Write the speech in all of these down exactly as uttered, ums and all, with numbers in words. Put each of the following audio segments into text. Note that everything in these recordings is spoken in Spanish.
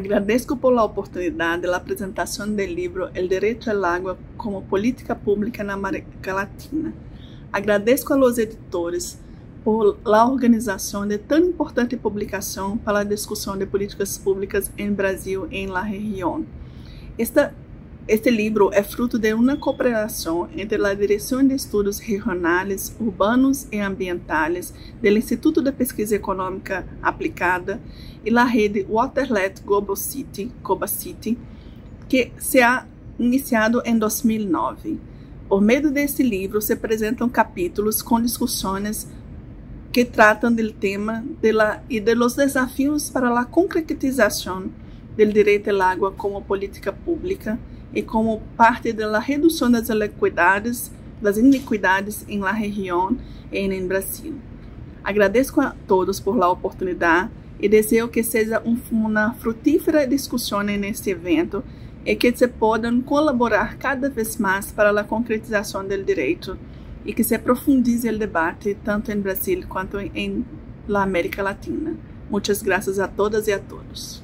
Agradezco por la oportunidad de la presentación del libro El Derecho al Agua como Política Pública en América Latina. Agradezco a los editores por la organización de tan importante publicación para la discusión de políticas públicas en Brasil y en la región. Esta, este libro es fruto de una cooperación entre la Dirección de Estudios Regionales, Urbanos y Ambientales del Instituto de Pesquisa Econômica Aplicada y la rede Waterlet Global City, COBA-City, que se ha iniciado en dos mil nueve. Por medio de este livro se apresentam capítulos com discussões que tratam do tema de la, e de los desafios para a concretização do direito ao água como política pública e como parte da redução das iniquidades, das iniquidades em la região e em Brasil. Agradeço a todos por la oportunidade e desejo que seja um, uma frutífera discussão neste evento e que se possam colaborar cada vez mais para a concretização do direito e que se profundize o debate tanto em Brasil quanto em la América Latina. Muitas graças a todas e a todos.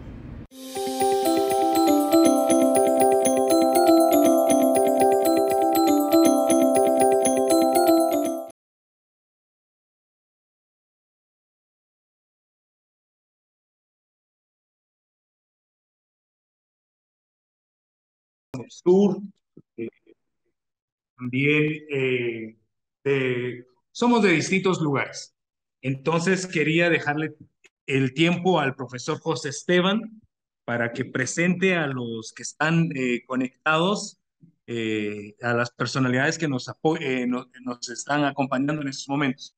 Sur, eh, también eh, de, somos de distintos lugares. Entonces quería dejarle el tiempo al profesor José Esteban para que presente a los que están eh, conectados, eh, a las personalidades que nos, eh, nos, nos están acompañando en estos momentos.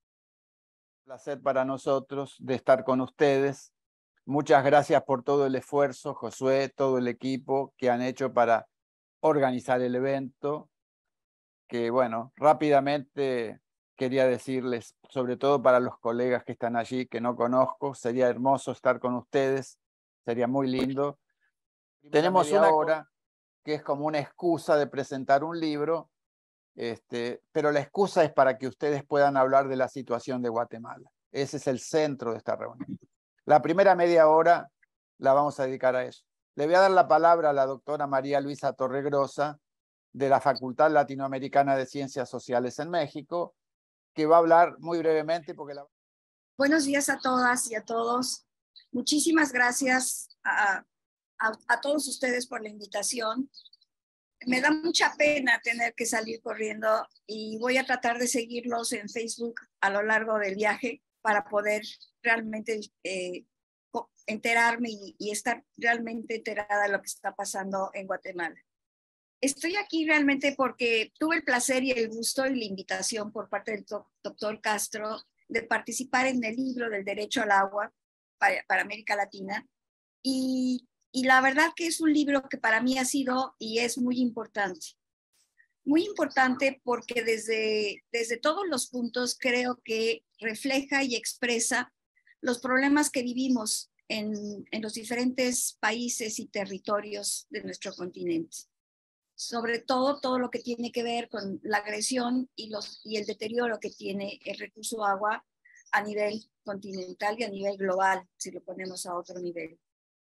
Un placer para nosotros de estar con ustedes. Muchas gracias por todo el esfuerzo, Josué, todo el equipo que han hecho para organizar el evento, que bueno, rápidamente quería decirles, sobre todo para los colegas que están allí, que no conozco, sería hermoso estar con ustedes, sería muy lindo. Tenemos una hora que es como una excusa de presentar un libro, este, pero la excusa es para que ustedes puedan hablar de la situación de Guatemala. Ese es el centro de esta reunión. La primera media hora la vamos a dedicar a eso. Le voy a dar la palabra a la doctora María Luisa Torregrosa, de la Facultad Latinoamericana de Ciencias Sociales en México, que va a hablar muy brevemente. Porque la... Buenos días a todas y a todos. Muchísimas gracias a, a, a todos ustedes por la invitación. Me da mucha pena tener que salir corriendo y voy a tratar de seguirlos en Facebook a lo largo del viaje para poder realmente eh, enterarme y, y estar realmente enterada de lo que está pasando en Guatemala. Estoy aquí realmente porque tuve el placer y el gusto y la invitación por parte del doctor Castro de participar en el libro del derecho al agua para, para América Latina. Y, y la verdad que es un libro que para mí ha sido y es muy importante. Muy importante porque desde, desde todos los puntos creo que refleja y expresa los problemas que vivimos en, en los diferentes países y territorios de nuestro continente. Sobre todo todo lo que tiene que ver con la agresión y, los, y el deterioro que tiene el recurso agua a nivel continental y a nivel global, si lo ponemos a otro nivel.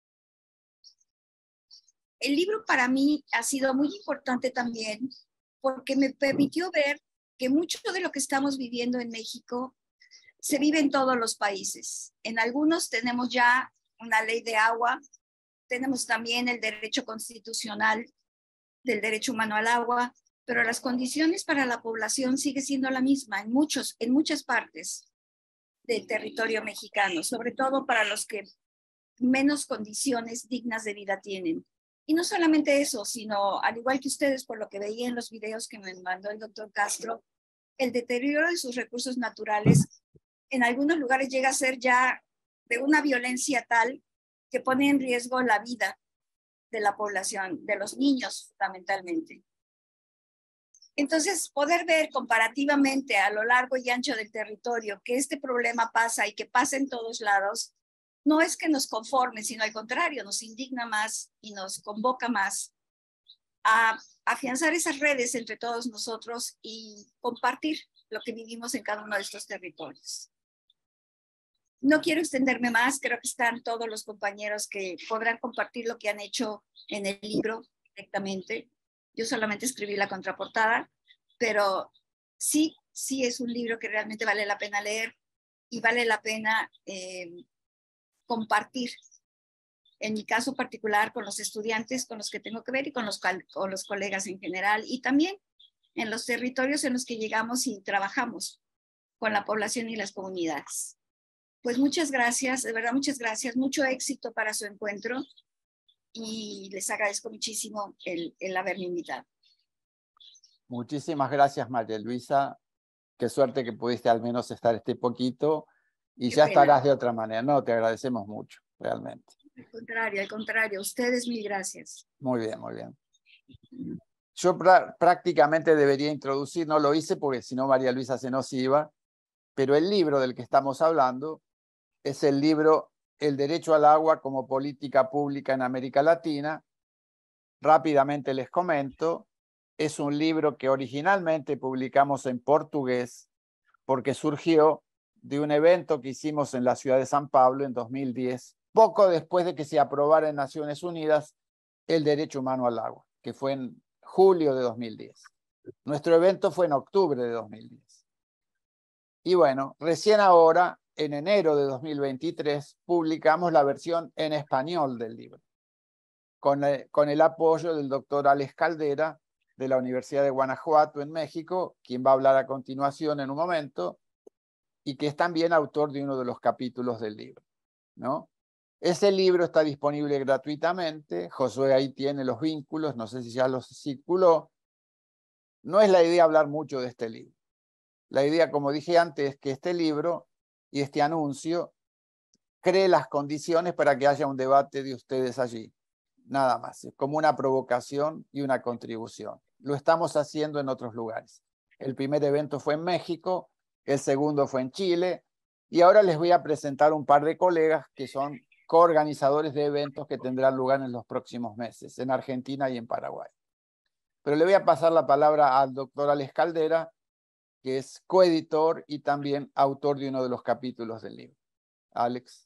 El libro para mí ha sido muy importante también porque me permitió ver que mucho de lo que estamos viviendo en México se vive en todos los países. En algunos tenemos ya una ley de agua, tenemos también el derecho constitucional del derecho humano al agua, pero las condiciones para la población sigue siendo la misma en, muchos, en muchas partes del territorio mexicano, sobre todo para los que menos condiciones dignas de vida tienen. Y no solamente eso, sino al igual que ustedes, por lo que veía en los videos que me mandó el doctor Castro, el deterioro de sus recursos naturales en algunos lugares llega a ser ya de una violencia tal que pone en riesgo la vida de la población, de los niños fundamentalmente. Entonces, poder ver comparativamente a lo largo y ancho del territorio que este problema pasa y que pasa en todos lados, no es que nos conforme, sino al contrario, nos indigna más y nos convoca más a afianzar esas redes entre todos nosotros y compartir lo que vivimos en cada uno de estos territorios. no quiero extenderme más, creo que están todos los compañeros que podrán compartir lo que han hecho en el libro directamente. Yo solamente escribí la contraportada, pero sí, sí es un libro que realmente vale la pena leer y vale la pena eh, compartir. En mi caso particular, con los estudiantes con los que tengo que ver y con los, con los colegas en general, y también en los territorios en los que llegamos y trabajamos con la población y las comunidades. Pues muchas gracias, de verdad muchas gracias, mucho éxito para su encuentro y les agradezco muchísimo el, el haberme invitado. Muchísimas gracias, María Luisa. Qué suerte que pudiste al menos estar este poquito y Qué ya pena. estarás de otra manera. No, te agradecemos mucho, realmente. Al contrario, al contrario, ustedes mil gracias. Muy bien, muy bien. Yo prácticamente debería introducir, no lo hice porque si no María Luisa se nos iba, pero el libro del que estamos hablando es el libro El derecho al agua como política pública en América Latina. Rápidamente les comento, es un libro que originalmente publicamos en portugués porque surgió de un evento que hicimos en la ciudad de San Pablo en dos mil diez, poco después de que se aprobara en Naciones Unidas el derecho humano al agua, que fue en julio de dos mil diez. Nuestro evento fue en octubre de dos mil diez. Y bueno, recién ahora, en enero de dos mil veintitrés, publicamos la versión en español del libro, con el, con el apoyo del doctor Alex Caldera, de la Universidad de Guanajuato en México, quien va a hablar a continuación en un momento, y que es también autor de uno de los capítulos del libro, ¿no? Ese libro está disponible gratuitamente. Josué ahí tiene los vínculos, no sé si ya los circuló. No es la idea hablar mucho de este libro. La idea, como dije antes, es que este libro y este anuncio cree las condiciones para que haya un debate de ustedes allí. Nada más, es como una provocación y una contribución. Lo estamos haciendo en otros lugares. El primer evento fue en México, el segundo fue en Chile, y ahora les voy a presentar un par de colegas que son coorganizadores de eventos que tendrán lugar en los próximos meses, en Argentina y en Paraguay. Pero le voy a pasar la palabra al doctor Alex Caldera, que es coeditor y también autor de uno de los capítulos del libro. Alex.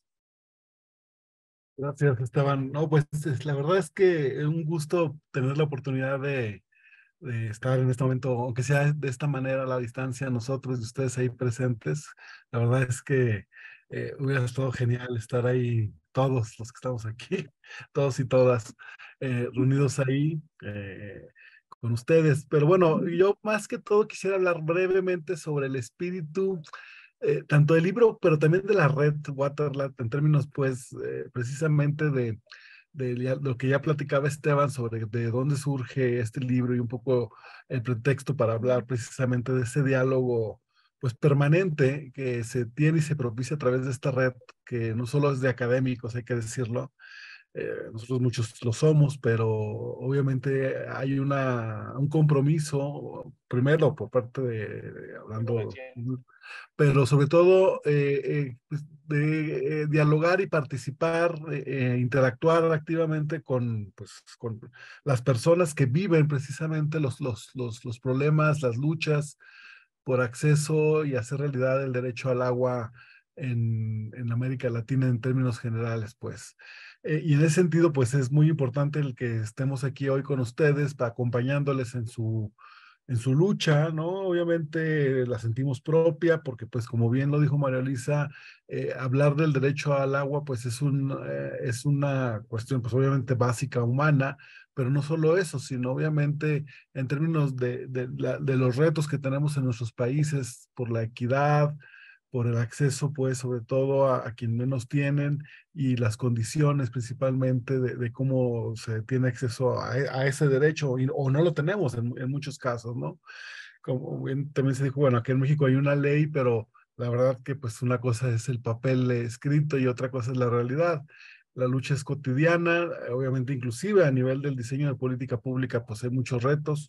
Gracias, Esteban. No, pues es, la verdad es que es un gusto tener la oportunidad de, de estar en este momento, aunque sea de esta manera a la distancia, nosotros y ustedes ahí presentes. La verdad es que eh, hubiera estado genial estar ahí, todos los que estamos aquí, todos y todas, eh, reunidos ahí eh, con ustedes. Pero bueno, yo más que todo quisiera hablar brevemente sobre el espíritu eh, tanto del libro, pero también de la red Waterlat, en términos, pues, eh, precisamente de, de ya, lo que ya platicaba Esteban sobre de dónde surge este libro y un poco el pretexto para hablar precisamente de ese diálogo, pues, permanente que se tiene y se propicia a través de esta red, que no solo es de académicos, hay que decirlo. Eh, nosotros muchos lo somos, pero obviamente hay una, un compromiso, primero por parte de, de hablando, pero sobre todo eh, eh, pues, de eh, dialogar y participar, eh, interactuar activamente con, pues, con las personas que viven precisamente los, los, los, los problemas, las luchas por acceso y hacer realidad el derecho al agua en, en América Latina en términos generales, pues. Eh, y en ese sentido, pues es muy importante el que estemos aquí hoy con ustedes, para acompañándoles en su, en su lucha, ¿no? Obviamente la sentimos propia, porque pues como bien lo dijo María Luisa, eh, hablar del derecho al agua, pues es, un, eh, es una cuestión, pues obviamente básica, humana, pero no solo eso, sino obviamente en términos de, de, la, de los retos que tenemos en nuestros países por la equidad, por el acceso, pues, sobre todo a, a quienes menos tienen y las condiciones principalmente de, de cómo se tiene acceso a, a ese derecho y, o no lo tenemos en, en muchos casos, ¿no? Como bien también se dijo, bueno, aquí en México hay una ley, pero la verdad que pues una cosa es el papel escrito y otra cosa es la realidad. La lucha es cotidiana, obviamente inclusive a nivel del diseño de política pública, pues hay muchos retos.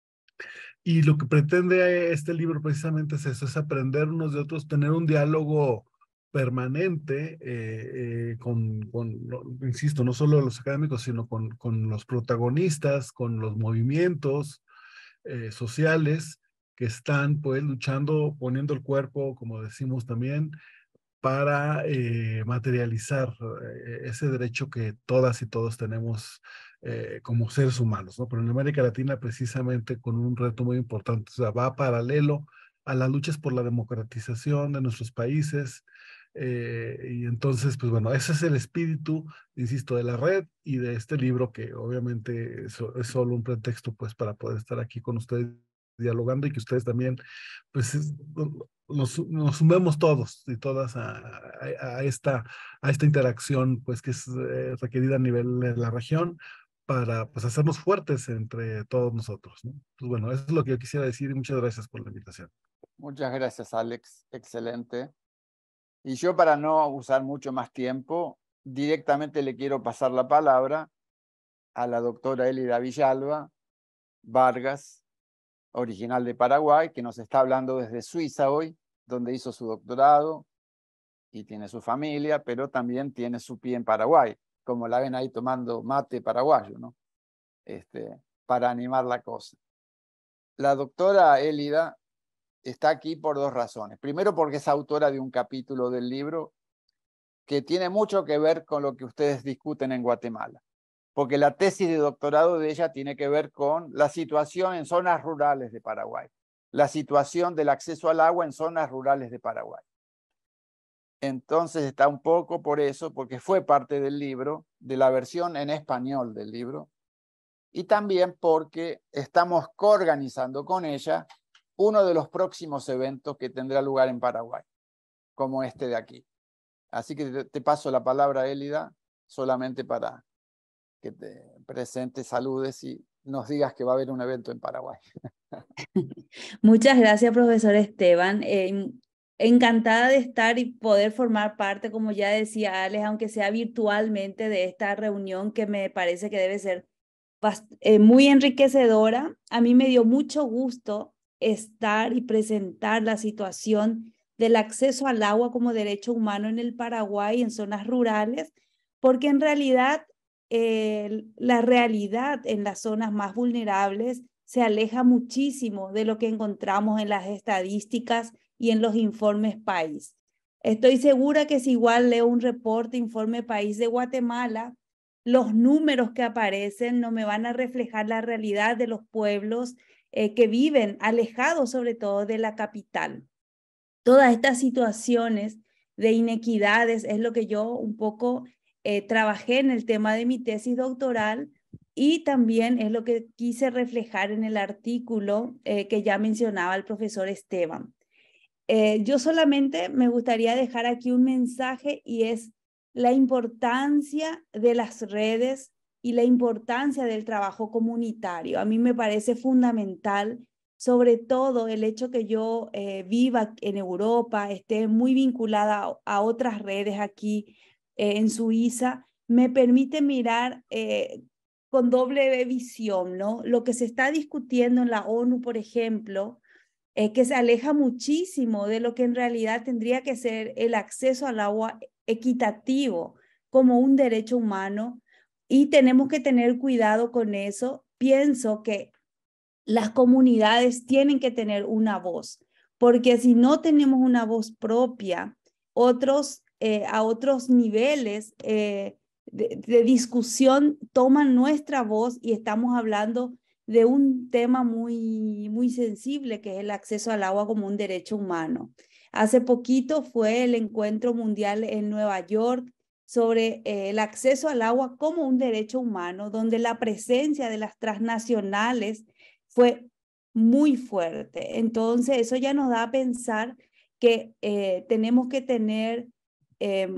Y lo que pretende este libro precisamente es eso, es aprender unos de otros, tener un diálogo permanente eh, eh, con, con no, insisto, no solo los académicos, sino con, con los protagonistas, con los movimientos eh, sociales que están pues luchando, poniendo el cuerpo, como decimos también, para eh, materializar eh, ese derecho que todas y todos tenemos eh, como seres humanos, ¿no? Pero en América Latina precisamente con un reto muy importante, o sea, va paralelo a las luchas por la democratización de nuestros países, eh, y entonces, pues bueno, ese es el espíritu, insisto, de la red y de este libro que obviamente es, es solo un pretexto pues para poder estar aquí con ustedes dialogando y que ustedes también pues es, nos, nos sumemos todos y todas a, a, a, esta, a esta interacción pues que es eh, requerida a nivel de la región para pues hacernos fuertes entre todos nosotros, ¿no? Pues bueno, eso es lo que yo quisiera decir y muchas gracias por la invitación. Muchas gracias, Alex. Excelente. Y yo, para no usar mucho más tiempo, directamente le quiero pasar la palabra a la doctora Elida Villalba Vargas, original de Paraguay, que nos está hablando desde Suiza hoy, donde hizo su doctorado y tiene su familia, pero también tiene su pie en Paraguay, como la ven ahí tomando mate paraguayo, ¿no? Este, para animar la cosa. La doctora Elida está aquí por dos razones. Primero, porque es autora de un capítulo del libro que tiene mucho que ver con lo que ustedes discuten en Guatemala, porque la tesis de doctorado de ella tiene que ver con la situación en zonas rurales de Paraguay, la situación del acceso al agua en zonas rurales de Paraguay. Entonces está un poco por eso, porque fue parte del libro, de la versión en español del libro, y también porque estamos coorganizando con ella uno de los próximos eventos que tendrá lugar en Paraguay, como este de aquí. Así que te, te paso la palabra, Elida, solamente para que te presentes, saludes y nos digas que va a haber un evento en Paraguay. Muchas gracias, profesor Esteban. Eh, encantada de estar y poder formar parte, como ya decía Alex, aunque sea virtualmente, de esta reunión que me parece que debe ser eh, muy enriquecedora. A mí me dio mucho gusto estar y presentar la situación del acceso al agua como derecho humano en el Paraguay, en zonas rurales, porque en realidad eh, la realidad en las zonas más vulnerables se aleja muchísimo de lo que encontramos en las estadísticas y en los informes país. Estoy segura que si igual leo un reporte, informe país de Guatemala, los números que aparecen no me van a reflejar la realidad de los pueblos eh, que viven alejados sobre todo de la capital. Todas estas situaciones de inequidades es lo que yo un poco eh, trabajé en el tema de mi tesis doctoral y también es lo que quise reflejar en el artículo eh, que ya mencionaba el profesor Esteban. Eh, yo solamente me gustaría dejar aquí un mensaje y es la importancia de las redes y la importancia del trabajo comunitario. A mí me parece fundamental, sobre todo el hecho que yo eh, viva en Europa, esté muy vinculada a, a otras redes aquí eh, en Suiza, me permite mirar eh, con doble visión, ¿no? Lo que se está discutiendo en la ONU, por ejemplo, eh, que se aleja muchísimo de lo que en realidad tendría que ser el acceso al agua equitativo como un derecho humano, y tenemos que tener cuidado con eso. Pienso que las comunidades tienen que tener una voz, porque si no tenemos una voz propia, otros eh, a otros niveles eh, de, de discusión toman nuestra voz y estamos hablando de un tema muy, muy sensible, que es el acceso al agua como un derecho humano. Hace poquito fue el encuentro mundial en Nueva York sobre eh, el acceso al agua como un derecho humano, donde la presencia de las transnacionales fue muy fuerte. Entonces, eso ya nos da a pensar que eh, tenemos que tener eh,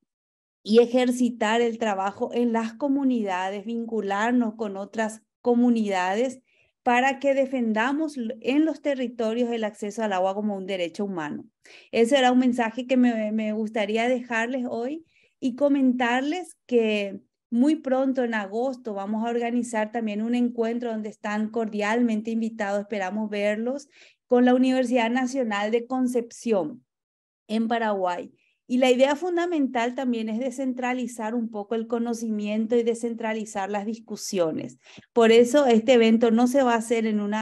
y ejercitar el trabajo en las comunidades, vincularnos con otras comunidades para que defendamos en los territorios el acceso al agua como un derecho humano. Ese era un mensaje que me, me gustaría dejarles hoy y comentarles que muy pronto en agosto vamos a organizar también un encuentro donde están cordialmente invitados, esperamos verlos, con la Universidad Nacional de Concepción en Paraguay. Y la idea fundamental también es descentralizar un poco el conocimiento y descentralizar las discusiones. Por eso este evento no se va a hacer en una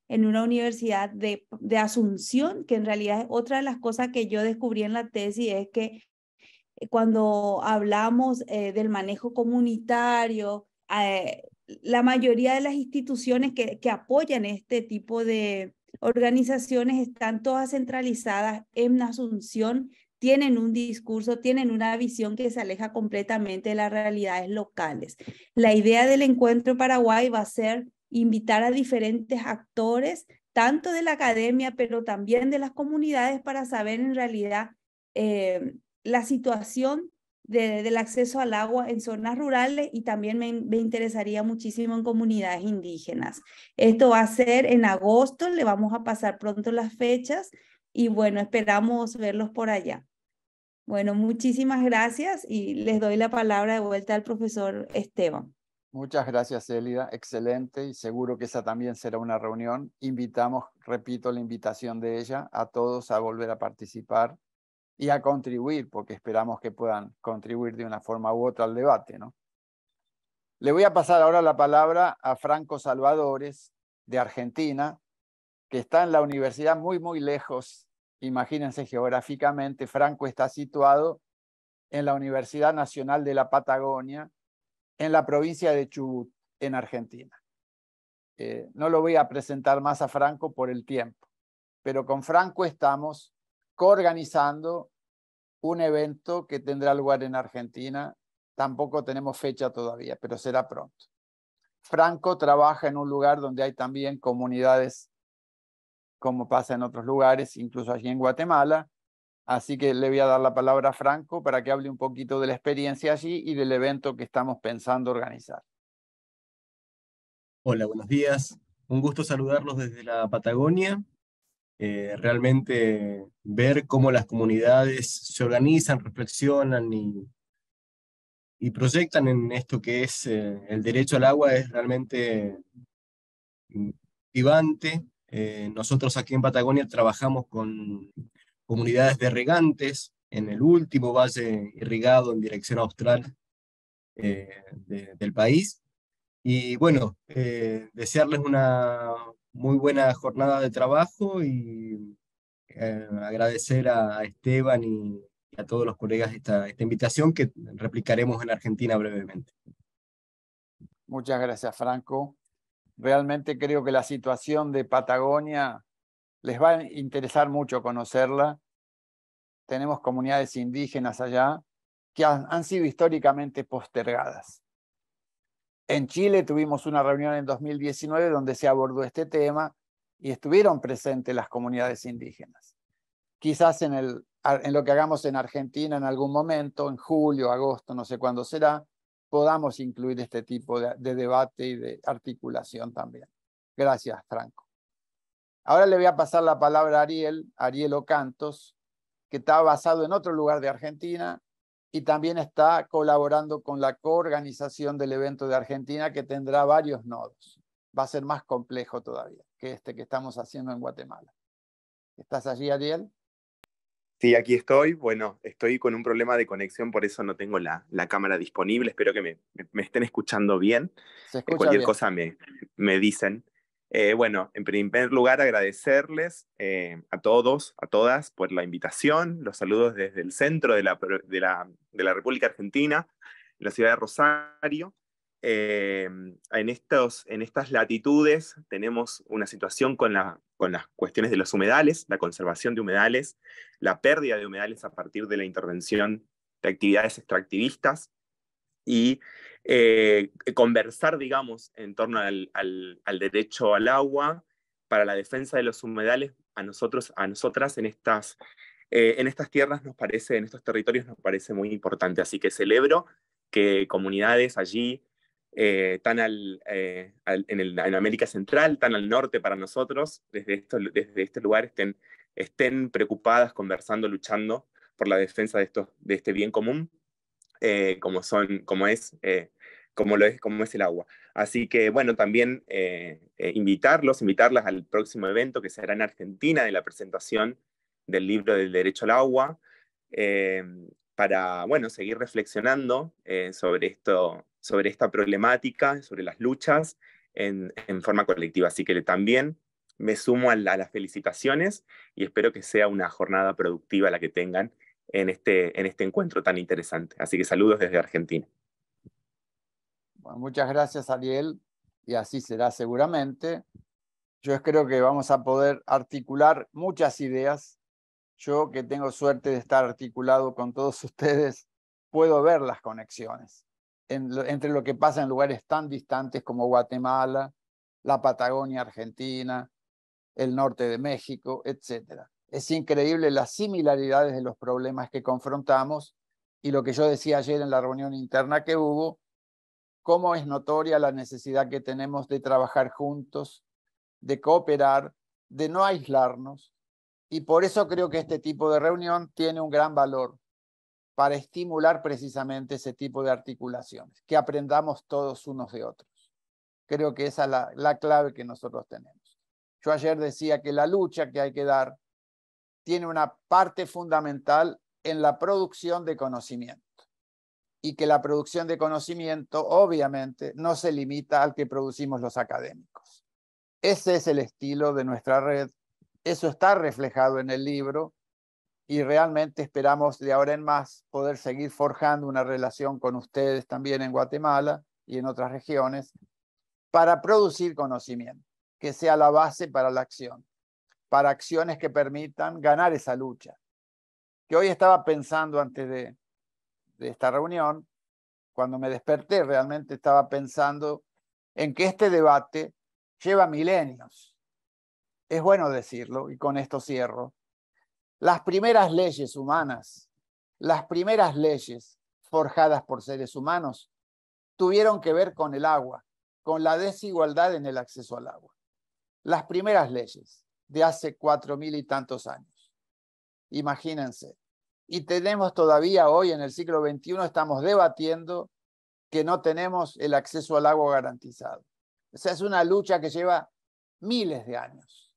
en una universidad de, de Asunción, que en realidad es otra de las cosas que yo descubrí en la tesis, es que cuando hablamos eh, del manejo comunitario, eh, la mayoría de las instituciones que, que apoyan este tipo de organizaciones están todas centralizadas en Asunción, tienen un discurso, tienen una visión que se aleja completamente de las realidades locales. La idea del encuentro en Paraguay va a ser invitar a diferentes actores, tanto de la academia, pero también de las comunidades, para saber en realidad eh, la situación de, del acceso al agua en zonas rurales, y también me, me interesaría muchísimo en comunidades indígenas. Esto va a ser en agosto, le vamos a pasar pronto las fechas y bueno, esperamos verlos por allá. Bueno, muchísimas gracias y les doy la palabra de vuelta al profesor Esteban. Muchas gracias, Elida. Excelente, y seguro que esa también será una reunión. Invitamos, repito, la invitación de ella a todos a volver a participar y a contribuir, porque esperamos que puedan contribuir de una forma u otra al debate, ¿no? Le voy a pasar ahora la palabra a Franco Salvadores, de Argentina, que está en la universidad muy, muy lejos. Imagínense geográficamente, Franco está situado en la Universidad Nacional de la Patagonia, en la provincia de Chubut, en Argentina. Eh, no lo voy a presentar más a Franco por el tiempo, pero con Franco estamos coorganizando un evento que tendrá lugar en Argentina. Tampoco tenemos fecha todavía, pero será pronto. Franco trabaja en un lugar donde hay también comunidades, como pasa en otros lugares, incluso allí en Guatemala. Así que le voy a dar la palabra a Franco para que hable un poquito de la experiencia allí y del evento que estamos pensando organizar. Hola, buenos días. Un gusto saludarlos desde la Patagonia. Eh, realmente ver cómo las comunidades se organizan, reflexionan y, y proyectan en esto que es eh, el derecho al agua es realmente motivante. Eh, nosotros aquí en Patagonia trabajamos con comunidades de regantes en el último valle irrigado en dirección austral eh, de, del país. Y bueno, eh, desearles una muy buena jornada de trabajo y eh, agradecer a Esteban y, y a todos los colegas esta, esta invitación que replicaremos en Argentina brevemente. Muchas gracias, Franco. Realmente creo que la situación de Patagonia les va a interesar mucho conocerla. Tenemos comunidades indígenas allá que han, han sido históricamente postergadas. En Chile tuvimos una reunión en dos mil diecinueve donde se abordó este tema y estuvieron presentes las comunidades indígenas. Quizás en, el, en lo que hagamos en Argentina en algún momento, en julio, agosto, no sé cuándo será, podamos incluir este tipo de, de debate y de articulación también. Gracias, Franco. Ahora le voy a pasar la palabra a Ariel, Ariel Ocantos, que está basado en otro lugar de Argentina y también está colaborando con la coorganización del evento de Argentina, que tendrá varios nodos. Va a ser más complejo todavía que este que estamos haciendo en Guatemala. ¿Estás allí, Ariel? Sí, aquí estoy. Bueno, estoy con un problema de conexión, por eso no tengo la, la cámara disponible. Espero que me, me, me estén escuchando bien. Se escucha eh, cualquier bien. cosa me, me dicen. Eh, bueno, en primer lugar agradecerles eh, a todos, a todas, por la invitación. Los saludos desde el centro de la, de la, de la República Argentina, en la ciudad de Rosario. Eh, en, estos, en estas latitudes tenemos una situación con, la, con las cuestiones de los humedales, la conservación de humedales, la pérdida de humedales a partir de la intervención de actividades extractivistas y eh, conversar, digamos, en torno al, al, al derecho al agua para la defensa de los humedales. A nosotros, a nosotras en estas, eh, en estas tierras nos parece, en estos territorios nos parece muy importante. Así que celebro que comunidades allí, eh, tan al, eh, al, en, el, en América Central, tan al norte para nosotros, desde, esto, desde este lugar estén, estén preocupadas, conversando, luchando por la defensa de, estos, de este bien común, eh, como, son, como, es, eh, como, lo es, como es el agua. Así que, bueno, también eh, eh, invitarlos, invitarlas al próximo evento que será en Argentina, de la presentación del libro del derecho al agua, eh, para, bueno, seguir reflexionando eh, sobre, esto, sobre esta problemática, sobre las luchas en, en forma colectiva. Así que también me sumo a, la, a las felicitaciones y espero que sea una jornada productiva la que tengan en este, en este encuentro tan interesante. Así que saludos desde Argentina. Bueno, muchas gracias, Ariel, y así será seguramente. Yo creo que vamos a poder articular muchas ideas. Yo, que tengo suerte de estar articulado con todos ustedes, puedo ver las conexiones en lo, entre lo que pasa en lugares tan distantes como Guatemala, la Patagonia Argentina, el norte de México, etcétera. Es increíble las similaridades de los problemas que confrontamos y lo que yo decía ayer en la reunión interna que hubo, cómo es notoria la necesidad que tenemos de trabajar juntos, de cooperar, de no aislarnos. Y por eso creo que este tipo de reunión tiene un gran valor para estimular precisamente ese tipo de articulaciones, que aprendamos todos unos de otros. Creo que esa es la, la clave que nosotros tenemos. Yo ayer decía que la lucha que hay que dar tiene una parte fundamental en la producción de conocimiento y que la producción de conocimiento obviamente no se limita al que producimos los académicos. Ese es el estilo de nuestra red, eso está reflejado en el libro y realmente esperamos de ahora en más poder seguir forjando una relación con ustedes también en Guatemala y en otras regiones para producir conocimiento, que sea la base para la acción, para acciones que permitan ganar esa lucha. Que hoy estaba pensando antes de, de esta reunión, cuando me desperté realmente estaba pensando en que este debate lleva milenios. Es bueno decirlo, y con esto cierro. Las primeras leyes humanas, las primeras leyes forjadas por seres humanos, tuvieron que ver con el agua, con la desigualdad en el acceso al agua. Las primeras leyes de hace cuatro mil y tantos años. Imagínense. Y tenemos todavía hoy, en el siglo veintiuno, estamos debatiendo que no tenemos el acceso al agua garantizado. O sea, es una lucha que lleva miles de años.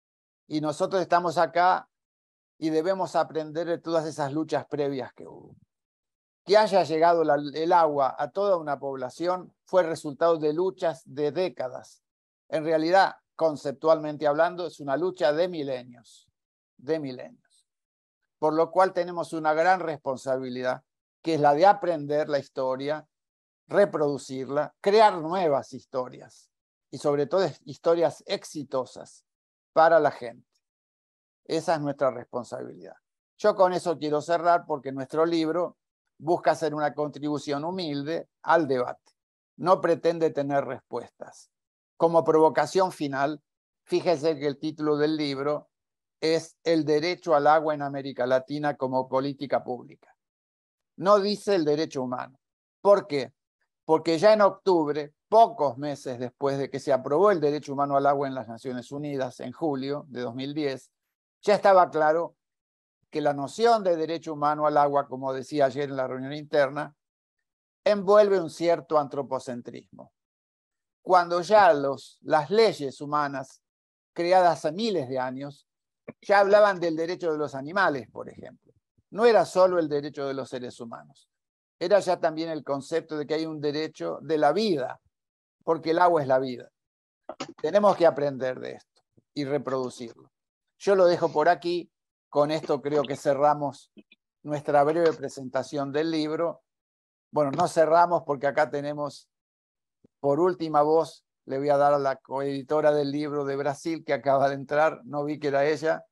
Y nosotros estamos acá y debemos aprender de todas esas luchas previas que hubo. Que haya llegado la, el agua a toda una población fue resultado de luchas de décadas. En realidad, conceptualmente hablando, es una lucha de milenios, de milenios. Por lo cual tenemos una gran responsabilidad, que es la de aprender la historia, reproducirla, crear nuevas historias y sobre todo historias exitosas para la gente. Esa es nuestra responsabilidad. Yo con eso quiero cerrar porque nuestro libro busca hacer una contribución humilde al debate. No pretende tener respuestas. Como provocación final, fíjese que el título del libro es El derecho al agua en América Latina como política pública. No dice el derecho humano. ¿Por qué? Porque ya en octubre, pocos meses después de que se aprobó el derecho humano al agua en las Naciones Unidas, en julio de dos mil diez, ya estaba claro que la noción de derecho humano al agua, como decía ayer en la reunión interna, envuelve un cierto antropocentrismo. Cuando ya los, las leyes humanas, creadas hace miles de años, ya hablaban del derecho de los animales, por ejemplo. No era solo el derecho de los seres humanos. Era ya también el concepto de que hay un derecho de la vida, porque el agua es la vida. Tenemos que aprender de esto y reproducirlo. Yo lo dejo por aquí. Con esto creo que cerramos nuestra breve presentación del libro. Bueno, no cerramos porque acá tenemos, por última voz, le voy a dar a la coeditora del libro de Brasil, que acaba de entrar, no vi que era ella,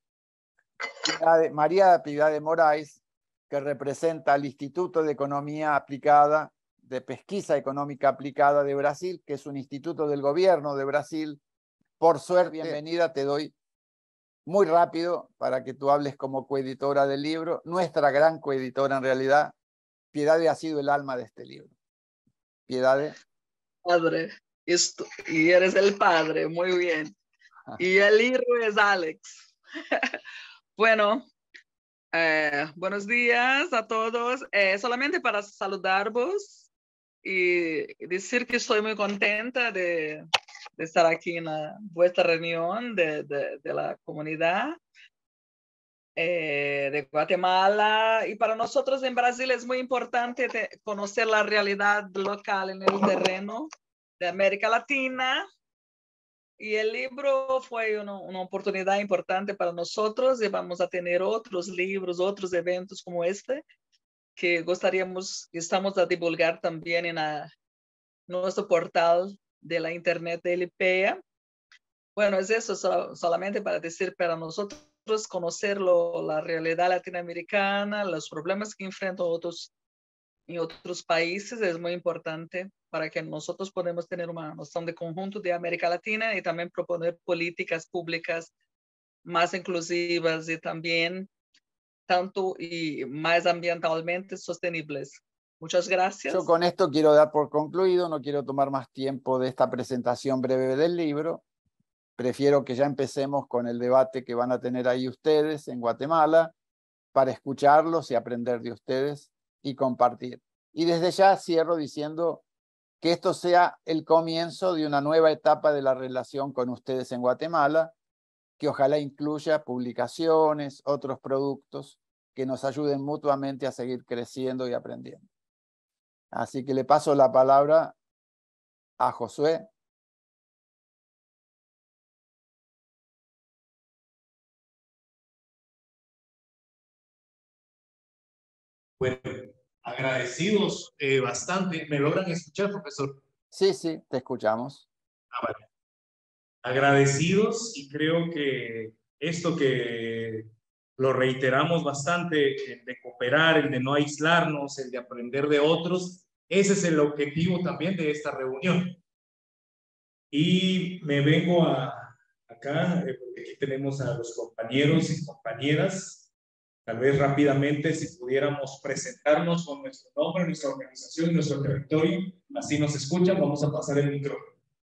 María Piedad de Moraes, que representa al Instituto de Economía Aplicada, de Pesquisa Económica Aplicada de Brasil, que es un instituto del gobierno de Brasil. Por suerte, bienvenida, te doy muy rápido para que tú hables como coeditora del libro, nuestra gran coeditora en realidad. Piedade ha sido el alma de este libro. Piedade. Padre, esto, y eres el padre, muy bien. Y el libro es Alex. Bueno, eh, buenos días a todos. Eh, solamente para saludarvos y decir que estoy muy contenta de, de estar aquí en la, vuestra reunión de, de, de la comunidad eh, de Guatemala. Y para nosotros en Brasil es muy importante de conocer la realidad local en el terreno de América Latina. y el libro fue una, una oportunidad importante para nosotros y vamos a tener otros libros, otros eventos como este que gustaríamos, estamos a divulgar también en la, nuestro portal de la internet de LIPEA. Bueno, es eso, so, solamente para decir para nosotros conocer lo, la realidad latinoamericana, los problemas que enfrentan otros en otros países es muy importante para que nosotros podamos tener una noción de conjunto de América Latina y también proponer políticas públicas más inclusivas y también tanto y más ambientalmente sostenibles. Muchas gracias. Yo con esto quiero dar por concluido, no quiero tomar más tiempo de esta presentación breve del libro. Prefiero que ya empecemos con el debate que van a tener ahí ustedes en Guatemala para escucharlos y aprender de ustedes y compartir. Y desde ya cierro diciendo que esto sea el comienzo de una nueva etapa de la relación con ustedes en Guatemala, que ojalá incluya publicaciones, otros productos que nos ayuden mutuamente a seguir creciendo y aprendiendo. Así que le paso la palabra a Josué. Bueno, agradecidos eh, bastante. ¿Me logran escuchar, profesor? Sí, sí, te escuchamos. Ah, vale. Agradecidos, y creo que esto que lo reiteramos bastante, el de cooperar, el de no aislarnos, el de aprender de otros, ese es el objetivo también de esta reunión. Y me vengo a, acá, eh, porque aquí tenemos a los compañeros y compañeras. Tal vez rápidamente, si pudiéramos presentarnos con nuestro nombre, nuestra organización, nuestro territorio, así nos escuchan, vamos a pasar el micrófono.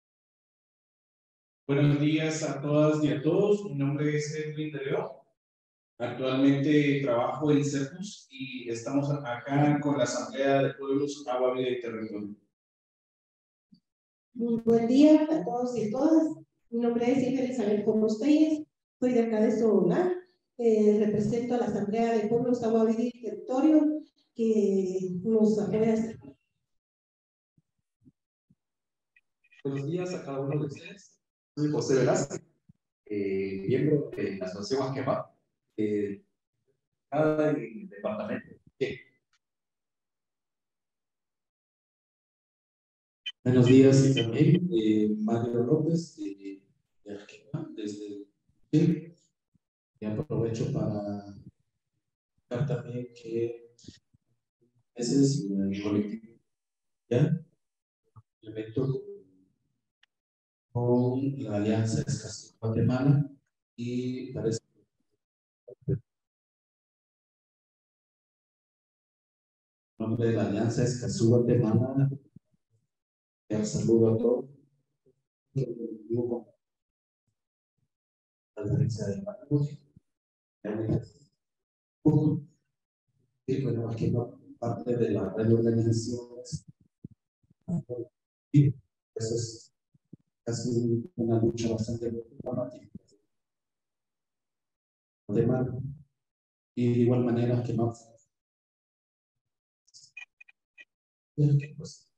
Buenos días a todas y a todos. Mi nombre es Edwin de León. Actualmente trabajo en CEPUS y estamos acá con la Asamblea de Pueblos, Agua, Vida y Territorio. Muy buen día a todos y a todas. Mi nombre es Hija Elizabeth Comosteyes. Soy de acá de Solar. Eh, represento a la Asamblea de Pueblos, Agua, Vida y Territorio que nos apoya. Buenos días a cada uno de ustedes. Soy José Velázquez, eh, miembro de la Asociación Asquema, eh, cada departamento. ¿Qué? Buenos días también, eh, Mario López, de, de Asquema, desde Chile. Y aprovecho para dar también que ese es el colectivo, ¿ya? El evento con la Alianza Escazú Guatemala y parece que el nombre de la Alianza Escazú Guatemala. Un saludo a todos. La diferencia de Guatemala. Y bueno, aquí no, parte de la reorganización. Y eso es casi una lucha bastante dramática. Y de igual manera que no. Pues,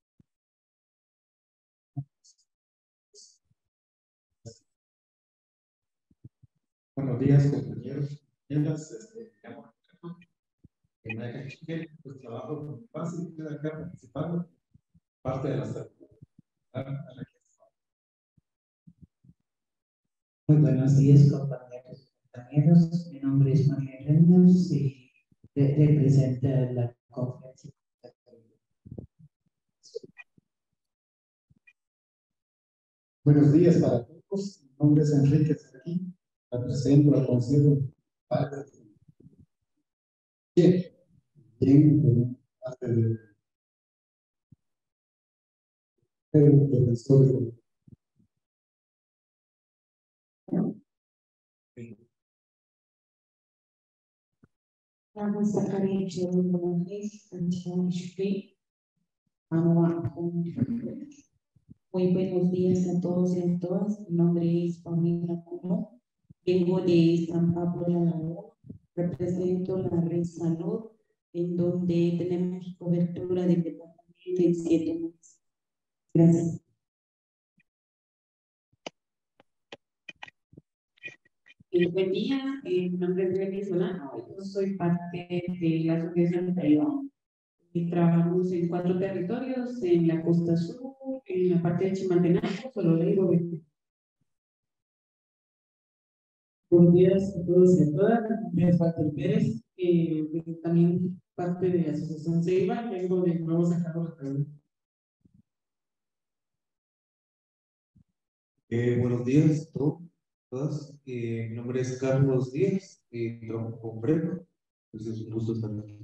buenos días, compañeros. Este, en la que pues trabajo fácil, estoy acá participando, parte de las. Muy buenos días, compañeros y compañeras. Mi nombre es María Reynolds y re represento la conferencia. Buenos días para todos. Mi nombre es Enrique Serquín. Represento al Consejo Padre. Bien, bien, parte de el profesor de Vamos a sacar el chivo de la vez, Antonio Schmidt. Muy buenos días a todos y a todas. Mi nombre es Paulina Cuno. Vengo de San Pablo de la Labor. Represento la Red Salud, en donde tenemos cobertura del departamento en siete meses. Gracias. Eh, buen día, eh, mi nombre es Benny Solano, yo soy parte de la Asociación Taiwán. Y trabajamos en cuatro territorios, en la costa sur, en la parte de Chimaltenango, Sololá y Bovetí. Buenos días a todos y a todas. Mi nombre es Walter Pérez, eh, también parte de la Asociación Ceiba, vengo de Nuevo San Carlos de Perú. Eh, buenos días a todos, todas. Eh, mi nombre es Carlos Díaz y trabajo con Breno. Es un gusto estar aquí.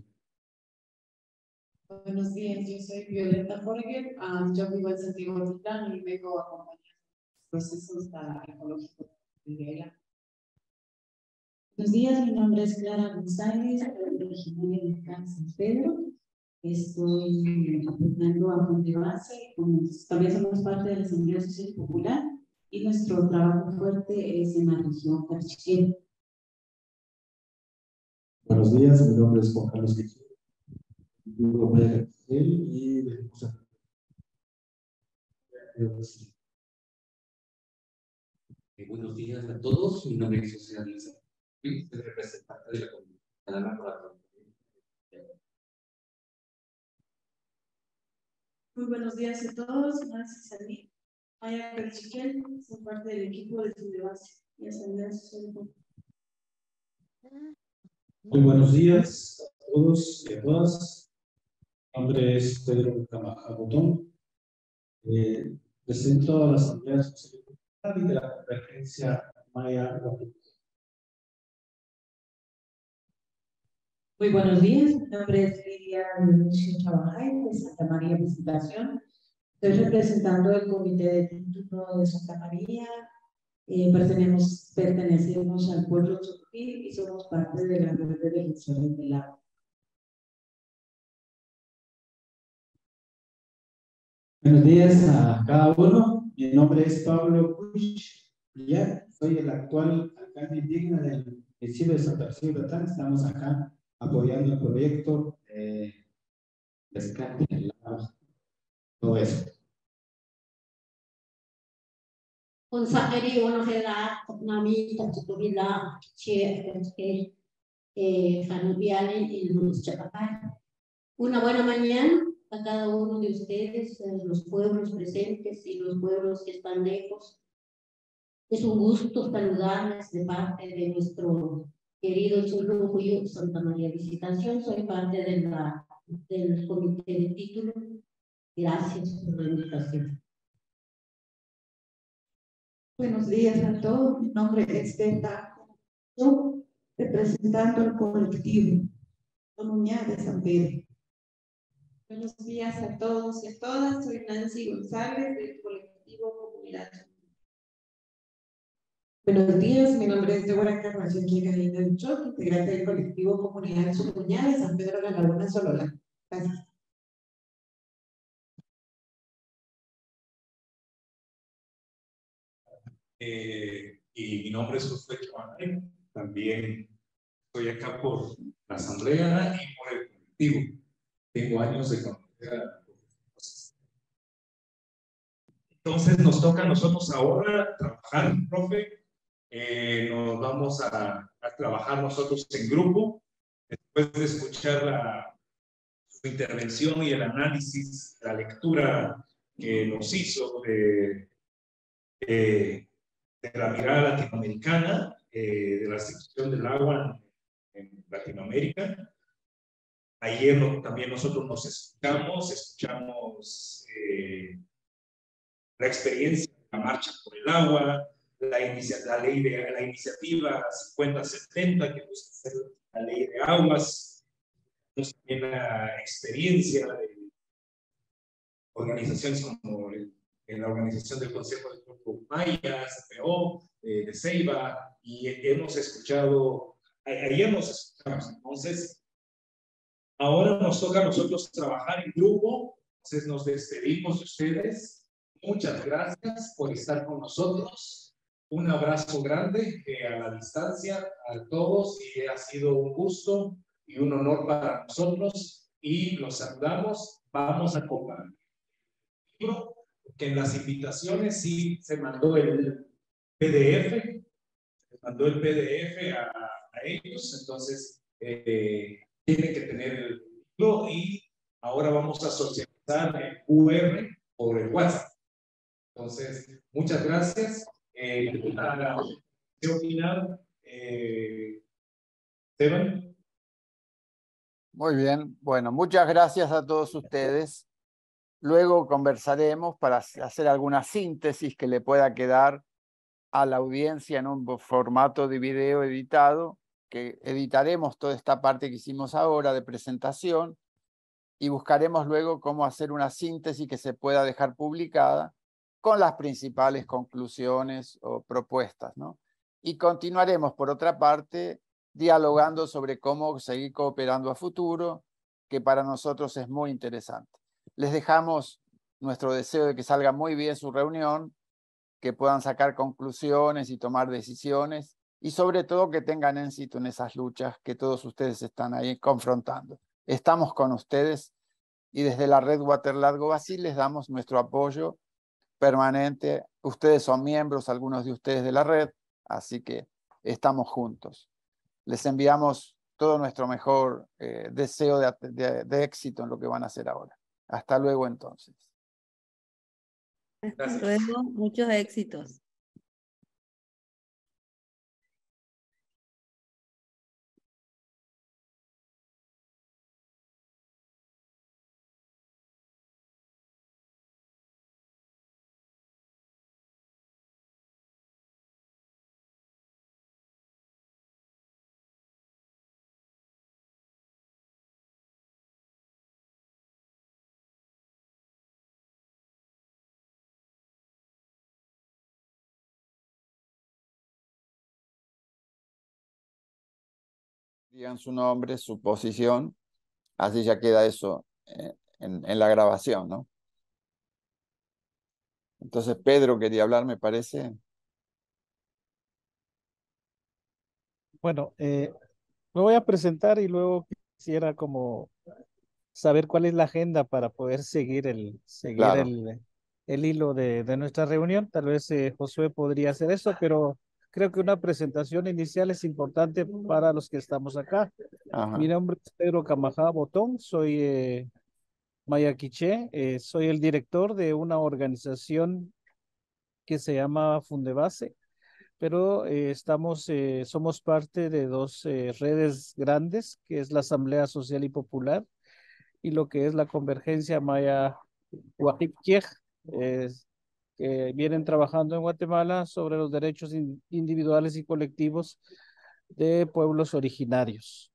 Buenos días, yo soy Violeta Jorge, um, yo vivo en Santiago Titlán y vengo a acompañar los procesos ecológicos de Gaela. Buenos días, mi nombre es Clara González, soy originaria de acá en San Pedro. Estoy aportando a Ponte Base, como también somos parte de la Asamblea Social Popular y nuestro trabajo fuerte es en la región Carchiquel. Buenos días, mi nombre es Juan Carlos Quijano. Y venimos a... Eh, buenos días a todos, mi nombre es José Alisa, soy representante de la comunidad catalana para la. Muy buenos días a todos, Nancy Salí, Maya Carchiquel, soy parte del equipo de Ponte Base y Asamblea Social Popular. Muy buenos días a todos y a todas. Mi nombre es Pedro Camaja Botón. Eh, presento a la Asamblea Social Popular y de la Convergencia Maya Guadalupe. Muy buenos días, mi nombre es Lidia Lucio Chabajay de Santa María Presentación. Estoy representando el comité de título de Santa María. Eh, pertenecemos, pertenecemos al pueblo Chocopil y somos parte de la red de defensores del agua. Buenos días a cada uno. Mi nombre es Pablo Puch. Soy el actual alcalde indígena del municipio de Santa Lucía de Platán. Estamos acá apoyando el proyecto de rescate del agua. Todo eso. Consageri onogela nami tachitubila che che eh fanubialen y los chapapay. Una buena mañana a cada uno de ustedes, los pueblos presentes y los pueblos que están lejos. Es un gusto saludarles de parte de nuestro querido Chulujuyo Santa María Visitación. Soy parte de la, del comité de título. Gracias por la invitación. Buenos días a todos, mi nombre es Beta, yo representando el colectivo Comunidad de San Pedro. Buenos días a todos y a todas, soy Nancy González del colectivo Comunidad. Buenos días, mi nombre es Débora Carnación Quigalina del Choc, integrante del colectivo Comunidad Comunidad de San Pedro de la Laguna Sololá. Gracias. Eh, y mi nombre es José Chabanay, también estoy acá por la asamblea y por el colectivo. Tengo años de conocer a los... Entonces nos toca a nosotros ahora trabajar, profe. Eh, nos vamos a, a trabajar nosotros en grupo. Después de escuchar la, su intervención y el análisis, la lectura que nos hizo de... de de la mirada latinoamericana, eh, de la situación del agua en, en Latinoamérica. Ayer no, también nosotros nos escuchamos, escuchamos eh, la experiencia de la Marcha por el Agua, la, inicia, la, ley de, la iniciativa cincuenta setenta, que busca hacer la ley de aguas, también la experiencia de organizaciones como el en la organización del Consejo del Grupo Maya, C P O, eh, de Ceiba, y hemos escuchado, ahí hemos escuchado, entonces, ahora nos toca a nosotros trabajar en grupo, entonces nos despedimos de ustedes, muchas gracias por estar con nosotros, un abrazo grande eh, a la distancia, a todos, y ha sido un gusto y un honor para nosotros, y los saludamos, vamos a compartir que en las invitaciones sí se mandó el P D F, les mandó el P D F a, a ellos, entonces eh, tienen que tener el libro y ahora vamos a socializar el Q R por el WhatsApp. Entonces, muchas gracias. Eh, para ¿qué opinar, eh, Esteban? Muy bien, bueno, muchas gracias a todos ustedes. Luego conversaremos para hacer alguna síntesis que le pueda quedar a la audiencia en un formato de video editado, que editaremos toda esta parte que hicimos ahora de presentación y buscaremos luego cómo hacer una síntesis que se pueda dejar publicada con las principales conclusiones o propuestas, ¿no? Y continuaremos, por otra parte, dialogando sobre cómo seguir cooperando a futuro, que para nosotros es muy interesante. Les dejamos nuestro deseo de que salga muy bien su reunión, que puedan sacar conclusiones y tomar decisiones, y sobre todo que tengan éxito en esas luchas que todos ustedes están ahí confrontando. Estamos con ustedes y desde la red Waterlargo Basil les damos nuestro apoyo permanente. Ustedes son miembros, algunos de ustedes de la red, así que estamos juntos. Les enviamos todo nuestro mejor eh, deseo de, de, de éxito en lo que van a hacer ahora. Hasta luego entonces. Hasta luego, muchos éxitos. Digan su nombre, su posición, así ya queda eso en, en, en la grabación, ¿no? Entonces Pedro quería hablar, me parece. Bueno, eh, me voy a presentar y luego quisiera como saber cuál es la agenda para poder seguir el, seguir Claro. el, el hilo de, de nuestra reunión. Tal vez eh, Josué podría hacer eso, pero creo que una presentación inicial es importante para los que estamos acá. Ajá. Mi nombre es Pedro Camajá Botón, soy eh, maya quiché, eh, soy el director de una organización que se llama Fundebase, pero eh, estamos, eh, somos parte de dos eh, redes grandes, que es la Asamblea Social y Popular y lo que es la Convergencia Maya Huajipquiej, eh, que vienen trabajando en Guatemala sobre los derechos in- individuales y colectivos de pueblos originarios.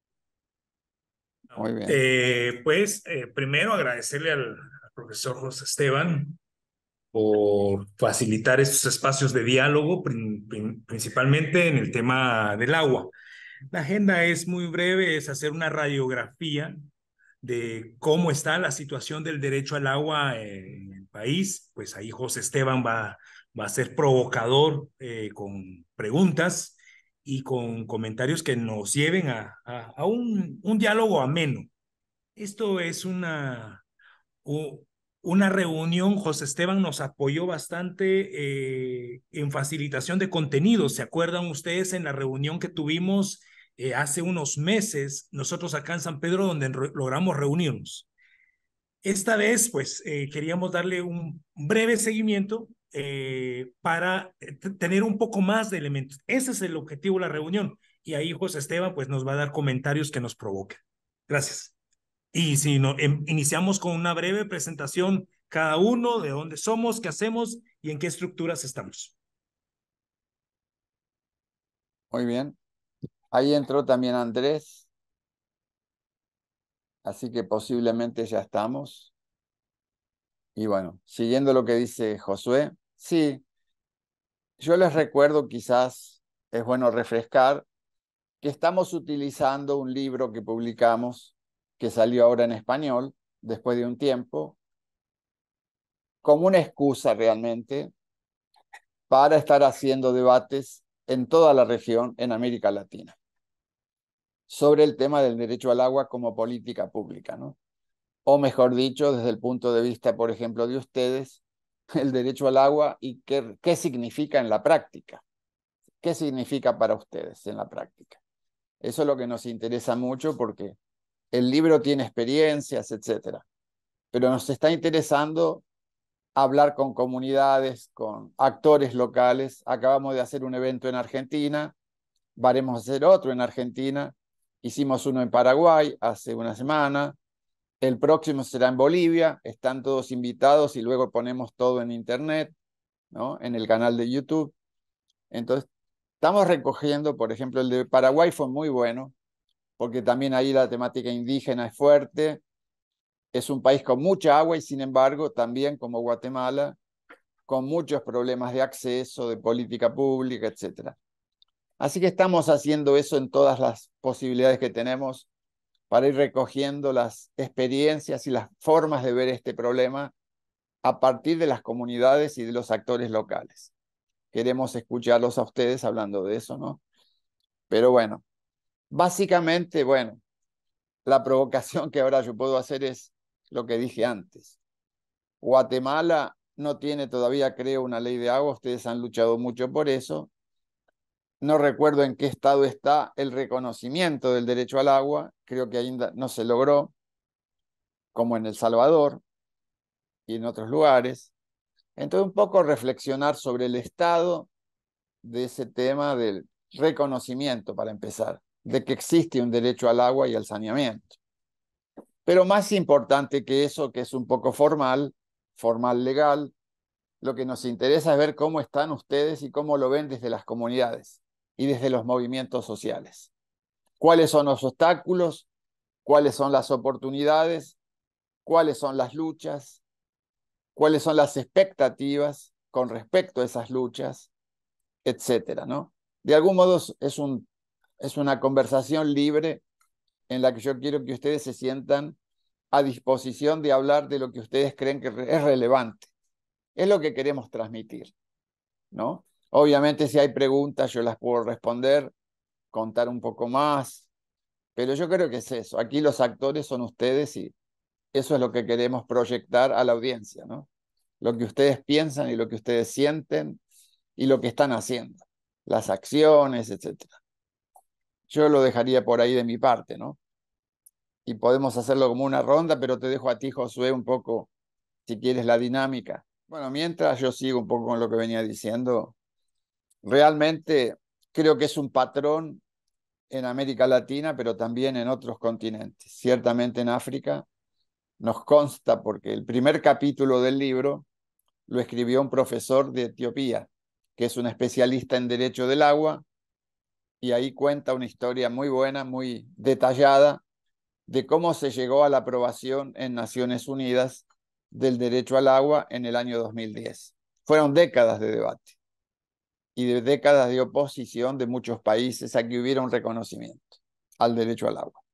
Muy bien. Eh, pues eh, primero agradecerle al, al profesor José Esteban por facilitar estos espacios de diálogo, prin- prin- principalmente en el tema del agua. La agenda es muy breve, es hacer una radiografía de cómo está la situación del derecho al agua en el país. Pues ahí José Esteban va, va a ser provocador eh, con preguntas y con comentarios que nos lleven a, a, a un, un diálogo ameno. Esto es una, una reunión. José Esteban nos apoyó bastante eh, en facilitación de contenidos. ¿Se acuerdan ustedes en la reunión que tuvimos eh, hace unos meses, nosotros acá en San Pedro, donde re logramos reunirnos? Esta vez, pues, eh, queríamos darle un breve seguimiento eh, para tener un poco más de elementos. Ese es el objetivo de la reunión. Y ahí José Esteban, pues, nos va a dar comentarios que nos provoquen. Gracias. Y si no, em, iniciamos con una breve presentación cada uno de dónde somos, qué hacemos y en qué estructuras estamos. Muy bien. Ahí entró también Andrés. Así que posiblemente ya estamos. Y bueno, siguiendo lo que dice Josué, sí, yo les recuerdo, quizás es bueno refrescar, que estamos utilizando un libro que publicamos, que salió ahora en español, después de un tiempo, como una excusa realmente para estar haciendo debates en toda la región, en América Latina, sobre el tema del derecho al agua como política pública, ¿no? O mejor dicho, desde el punto de vista, por ejemplo, de ustedes, el derecho al agua y qué, qué significa en la práctica. ¿qué significa para ustedes en la práctica? Eso es lo que nos interesa mucho porque el libro tiene experiencias, etcétera. Pero nos está interesando hablar con comunidades, con actores locales. Acabamos de hacer un evento en Argentina, varemos a hacer otro en Argentina. Hicimos uno en Paraguay hace una semana. El próximo será en Bolivia. Están todos invitados y luego ponemos todo en internet, ¿no? En el canal de YouTube. Entonces, estamos recogiendo, por ejemplo, el de Paraguay fue muy bueno, porque también ahí la temática indígena es fuerte. Es un país con mucha agua y, sin embargo, también como Guatemala, con muchos problemas de acceso, de política pública, etcétera. Así que estamos haciendo eso en todas las posibilidades que tenemos para ir recogiendo las experiencias y las formas de ver este problema a partir de las comunidades y de los actores locales. Queremos escucharlos a ustedes hablando de eso, ¿no? Pero bueno, básicamente, bueno, la provocación que ahora yo puedo hacer es lo que dije antes. Guatemala no tiene todavía, creo, una ley de agua. Ustedes han luchado mucho por eso. No recuerdo en qué estado está el reconocimiento del derecho al agua. Creo que ainda no se logró, como en El Salvador y en otros lugares. Entonces, un poco reflexionar sobre el estado de ese tema del reconocimiento, para empezar, de que existe un derecho al agua y al saneamiento. Pero más importante que eso, que es un poco formal, formal legal, lo que nos interesa es ver cómo están ustedes y cómo lo ven desde las comunidades y desde los movimientos sociales. ¿Cuáles son los obstáculos? ¿Cuáles son las oportunidades? ¿Cuáles son las luchas? ¿Cuáles son las expectativas con respecto a esas luchas? Etcétera, ¿no? De algún modo es, un, es una conversación libre en la que yo quiero que ustedes se sientan a disposición de hablar de lo que ustedes creen que es relevante. Es lo que queremos transmitir, ¿no? Obviamente, si hay preguntas, yo las puedo responder, contar un poco más, pero yo creo que es eso. Aquí los actores son ustedes y eso es lo que queremos proyectar a la audiencia, ¿no? Lo que ustedes piensan y lo que ustedes sienten y lo que están haciendo, las acciones, etcétera. Yo lo dejaría por ahí de mi parte, ¿no? Y podemos hacerlo como una ronda, pero te dejo a ti, Josué, un poco, si quieres, la dinámica. Bueno, mientras yo sigo un poco con lo que venía diciendo, realmente creo que es un patrón en América Latina, pero también en otros continentes. Ciertamente en África nos consta, porque el primer capítulo del libro lo escribió un profesor de Etiopía, que es un especialista en derecho del agua, y ahí cuenta una historia muy buena, muy detallada, de cómo se llegó a la aprobación en Naciones Unidas del derecho al agua en el año dos mil diez. Fueron décadas de debate y de décadas de oposición de muchos países a que hubiera un reconocimiento al derecho al agua.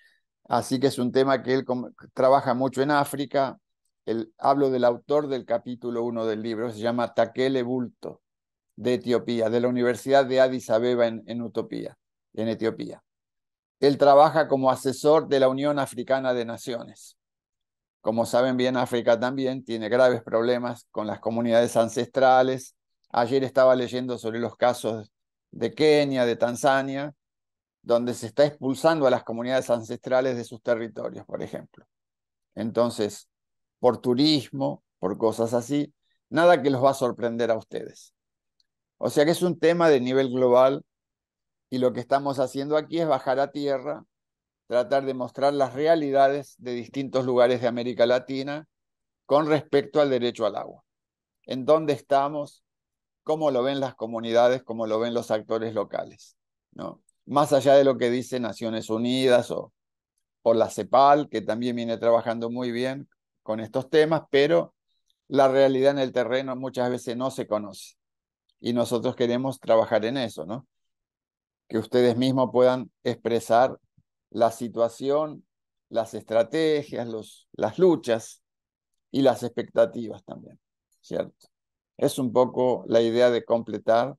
Así que es un tema que él trabaja mucho en África. El, hablo del autor del capítulo uno del libro, se llama Takele Bulto, de Etiopía, de la Universidad de Addis Abeba en, en, Utopía, en Etiopía. Él trabaja como asesor de la Unión Africana de Naciones. Como saben bien, África también tiene graves problemas con las comunidades ancestrales. Ayer estaba leyendo sobre los casos de Kenia, de Tanzania, donde se está expulsando a las comunidades ancestrales de sus territorios, por ejemplo. Entonces, por turismo, por cosas así, nada que los va a sorprender a ustedes. O sea que es un tema de nivel global y lo que estamos haciendo aquí es bajar a tierra, tratar de mostrar las realidades de distintos lugares de América Latina con respecto al derecho al agua. En dónde estamos, cómo lo ven las comunidades, cómo lo ven los actores locales, ¿no? Más allá de lo que dice Naciones Unidas o, o la CEPAL, que también viene trabajando muy bien con estos temas, pero la realidad en el terreno muchas veces no se conoce. Y nosotros queremos trabajar en eso, ¿no? Que ustedes mismos puedan expresar la situación, las estrategias, los, las luchas y las expectativas también, ¿cierto? Es un poco la idea de completar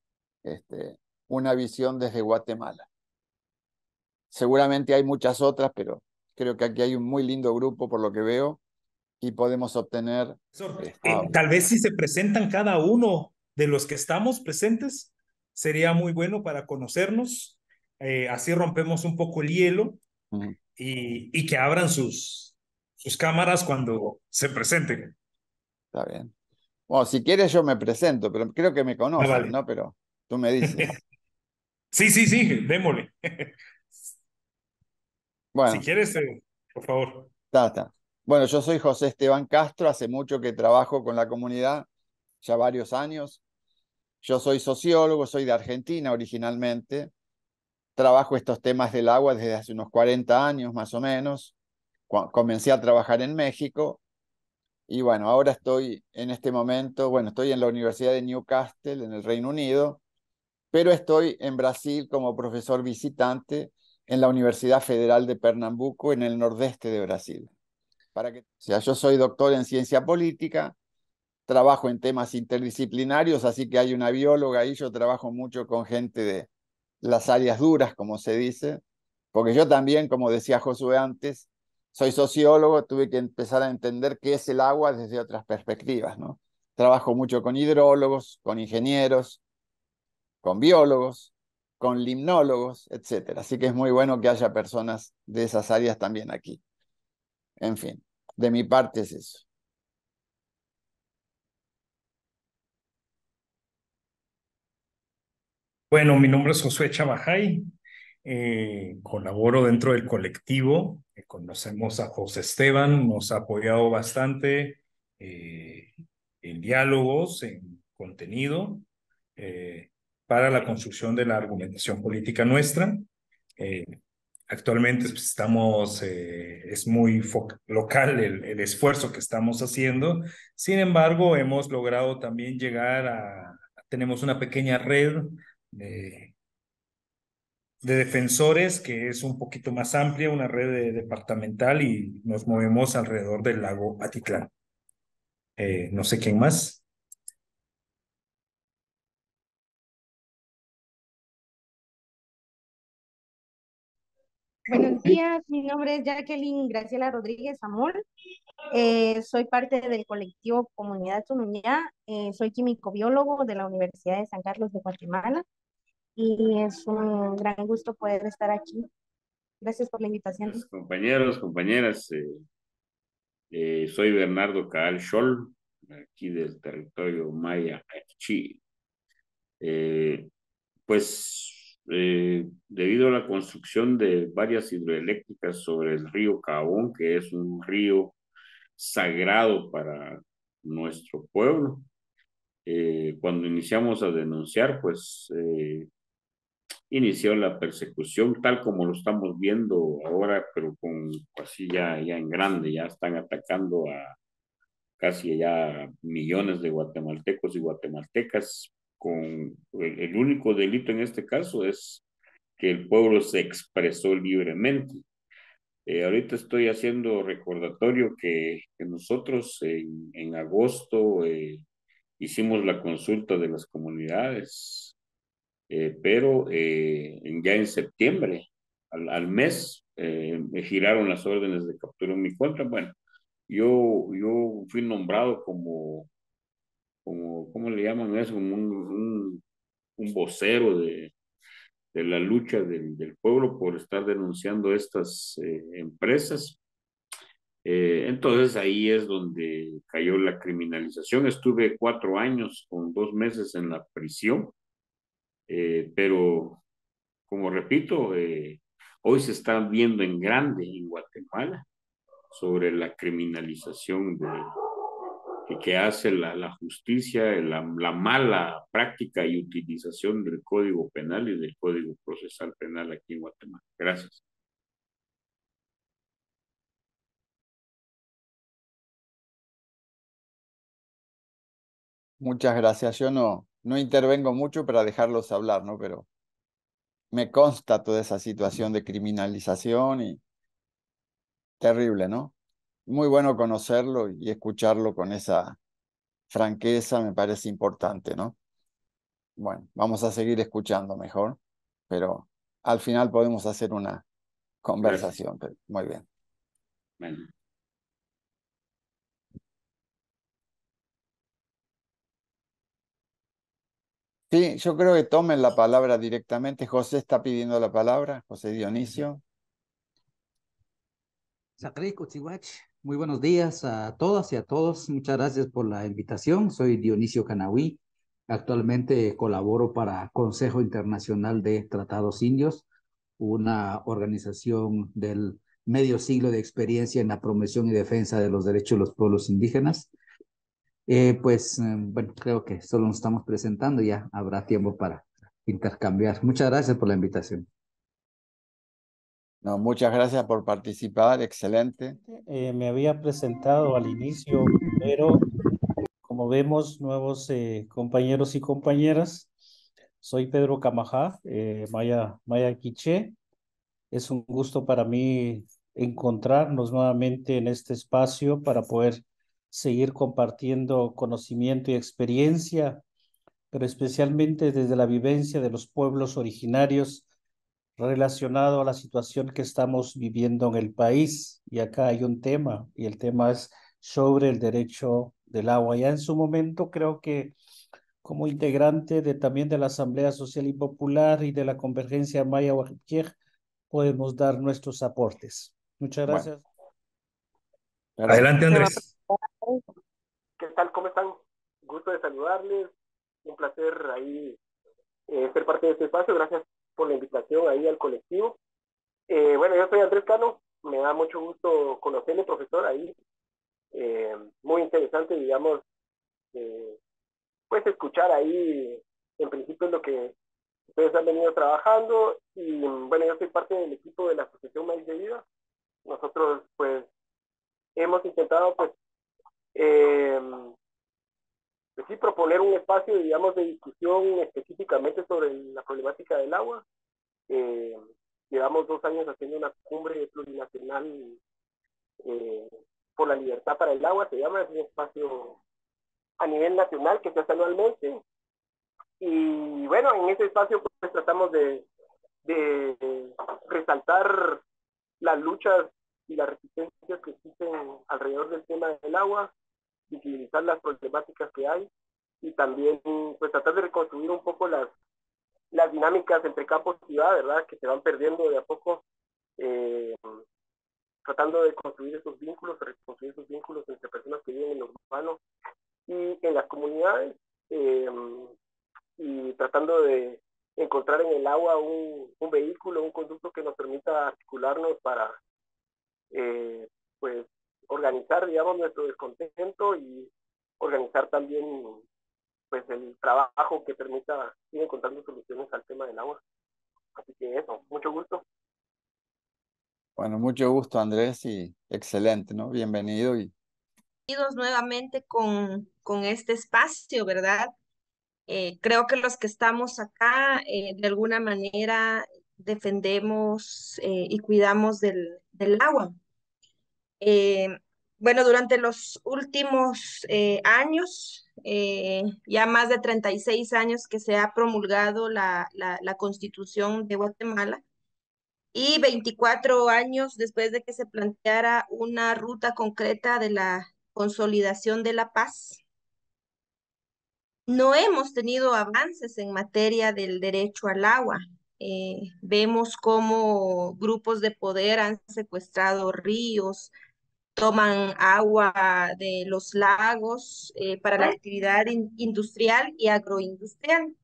este, una visión desde Guatemala. Seguramente hay muchas otras, pero creo que aquí hay un muy lindo grupo por lo que veo y podemos obtener... Eh, tal vez si se presentan cada uno de los que estamos presentes, sería muy bueno para conocernos. Eh, así rompemos un poco el hielo Ujú. y, y que abran sus, sus cámaras cuando se presenten. Está bien. Bueno, si quieres yo me presento, pero creo que me Ah, conocen, vale. ¿no? Pero tú me dices. Sí, sí, sí, démosle. Si Bueno, quieres, eh, por favor. está, está. Bueno, yo soy José Esteban Castro, hace mucho que trabajo con la comunidad, ya varios años. Yo soy sociólogo, soy de Argentina originalmente. Trabajo estos temas del agua desde hace unos cuarenta años más o menos. Cu- Comencé a trabajar en México y bueno, ahora estoy en este momento, bueno, estoy en la Universidad de Newcastle, en el Reino Unido, pero estoy en Brasil como profesor visitante en la Universidad Federal de Pernambuco, en el nordeste de Brasil. Para que, o sea, yo soy doctor en ciencia política, trabajo en temas interdisciplinarios, así que hay una bióloga ahí, yo trabajo mucho con gente de las áreas duras, como se dice, porque yo también, como decía Josué antes, soy sociólogo, tuve que empezar a entender qué es el agua desde otras perspectivas, ¿no? Trabajo mucho con hidrólogos, con ingenieros, con biólogos, con limnólogos, etcétera. Así que es muy bueno que haya personas de esas áreas también aquí. En fin, de mi parte es eso. Bueno, mi nombre es Josué Chabajay. Eh, colaboro dentro del colectivo. Eh, conocemos a José Esteban, nos ha apoyado bastante eh, en diálogos, en contenido, eh, para la construcción de la argumentación política nuestra. Eh, Actualmente pues, estamos, eh, es muy fo- local el, el esfuerzo que estamos haciendo. Sin embargo, hemos logrado también llegar a, tenemos una pequeña red de, de defensores que es un poquito más amplia, una red de- departamental y nos movemos alrededor del lago Atitlán. Eh, no sé quién más. Buenos días, mi nombre es Jacqueline Graciela Rodríguez Amor. Eh, soy parte del colectivo Comunidad Tunuyá. Eh, soy químico biólogo de la Universidad de San Carlos de Guatemala y es un gran gusto poder estar aquí. Gracias por la invitación. Compañeros, compañeras, eh, eh, soy Bernardo Caal Scholl, aquí del territorio Maya Achí. Eh, pues eh, debido a la construcción de varias hidroeléctricas sobre el río Cabón, que es un río sagrado para nuestro pueblo, eh, cuando iniciamos a denunciar, pues eh, inició la persecución tal como lo estamos viendo ahora, pero con así ya, ya en grande, ya están atacando a casi ya millones de guatemaltecos y guatemaltecas con el, el único delito en este caso es que el pueblo se expresó libremente. Eh, ahorita estoy haciendo recordatorio que, que nosotros en, en agosto eh, hicimos la consulta de las comunidades, eh, pero eh, ya en septiembre, al, al mes, eh, me giraron las órdenes de captura en mi contra. Bueno, yo, yo fui nombrado como, como, ¿cómo le llaman eso? Como un, un, un vocero de, de la lucha del, del, pueblo por estar denunciando estas eh, empresas. Eh, entonces ahí es donde cayó la criminalización. Estuve cuatro años con dos meses en la prisión, eh, pero como repito, eh, hoy se está viendo en grande en Guatemala sobre la criminalización de, que, que hace la, la justicia, la, la mala práctica y utilización del Código Penal y del Código Procesal Penal aquí en Guatemala. Gracias. Muchas gracias. Yo no, no intervengo mucho para dejarlos hablar, ¿no? Pero me consta toda esa situación de criminalización y terrible, ¿no? Muy bueno conocerlo y escucharlo con esa franqueza, me parece importante, ¿no? Bueno, vamos a seguir escuchando mejor, pero al final podemos hacer una conversación. Pero muy bien. Bueno. Sí, yo creo que tomen la palabra directamente. José está pidiendo la palabra, José Dionisio. Sacré Cochihuach, muy buenos días a todas y a todos. Muchas gracias por la invitación. Soy Dionisio Canaví. Actualmente colaboro para Consejo Internacional de Tratados Indios, una organización del medio siglo de experiencia en la promoción y defensa de los derechos de los pueblos indígenas. Eh, pues, eh, bueno, creo que solo nos estamos presentando, ya habrá tiempo para intercambiar. Muchas gracias por la invitación. No, muchas gracias por participar, excelente. Eh, me había presentado al inicio, pero como vemos, nuevos eh, compañeros y compañeras. Soy Pedro Camajá, eh, Maya, Maya Quiché. Es un gusto para mí encontrarnos nuevamente en este espacio para poder seguir compartiendo conocimiento y experiencia, pero especialmente desde la vivencia de los pueblos originarios relacionado a la situación que estamos viviendo en el país. Y acá hay un tema, y el tema es sobre el derecho del agua. Ya en su momento creo que como integrante de, también de la Asamblea Social y Popular y de la Convergencia Maya Huaquiej, podemos dar nuestros aportes. Muchas gracias. Bueno. Adelante, Andrés. ¿Qué tal? ¿Cómo están? Gusto de saludarles. Un placer ahí eh, ser parte de este espacio. Gracias por la invitación ahí al colectivo. Eh, bueno, yo soy Andrés Cano. Me da mucho gusto conocerle, profesor, ahí. Eh, muy interesante, digamos, eh, pues escuchar ahí, en principio, lo que ustedes han venido trabajando. Y bueno, yo soy parte del equipo de la Asociación Maíz de Vida. Nosotros, pues, hemos intentado, pues, eh, pues sí, proponer un espacio, digamos, de discusión específicamente sobre la problemática del agua. Eh, llevamos dos años haciendo una cumbre plurinacional eh, por la libertad para el agua, se llama, es un espacio a nivel nacional que se hace anualmente. Y bueno, en ese espacio pues tratamos de, de resaltar las luchas y las resistencias que existen alrededor del tema del agua, visibilizar las problemáticas que hay y también pues tratar de reconstruir un poco las, las dinámicas entre campo y ciudad, ¿verdad? Que se van perdiendo de a poco, eh, tratando de construir esos vínculos, de reconstruir esos vínculos entre personas que viven en lo urbano y en las comunidades, eh, y tratando de encontrar en el agua un, un vehículo, un conducto que nos permita articularnos para eh, pues organizar, digamos, nuestro descontento y organizar también pues el trabajo que permita ir encontrando soluciones al tema del agua. Así que eso, mucho gusto. Bueno, mucho gusto, Andrés, y excelente, ¿no? Bienvenido. Y nuevamente con, con este espacio, ¿verdad? Eh, creo que los que estamos acá, eh, de alguna manera, defendemos eh, y cuidamos del, del agua. Eh, bueno, durante los últimos eh, años, eh, ya más de treinta y seis años que se ha promulgado la, la, la Constitución de Guatemala y veinticuatro años después de que se planteara una ruta concreta de la consolidación de la paz, no hemos tenido avances en materia del derecho al agua. Eh, vemos cómo grupos de poder han secuestrado ríos, toman agua de los lagos eh, para la actividad in- industrial y agroindustrial.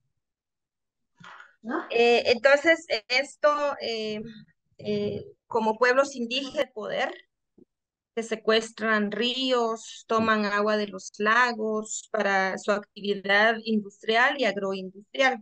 Eh, entonces, esto, eh, eh, como pueblos indígenas de poder, que secuestran ríos, toman agua de los lagos para su actividad industrial y agroindustrial.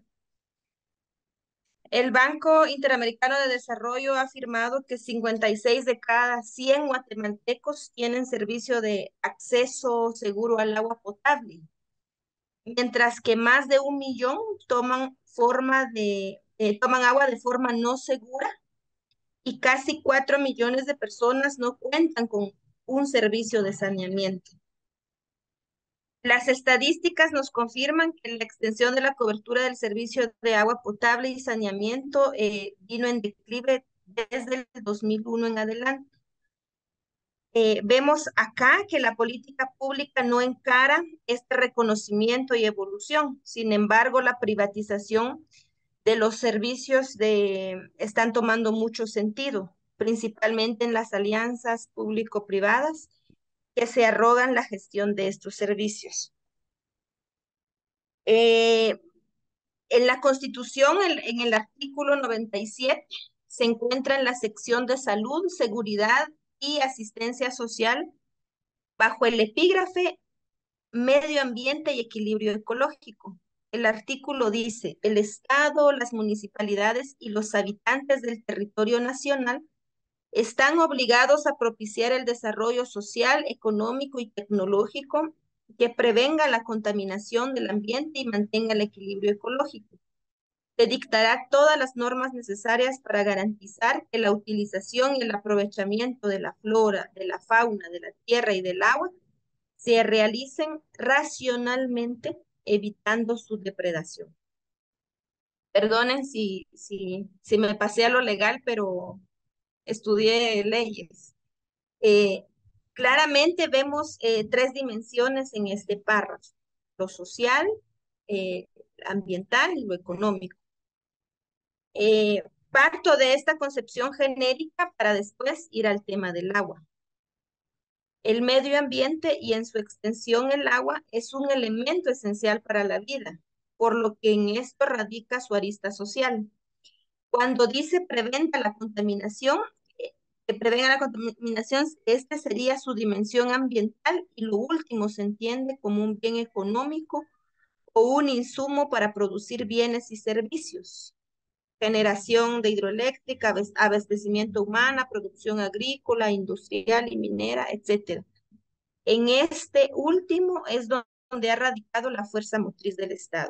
El Banco Interamericano de Desarrollo ha afirmado que cincuenta y seis de cada cien guatemaltecos tienen servicio de acceso seguro al agua potable, mientras que más de un millón toman, forma de, eh, toman agua de forma no segura y casi cuatro millones de personas no cuentan con un servicio de saneamiento. Las estadísticas nos confirman que la extensión de la cobertura del servicio de agua potable y saneamiento eh, vino en declive desde el dos mil uno en adelante. Eh, vemos acá que la política pública no encara este reconocimiento y evolución. Sin embargo, la privatización de los servicios de, están tomando mucho sentido, principalmente en las alianzas público-privadas que se arrogan la gestión de estos servicios. Eh, en la Constitución, en, en el artículo noventa y siete, se encuentra en la sección de salud, seguridad y asistencia social, bajo el epígrafe medio ambiente y equilibrio ecológico. El artículo dice, el Estado, las municipalidades y los habitantes del territorio nacional están obligados a propiciar el desarrollo social, económico y tecnológico que prevenga la contaminación del ambiente y mantenga el equilibrio ecológico. Se dictará todas las normas necesarias para garantizar que la utilización y el aprovechamiento de la flora, de la fauna, de la tierra y del agua se realicen racionalmente, evitando su depredación. Perdonen si, si, si me pasé a lo legal, pero estudié leyes. Eh, claramente vemos eh, tres dimensiones en este párrafo: lo social, eh, ambiental y lo económico. Eh, parto de esta concepción genérica para después ir al tema del agua. El medio ambiente y en su extensión el agua es un elemento esencial para la vida, por lo que en esto radica su arista social. Cuando dice preventa la contaminación, eh, que prevenga la contaminación, este sería su dimensión ambiental y lo último se entiende como un bien económico o un insumo para producir bienes y servicios. Generación de hidroeléctrica, abastecimiento humana, producción agrícola, industrial y minera, etcétera. En este último es donde ha radicado la fuerza motriz del Estado.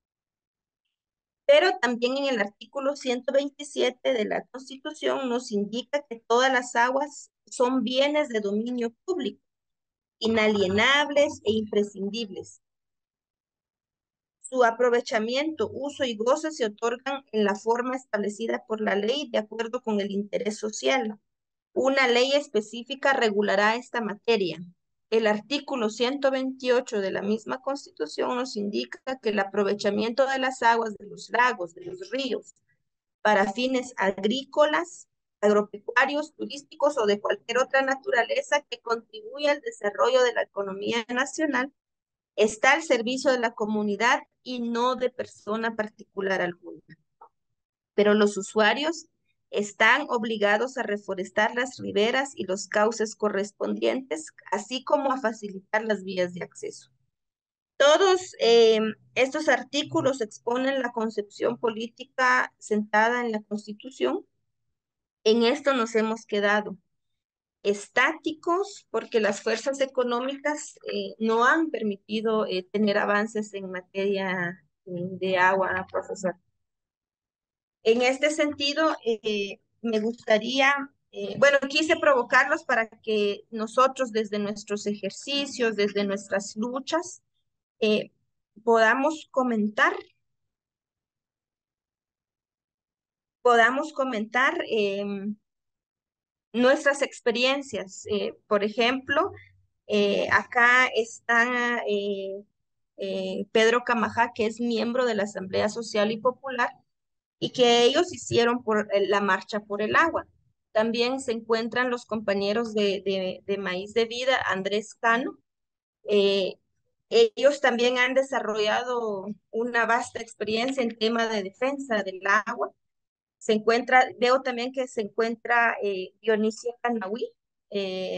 Pero también en el artículo ciento veintisiete de la Constitución nos indica que todas las aguas son bienes de dominio público, inalienables e imprescindibles. Su aprovechamiento, uso y goce se otorgan en la forma establecida por la ley de acuerdo con el interés social. Una ley específica regulará esta materia. El artículo ciento veintiocho de la misma Constitución nos indica que el aprovechamiento de las aguas de los lagos, de los ríos, para fines agrícolas, agropecuarios, turísticos o de cualquier otra naturaleza que contribuya al desarrollo de la economía nacional, está al servicio de la comunidad y no de persona particular alguna. Pero los usuarios están obligados a reforestar las riberas y los cauces correspondientes, así como a facilitar las vías de acceso. Todos eh, estos artículos exponen la concepción política sentada en la Constitución. En esto nos hemos quedado estáticos porque las fuerzas económicas eh, no han permitido eh, tener avances en materia eh, de agua, profesor. En este sentido, eh, me gustaría, eh, bueno, quise provocarlos para que nosotros desde nuestros ejercicios, desde nuestras luchas, eh, podamos comentar, podamos comentar eh, nuestras experiencias. Eh, por ejemplo, eh, acá está eh, eh, Pedro Camajá, que es miembro de la Asamblea Social y Popular, y que ellos hicieron por la marcha por el agua. También se encuentran los compañeros de, de, de Maíz de Vida, Andrés Cano. Eh, ellos también han desarrollado una vasta experiencia en tema de defensa del agua. Se encuentra, veo también que se encuentra eh, Dionisio Canaví. Eh,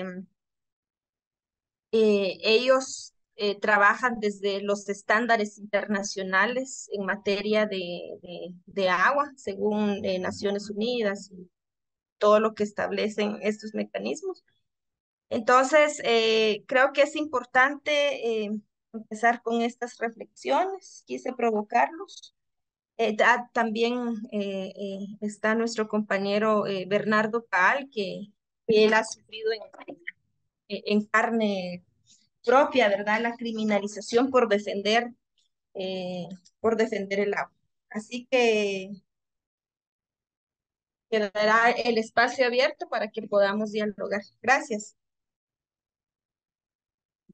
eh, ellos eh, trabajan desde los estándares internacionales en materia de, de, de agua, según eh, Naciones Unidas y todo lo que establecen estos mecanismos. Entonces, eh, creo que es importante eh, empezar con estas reflexiones. Quise provocarlos. Eh, ta- también eh, eh, está nuestro compañero eh, Bernardo Caal, que, que él ha sufrido en, en carne propia, ¿verdad? La criminalización por defender, eh, por defender el agua. Así que quedará el espacio abierto para que podamos dialogar. Gracias.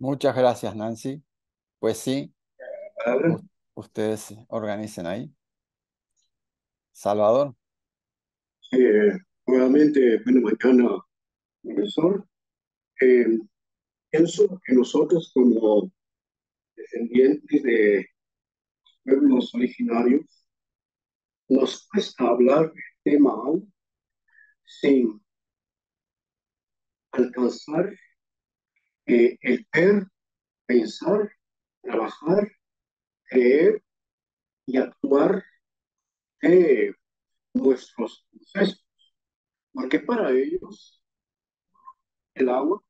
Muchas gracias, Nancy. Pues sí, ustedes organicen ahí. Salvador. Eh, nuevamente, buena mañana, profesor. Eh, pienso que nosotros como descendientes de pueblos originarios nos cuesta hablar del tema aún sin alcanzar eh, el ver, pensar, trabajar, creer y actuar de nuestros ancestros, porque para ellos el agua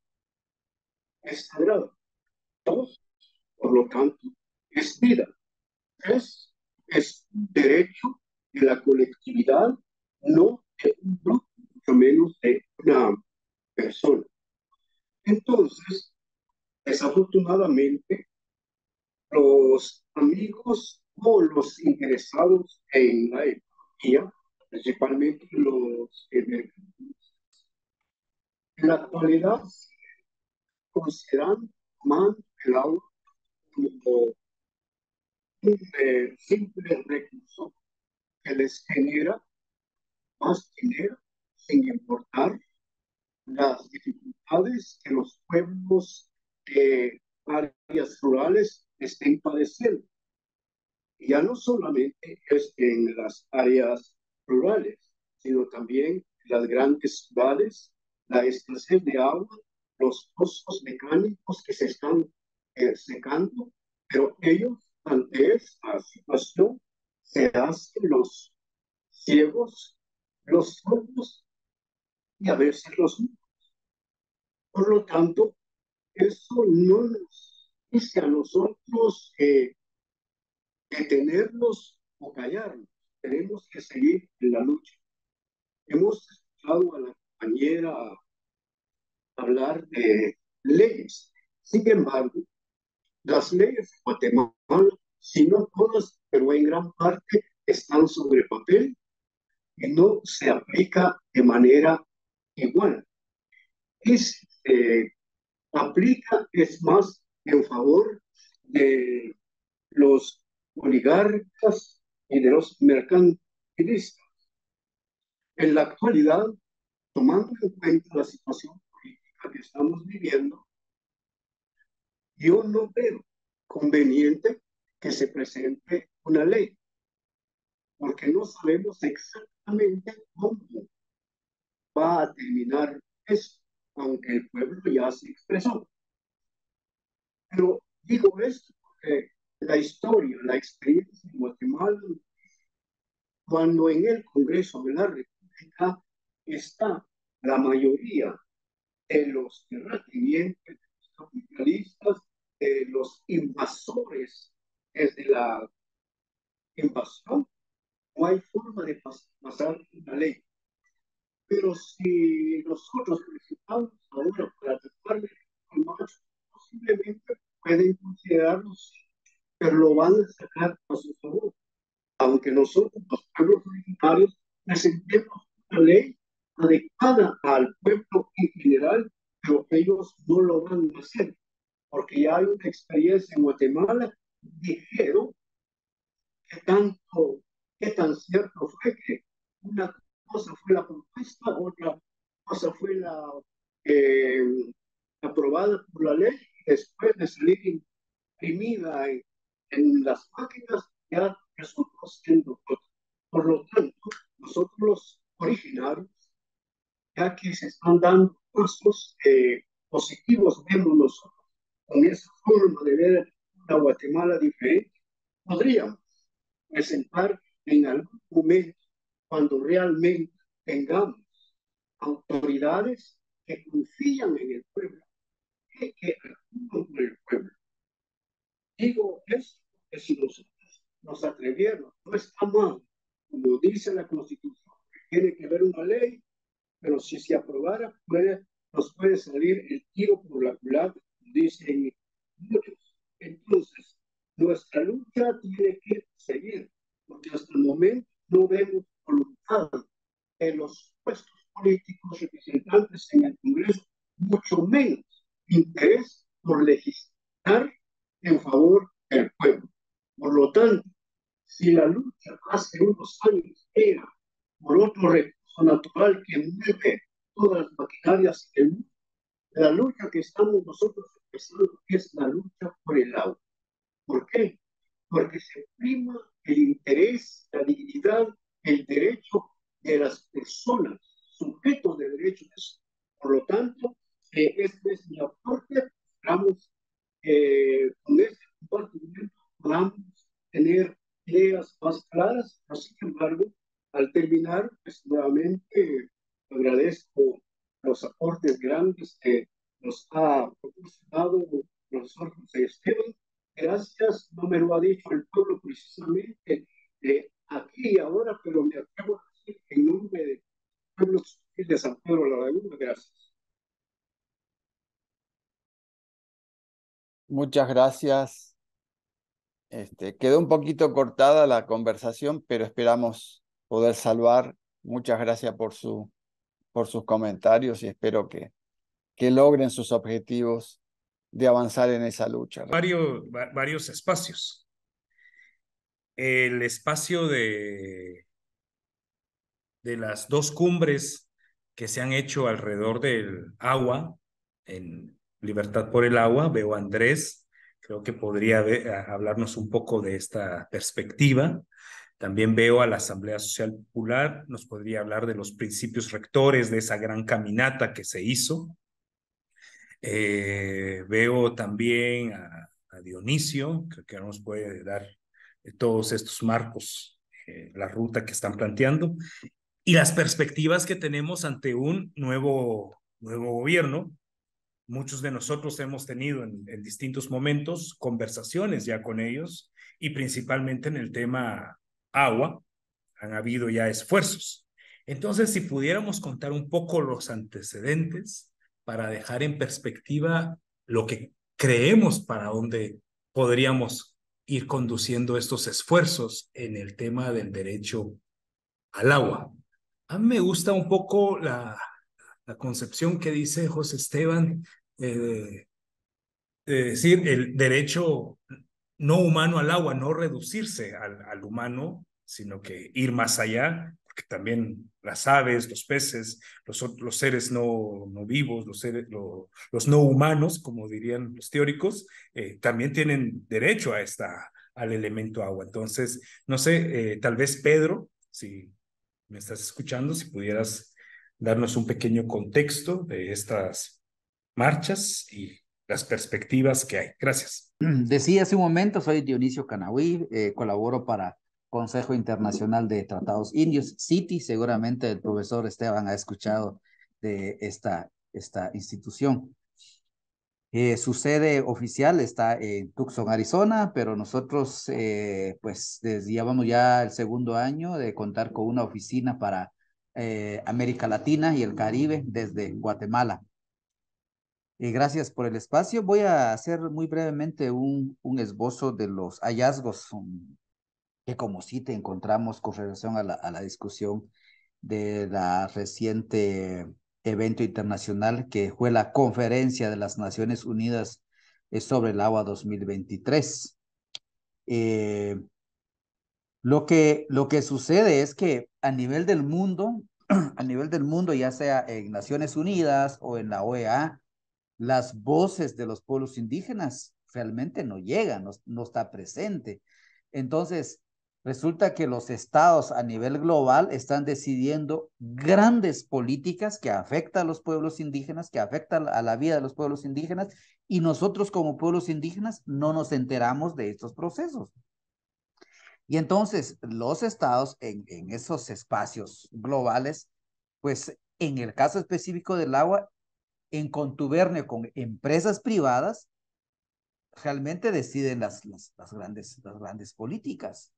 es sagrado, todos, por lo tanto, es vida, es, es un derecho de la colectividad, no de un grupo, mucho menos de una persona. Entonces, desafortunadamente, los amigos o los interesados en la economía, principalmente los emergentes, en la actualidad consideran más el agua como un eh, simple recurso que les genera más dinero sin importar las dificultades que los pueblos de áreas rurales estén padeciendo. Y ya no solamente es en las áreas rurales, sino también en las grandes ciudades, la escasez de agua, los pozos mecánicos que se están eh, secando, pero ellos ante esta situación se hacen los ciegos, los sordos y a veces los mudos. Por lo tanto, eso no nos dice a nosotros eh, detenernos o callarnos. Tenemos que seguir en la lucha. Hemos escuchado a la compañera hablar de leyes. Sin embargo, las leyes de Guatemala, si no todas, pero en gran parte, están sobre papel y no se aplica de manera igual. Y se eh, aplica es más en favor de los oligarcas y de los mercantilistas. En la actualidad, tomando en cuenta la situación política que estamos viviendo, yo no veo conveniente que se presente una ley, porque no sabemos exactamente cómo va a terminar eso, aunque el pueblo ya se expresó. Pero digo esto porque la historia, la experiencia en Guatemala, cuando en el Congreso de la República está la mayoría de los terratenientes, de los capitalistas, de los invasores desde la invasión, no hay forma de pas pasar una ley. Pero si nosotros presentamos ahora para tratar de reformar, posiblemente pueden considerarlos, pero lo van a sacar a su favor. Aunque nosotros, los pueblos originarios, presentemos una ley adecuada al pueblo en general, pero ellos no lo van a hacer, porque ya hay una experiencia en Guatemala. Dijeron que tanto, que tan cierto fue que una cosa fue la propuesta, otra cosa fue la eh, aprobada por la ley, y después de salir imprimida en, en las máquinas, ya resultó siendo otra. Por lo tanto, nosotros los originarios, ya que se están dando pasos eh, positivos, vemos nosotros, con esa forma de ver la Guatemala diferente, podríamos presentar en algún momento, cuando realmente tengamos autoridades que confían en el pueblo, que, que actúan por el pueblo. Digo eso, que si nosotros nos atrevieron, no está mal, como dice la Constitución, tiene que haber una ley, pero si se aprobara, puede, nos puede salir el tiro por la culata, dicen muchos. Entonces, nuestra lucha tiene que seguir, porque hasta el momento no vemos voluntad en los puestos políticos representantes en el Congreso, mucho menos interés por legislar en favor del pueblo. Por lo tanto, si la lucha hace unos años era por otro recurso natural que mueve todas las maquinarias del mundo, la lucha que estamos nosotros empezando es la lucha por el agua. ¿Por qué? Porque se prima el interés, la dignidad, el derecho de las personas, sujetos de derechos. Por lo tanto, eh, este es mi aporte. Esperamos eh, con este compartimiento podamos tener ideas más claras, pero sin embargo, al terminar, pues nuevamente agradezco los aportes grandes que nos ha proporcionado el profesor José Esteban. Gracias, no me lo ha dicho el pueblo precisamente de aquí y ahora, pero me atrevo a decir en nombre del pueblo de San Pedro de la Laguna. Gracias. Muchas gracias. Este, quedó un poquito cortada la conversación, pero esperamos poder salvar. Muchas gracias por, su, por sus comentarios y espero que, que logren sus objetivos de avanzar en esa lucha. Varios, varios espacios. El espacio de, de las dos cumbres que se han hecho alrededor del agua, en Libertad por el Agua, veo a Andrés, creo que podría ver, a, hablarnos un poco de esta perspectiva. También veo a la Asamblea Social Popular, nos podría hablar de los principios rectores de esa gran caminata que se hizo. Eh, veo también a, a Dionisio, creo que nos puede dar todos estos marcos, eh, la ruta que están planteando y las perspectivas que tenemos ante un nuevo, nuevo gobierno. Muchos de nosotros hemos tenido en, en distintos momentos conversaciones ya con ellos y principalmente en el tema agua han habido ya esfuerzos. Entonces, si pudiéramos contar un poco los antecedentes para dejar en perspectiva lo que creemos para dónde podríamos ir conduciendo estos esfuerzos en el tema del derecho al agua. A mí me gusta un poco la, la concepción que dice José Esteban, eh, de decir el derecho no humano al agua, no reducirse al, al humano, sino que ir más allá, porque también las aves, los peces, los, los seres no, no vivos, los, seres, lo, los no humanos, como dirían los teóricos, eh, también tienen derecho a esta, al elemento agua. Entonces, no sé, eh, tal vez Pedro, si me estás escuchando, si pudieras darnos un pequeño contexto de estas marchas y las perspectivas que hay. Gracias. Decía hace un momento, soy Dionisio Canaví, eh, colaboro para Consejo Internacional de Tratados Indios, C I T I, seguramente el profesor Esteban ha escuchado de esta, esta institución. Eh, su sede oficial está en Tucson, Arizona, pero nosotros eh, pues desde, llevamos ya el segundo año de contar con una oficina para eh, América Latina y el Caribe desde Guatemala. Eh, gracias por el espacio. Voy a hacer muy brevemente un, un esbozo de los hallazgos um, que como cita encontramos con relación a la, a la discusión de la reciente evento internacional que fue la Conferencia de las Naciones Unidas sobre el Agua dos mil veintitrés. Eh, lo, que, lo que sucede es que a nivel del mundo, a nivel del mundo, ya sea en Naciones Unidas o en la O E A, las voces de los pueblos indígenas realmente no llegan, no, no está presente. Entonces, resulta que los estados a nivel global están decidiendo grandes políticas que afectan a los pueblos indígenas, que afectan a la vida de los pueblos indígenas, y nosotros como pueblos indígenas no nos enteramos de estos procesos. Y entonces los estados en, en esos espacios globales, pues en el caso específico del agua, en contubernio con empresas privadas, realmente deciden las, las, las, grandes, las grandes políticas.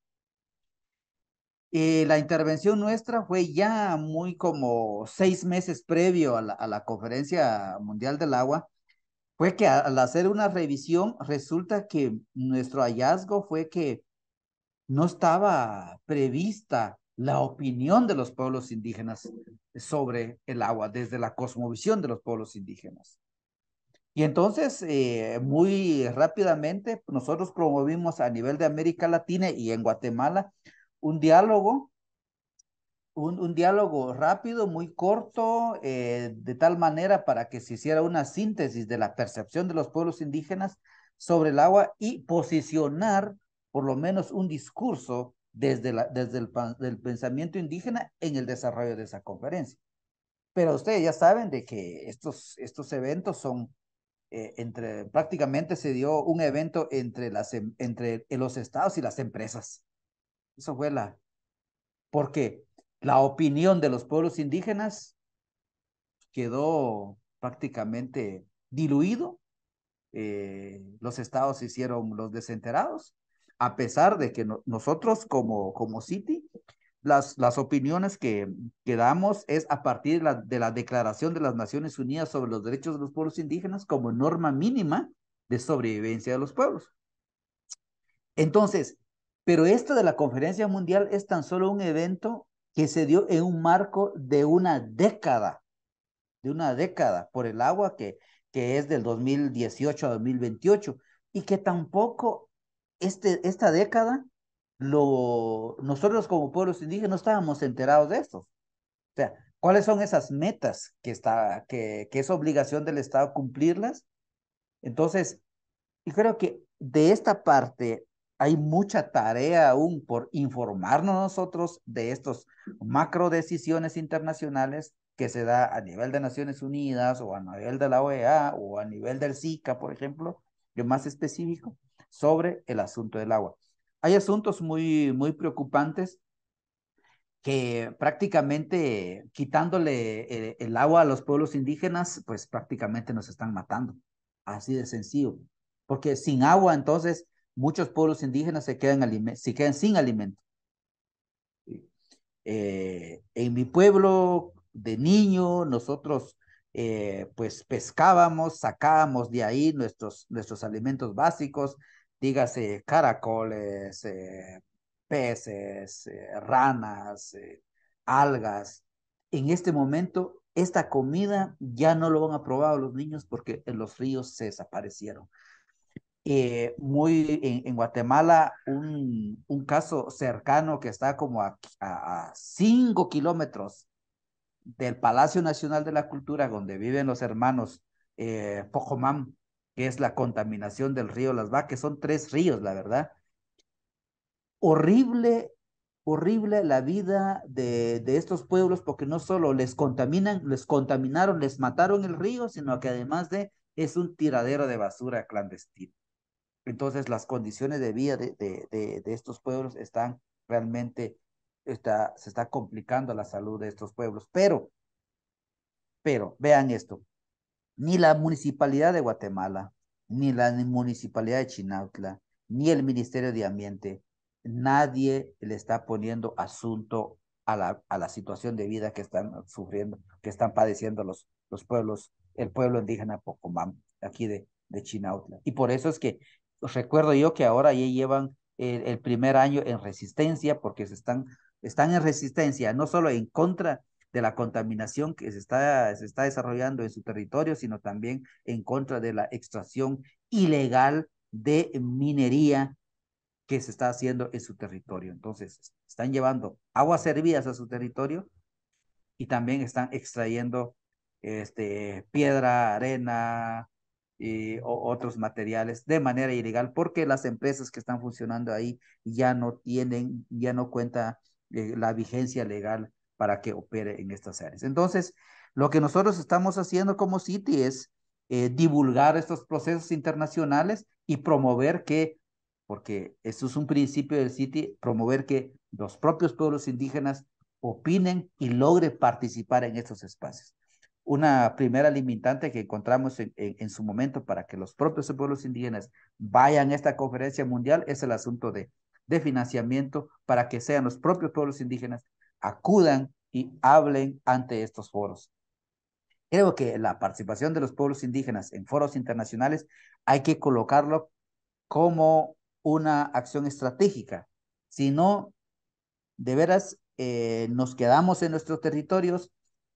Eh, la intervención nuestra fue ya muy como seis meses previo a la, a la Conferencia Mundial del Agua, fue que al hacer una revisión resulta que nuestro hallazgo fue que no estaba prevista la opinión de los pueblos indígenas sobre el agua, desde la cosmovisión de los pueblos indígenas. Y entonces, eh, muy rápidamente, nosotros promovimos a nivel de América Latina y en Guatemala un diálogo, un, un diálogo rápido, muy corto, eh, de tal manera para que se hiciera una síntesis de la percepción de los pueblos indígenas sobre el agua y posicionar por lo menos un discurso desde, la, desde el del pensamiento indígena en el desarrollo de esa conferencia. Pero ustedes ya saben de que estos, estos eventos son eh, entre, prácticamente se dio un evento entre, las, entre los estados y las empresas. Eso fue la, porque la opinión de los pueblos indígenas quedó prácticamente diluido. Eh, los estados se hicieron los desenterados, a pesar de que no, nosotros como, como City, las, las opiniones que, que damos es a partir de la, de la Declaración de las Naciones Unidas sobre los Derechos de los Pueblos Indígenas como norma mínima de sobrevivencia de los pueblos. Entonces, pero esto de la Conferencia Mundial es tan solo un evento que se dio en un marco de una década, de una década por el agua que, que es del dos mil dieciocho a dos mil veintiocho y que tampoco este, esta década lo, nosotros como pueblos indígenas no estábamos enterados de esto. O sea, ¿cuáles son esas metas que, está, que, que es obligación del Estado cumplirlas? Entonces, yo creo que de esta parte hay mucha tarea aún por informarnos nosotros de estos macro decisiones internacionales que se da a nivel de Naciones Unidas o a nivel de la O E A o a nivel del SICA, por ejemplo, yo más específico, sobre el asunto del agua. Hay asuntos muy, muy preocupantes que prácticamente quitándole el, el agua a los pueblos indígenas, pues prácticamente nos están matando. Así de sencillo. Porque sin agua, entonces, muchos pueblos indígenas se quedan, se quedan sin alimento. Eh, en mi pueblo, de niño, nosotros eh, pues pescábamos, sacábamos de ahí nuestros, nuestros alimentos básicos, dígase caracoles, eh, peces, eh, ranas, eh, algas. En este momento, esta comida ya no lo van a probar los niños porque en los ríos se desaparecieron. Eh, muy en, en Guatemala, un, un caso cercano que está como a, a, a cinco kilómetros del Palacio Nacional de la Cultura, donde viven los hermanos eh, Pojomam, que es la contaminación del río Las Vaques. Son tres ríos, la verdad. Horrible, horrible la vida de, de estos pueblos, porque no solo les contaminan, les contaminaron, les mataron el río, sino que además de, es un tiradero de basura clandestino. Entonces, las condiciones de vida de, de, de, de estos pueblos están realmente, está, se está complicando la salud de estos pueblos. Pero, pero, vean esto, ni la Municipalidad de Guatemala, ni la Municipalidad de Chinautla, ni el Ministerio de Ambiente, nadie le está poniendo asunto a la, a la situación de vida que están sufriendo, que están padeciendo los, los pueblos, el pueblo indígena Pocomam, aquí de, de Chinautla. Y por eso es que recuerdo yo que ahora ya llevan el, el primer año en resistencia, porque se están, están en resistencia, no solo en contra de la contaminación que se está, se está desarrollando en su territorio, sino también en contra de la extracción ilegal de minería que se está haciendo en su territorio. Entonces, están llevando aguas servidas a su territorio y también están extrayendo este, piedra, arena y o, otros materiales de manera ilegal, porque las empresas que están funcionando ahí ya no tienen, ya no cuenta eh, la vigencia legal para que opere en estas áreas. Entonces, lo que nosotros estamos haciendo como City es eh, divulgar estos procesos internacionales y promover que, porque eso es un principio del City, promover que los propios pueblos indígenas opinen y logren participar en estos espacios. Una primera limitante que encontramos en, en, en su momento para que los propios pueblos indígenas vayan a esta conferencia mundial es el asunto de, de financiamiento para que sean los propios pueblos indígenas acudan y hablen ante estos foros. Creo que la participación de los pueblos indígenas en foros internacionales hay que colocarlo como una acción estratégica. Si no, de veras, eh, nos quedamos en nuestros territorios,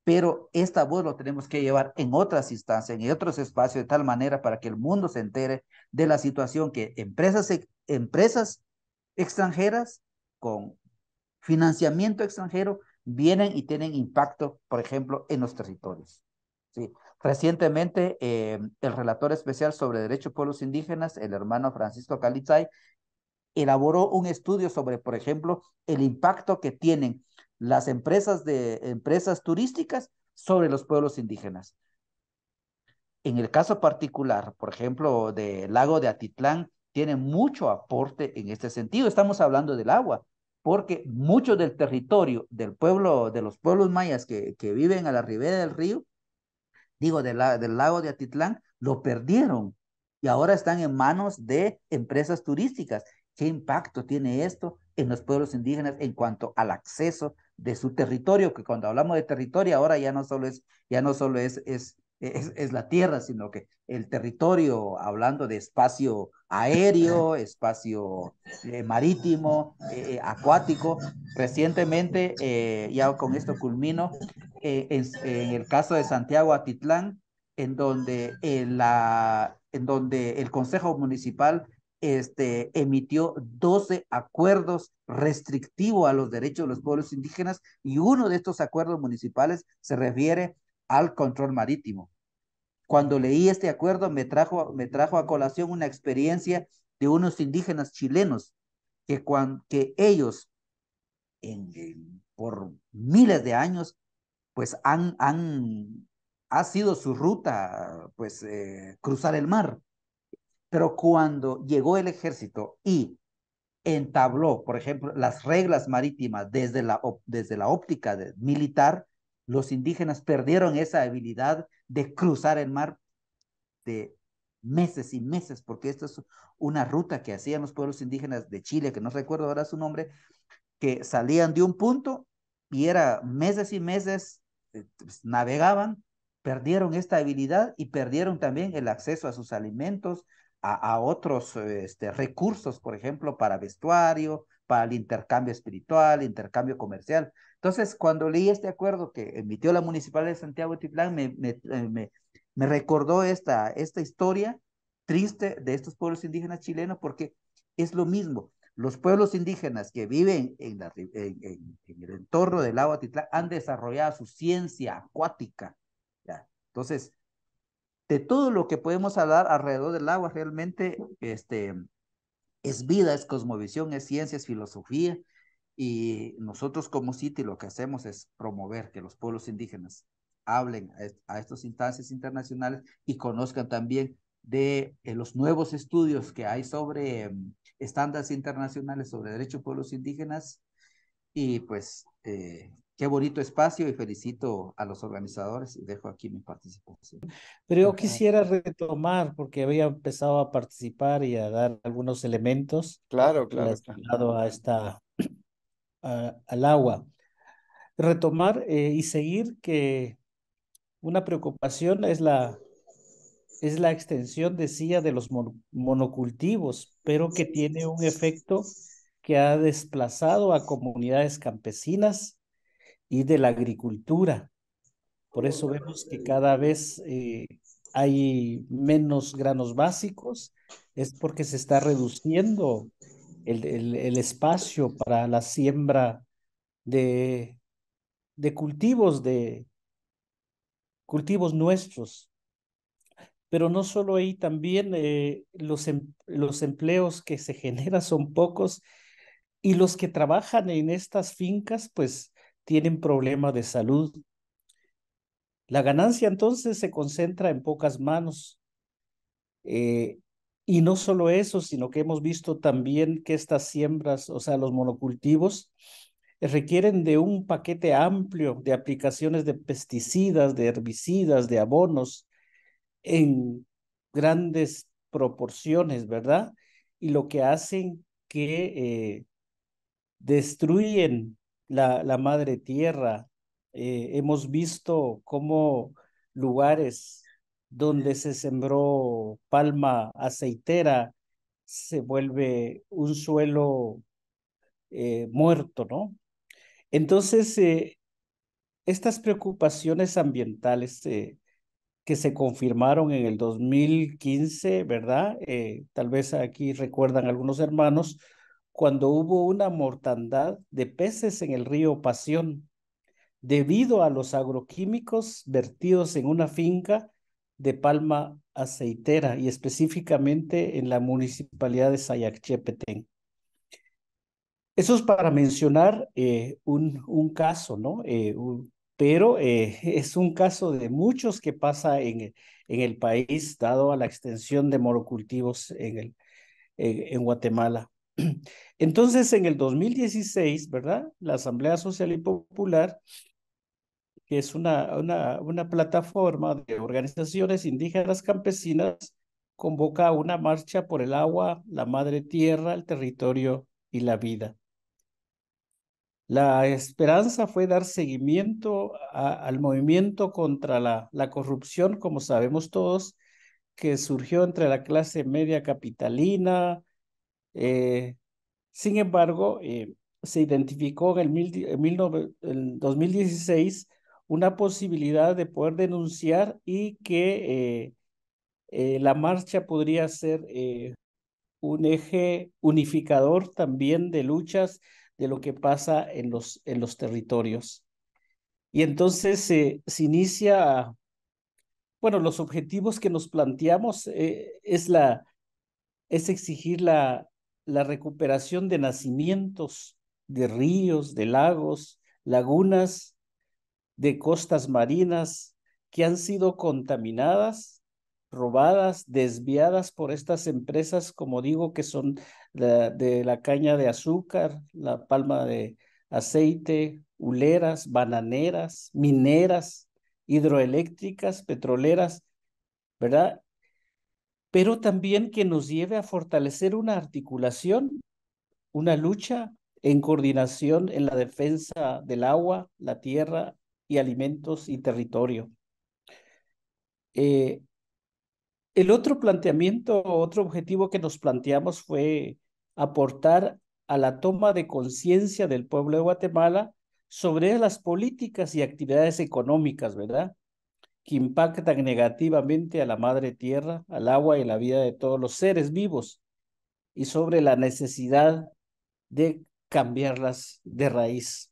pero esta voz lo tenemos que llevar en otras instancias, en otros espacios, de tal manera para que el mundo se entere de la situación que empresas, empresas extranjeras con financiamiento extranjero vienen y tienen impacto, por ejemplo, en los territorios. ¿Sí? Recientemente, eh, el relator especial sobre derechos de pueblos indígenas, el hermano Francisco Calizay, elaboró un estudio sobre, por ejemplo, el impacto que tienen las empresas, de, empresas turísticas sobre los pueblos indígenas. En el caso particular, por ejemplo, del lago de Atitlán, tiene mucho aporte en este sentido. Estamos hablando del agua, porque mucho del territorio del pueblo, de los pueblos mayas que, que viven a la ribera del río, digo, de la, del lago de Atitlán, lo perdieron y ahora están en manos de empresas turísticas. ¿Qué impacto tiene esto en los pueblos indígenas en cuanto al acceso de su territorio? Que cuando hablamos de territorio ahora ya no solo es, ya no solo es, es, es, es la tierra, sino que el territorio, hablando de espacio aéreo, espacio eh, marítimo, eh, acuático. Recientemente, eh, ya con esto culmino, eh, en, en el caso de Santiago Atitlán, en donde, eh, la, en donde el Consejo Municipal este, emitió doce acuerdos restrictivos a los derechos de los pueblos indígenas, y uno de estos acuerdos municipales se refiere al control marítimo. Cuando leí este acuerdo me trajo, me trajo a colación una experiencia de unos indígenas chilenos que, cuando, que ellos en, en, por miles de años pues han, han, ha sido su ruta pues eh, cruzar el mar. Pero cuando llegó el ejército y entabló, por ejemplo, las reglas marítimas desde la, desde la óptica de, militar, los indígenas perdieron esa habilidad de cruzar el mar de meses y meses, porque esta es una ruta que hacían los pueblos indígenas de Chile, que no recuerdo ahora su nombre, que salían de un punto y era meses y meses, eh, pues, navegaban, perdieron esta habilidad y perdieron también el acceso a sus alimentos, a, a otros este, recursos, por ejemplo, para vestuario, para el intercambio espiritual, intercambio comercial. Entonces, cuando leí este acuerdo que emitió la Municipalidad de Santiago Atitlán, me, me, me, me recordó esta, esta historia triste de estos pueblos indígenas chilenos, porque es lo mismo. Los pueblos indígenas que viven en, la, en, en, en el entorno del lago Atitlán han desarrollado su ciencia acuática. ¿Ya? Entonces, de todo lo que podemos hablar alrededor del agua, realmente este, es vida, es cosmovisión, es ciencia, es filosofía. Y nosotros como City lo que hacemos es promover que los pueblos indígenas hablen a, a estas instancias internacionales y conozcan también de eh, los nuevos estudios que hay sobre eh, estándares internacionales sobre derechos de pueblos indígenas. Y pues eh, qué bonito espacio, y felicito a los organizadores y dejo aquí mi participación. Pero yo quisiera retomar, porque había empezado a participar y a dar algunos elementos claro, claro, relacionados a esta, a, al agua. Retomar eh, y seguir que una preocupación es la, es la extensión, decía, de los mon monocultivos, pero que tiene un efecto que ha desplazado a comunidades campesinas y de la agricultura. Por eso vemos que cada vez eh, hay menos granos básicos, es porque se está reduciendo el, el, el espacio para la siembra de, de cultivos, de cultivos nuestros. Pero no solo ahí, también eh, los, em, los empleos que se generan son pocos, y los que trabajan en estas fincas pues tienen problemas de salud. La ganancia entonces se concentra en pocas manos. Eh, y no solo eso, sino que hemos visto también que estas siembras, o sea, los monocultivos, eh, requieren de un paquete amplio de aplicaciones de pesticidas, de herbicidas, de abonos, en grandes proporciones, ¿verdad? Y lo que hacen que eh, destruyen la, la madre tierra. Eh, hemos visto cómo lugares donde se sembró palma aceitera se vuelve un suelo eh, muerto, ¿no? Entonces, eh, estas preocupaciones ambientales eh, que se confirmaron en el dos mil quince, ¿verdad? Eh, tal vez aquí recuerdan algunos hermanos, cuando hubo una mortandad de peces en el río Pasión, debido a los agroquímicos vertidos en una finca de palma aceitera y específicamente en la municipalidad de Sayacchepetén. Eso es para mencionar eh, un, un caso, ¿no? Eh, un, pero eh, es un caso de muchos que pasa en, en el país, dado a la extensión de monocultivos en, el, en, en Guatemala. Entonces, en el dos mil dieciséis, ¿verdad? La Asamblea Social y Popular, que es una, una, una plataforma de organizaciones indígenas campesinas, convoca una marcha por el agua, la madre tierra, el territorio y la vida. La esperanza fue dar seguimiento a, al movimiento contra la, la corrupción, como sabemos todos, que surgió entre la clase media capitalina. Eh, sin embargo, eh, se identificó en el, mil, en mil nove, el dos mil dieciséis una posibilidad de poder denunciar y que eh, eh, la marcha podría ser eh, un eje unificador también de luchas de lo que pasa en los, en los territorios. Y entonces eh, se inicia, bueno, los objetivos que nos planteamos eh, es, la, es exigir la, la recuperación de nacimientos, de ríos, de lagos, lagunas, de costas marinas que han sido contaminadas, robadas, desviadas por estas empresas, como digo, que son la, de la caña de azúcar, la palma de aceite, huleras, bananeras, mineras, hidroeléctricas, petroleras, ¿verdad? Pero también que nos lleve a fortalecer una articulación, una lucha en coordinación en la defensa del agua, la tierra y alimentos y territorio. Eh, el otro planteamiento, otro objetivo que nos planteamos fue aportar a la toma de conciencia del pueblo de Guatemala sobre las políticas y actividades económicas, ¿verdad?, que impactan negativamente a la madre tierra, al agua y la vida de todos los seres vivos, y sobre la necesidad de cambiarlas de raíz.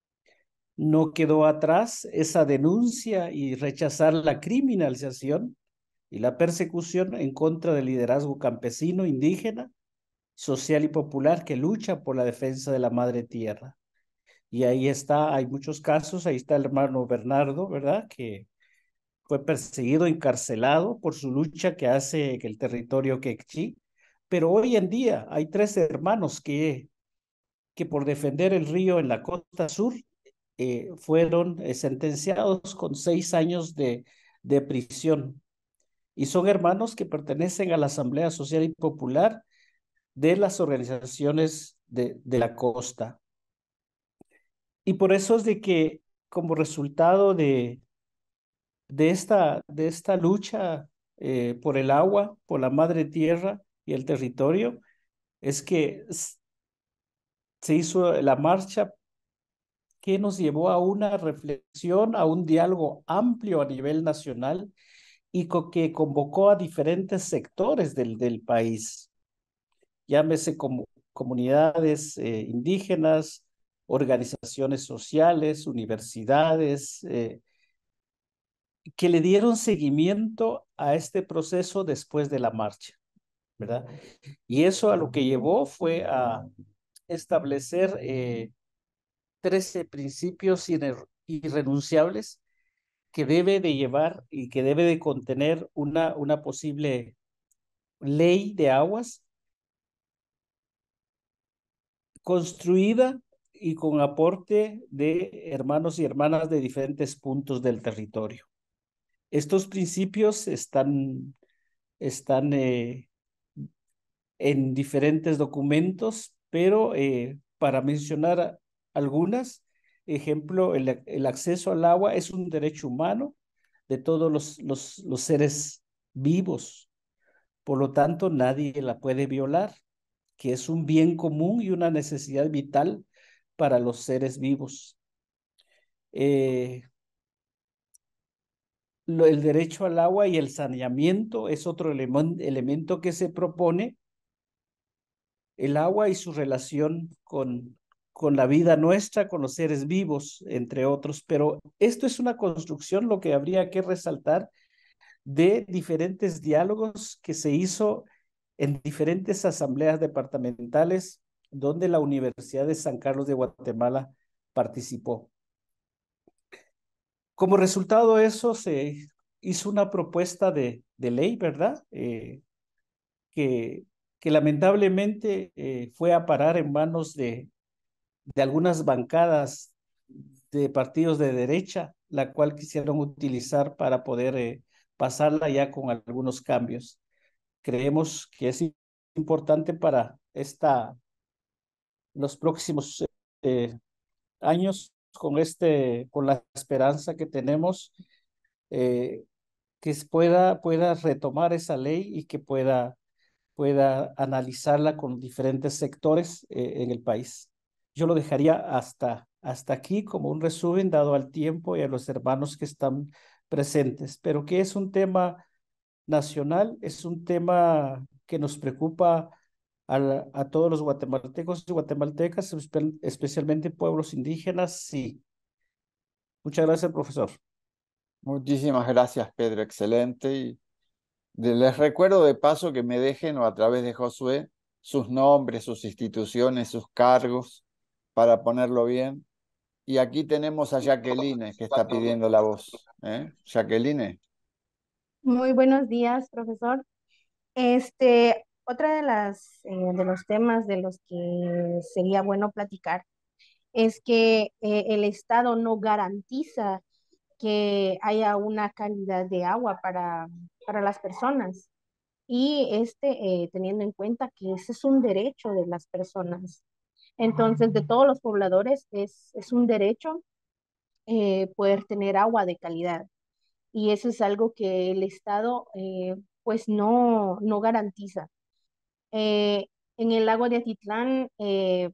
No quedó atrás esa denuncia y rechazar la criminalización y la persecución en contra del liderazgo campesino, indígena, social y popular que lucha por la defensa de la madre tierra. Y ahí está, hay muchos casos, ahí está el hermano Bernardo, ¿verdad?, que fue perseguido, encarcelado por su lucha que hace en el territorio quechí. Pero hoy en día hay tres hermanos que, que por defender el río en la costa sur eh, fueron eh, sentenciados con seis años de, de prisión. Y son hermanos que pertenecen a la Asamblea Social y Popular de las organizaciones de, de la costa. Y por eso es de que como resultado de, de, esta, de esta lucha eh, por el agua, por la madre tierra y el territorio, es que se hizo la marcha que nos llevó a una reflexión, a un diálogo amplio a nivel nacional y co que convocó a diferentes sectores del, del país. Llámese como comunidades eh, indígenas, organizaciones sociales, universidades, eh, que le dieron seguimiento a este proceso después de la marcha, ¿verdad? Y eso a lo que llevó fue a establecer eh, trece principios irrenunciables que debe de llevar y que debe de contener una, una posible ley de aguas construida y con aporte de hermanos y hermanas de diferentes puntos del territorio. Estos principios están, están eh, en diferentes documentos, pero eh, para mencionar algunas, ejemplo, el, el acceso al agua es un derecho humano de todos los, los, los seres vivos. Por lo tanto, nadie la puede violar, que es un bien común y una necesidad vital para los seres vivos. Eh, lo, el derecho al agua y el saneamiento es otro elemen- elemento que se propone. El agua y su relación con, con la vida nuestra, con los seres vivos, entre otros. Pero esto es una construcción, lo que habría que resaltar, de diferentes diálogos que se hizo en diferentes asambleas departamentales donde la Universidad de San Carlos de Guatemala participó. Como resultado de eso, se hizo una propuesta de, de ley, ¿verdad? Eh, que, que lamentablemente eh, fue a parar en manos de, de algunas bancadas de partidos de derecha, la cual quisieron utilizar para poder eh, pasarla ya con algunos cambios. Creemos que es importante para esta, los próximos eh, años, con, este, con la esperanza que tenemos, eh, que pueda, pueda retomar esa ley y que pueda, pueda analizarla con diferentes sectores eh, en el país. Yo lo dejaría hasta, hasta aquí como un resumen dado al tiempo y a los hermanos que están presentes, pero que es un tema nacional, es un tema que nos preocupa a, la, a todos los guatemaltecos y guatemaltecas, espe- especialmente pueblos indígenas, sí. Muchas gracias, profesor. Muchísimas gracias, Pedro. Excelente. Y de- les recuerdo de paso que me dejen, o a través de Josué, sus nombres, sus instituciones, sus cargos, para ponerlo bien. Y aquí tenemos a Jacqueline, que está pidiendo la voz. ¿Eh? Jacqueline. Muy buenos días, profesor. Este, otra de las eh, de los temas de los que sería bueno platicar es que eh, el Estado no garantiza que haya una calidad de agua para, para las personas. Y este, eh, teniendo en cuenta que ese es un derecho de las personas. Entonces, de todos los pobladores es, es un derecho eh, poder tener agua de calidad. Y eso es algo que el Estado eh, pues no, no garantiza. Eh, en el lago de Atitlán eh,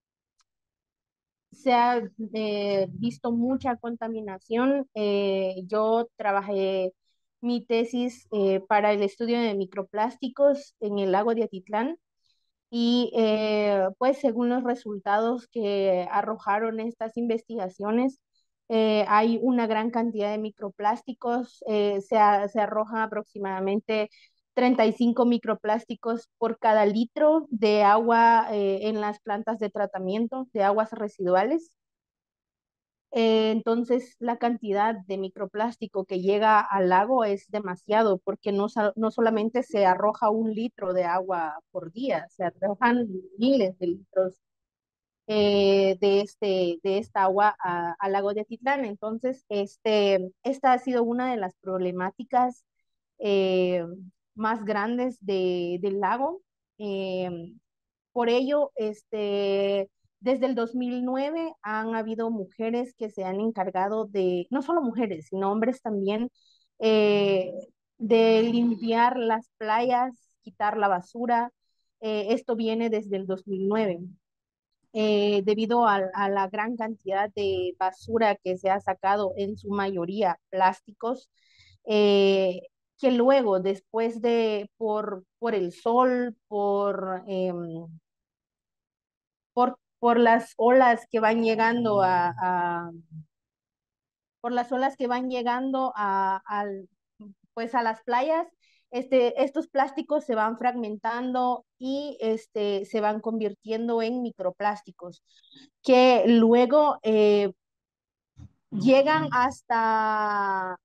se ha eh, visto mucha contaminación. Eh, yo trabajé mi tesis eh, para el estudio de microplásticos en el lago de Atitlán y eh, pues según los resultados que arrojaron estas investigaciones, eh, hay una gran cantidad de microplásticos, eh, se, a- se arroja aproximadamente treinta y cinco microplásticos por cada litro de agua eh, en las plantas de tratamiento de aguas residuales. Eh, entonces, la cantidad de microplástico que llega al lago es demasiado, porque no, sa- no solamente se arroja un litro de agua por día, se arrojan miles de litros eh, de, este, de esta agua a- al lago de Atitlán. Entonces, este, esta ha sido una de las problemáticas eh, más grandes de- del lago. Eh, por ello, este, desde el dos mil nueve han habido mujeres que se han encargado de, no solo mujeres, sino hombres también, eh, de limpiar las playas, quitar la basura. Eh, esto viene desde el dos mil nueve. Eh, debido a, a la gran cantidad de basura que se ha sacado, en su mayoría plásticos, eh, que luego, después de, por, por el sol, por... em, por, por las olas que van llegando a, a- por las olas que van llegando a, al- pues a las playas, este, estos plásticos se van fragmentando y este, se van convirtiendo en microplásticos que luego eh, llegan hasta,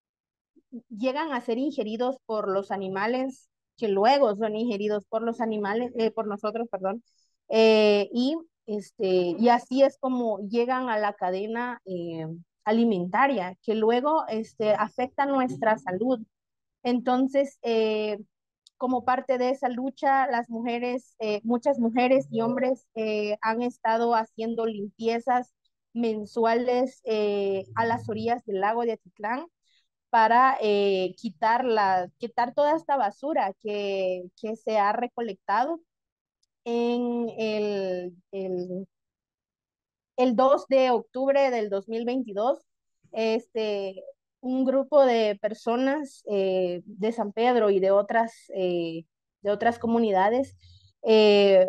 llegan a ser ingeridos por los animales, que luego son ingeridos por los animales, eh, por nosotros, perdón, eh, y, este, y así es como llegan a la cadena eh, alimentaria, que luego este, afecta nuestra salud. Entonces, eh, como parte de esa lucha, las mujeres, eh, muchas mujeres y hombres eh, han estado haciendo limpiezas mensuales eh, a las orillas del lago de Atitlán para eh, quitar, la, quitar toda esta basura que, que se ha recolectado en el, el, el dos de octubre del dos mil veintidós, este, un grupo de personas eh, de San Pedro y de otras, eh, de otras comunidades eh,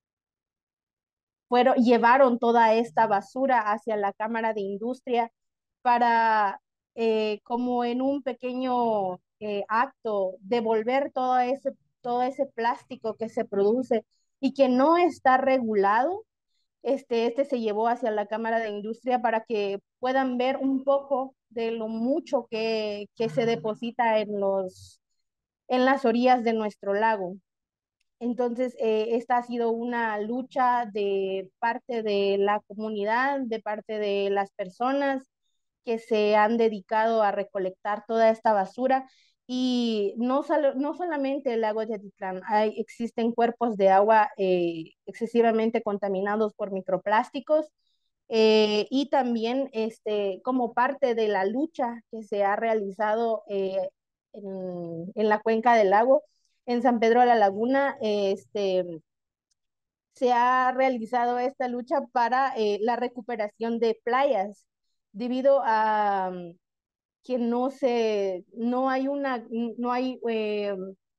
fueron, llevaron toda esta basura hacia la Cámara de Industria para, eh, como en un pequeño eh, acto, devolver todo ese, todo ese plástico que se produce y que no está regulado. Este, este se llevó hacia la Cámara de Industria para que puedan ver un poco de lo mucho que, que se deposita en, los, en las orillas de nuestro lago. Entonces, eh, esta ha sido una lucha de parte de la comunidad, de parte de las personas que se han dedicado a recolectar toda esta basura. Y no, solo, no solamente el lago de Atitlán, hay, existen cuerpos de agua eh, excesivamente contaminados por microplásticos. Eh, y también este, como parte de la lucha que se ha realizado eh, en, en la cuenca del lago, en San Pedro de la Laguna, este, se ha realizado esta lucha para eh, la recuperación de playas, debido a um, que no se, no hay una, no hay eh,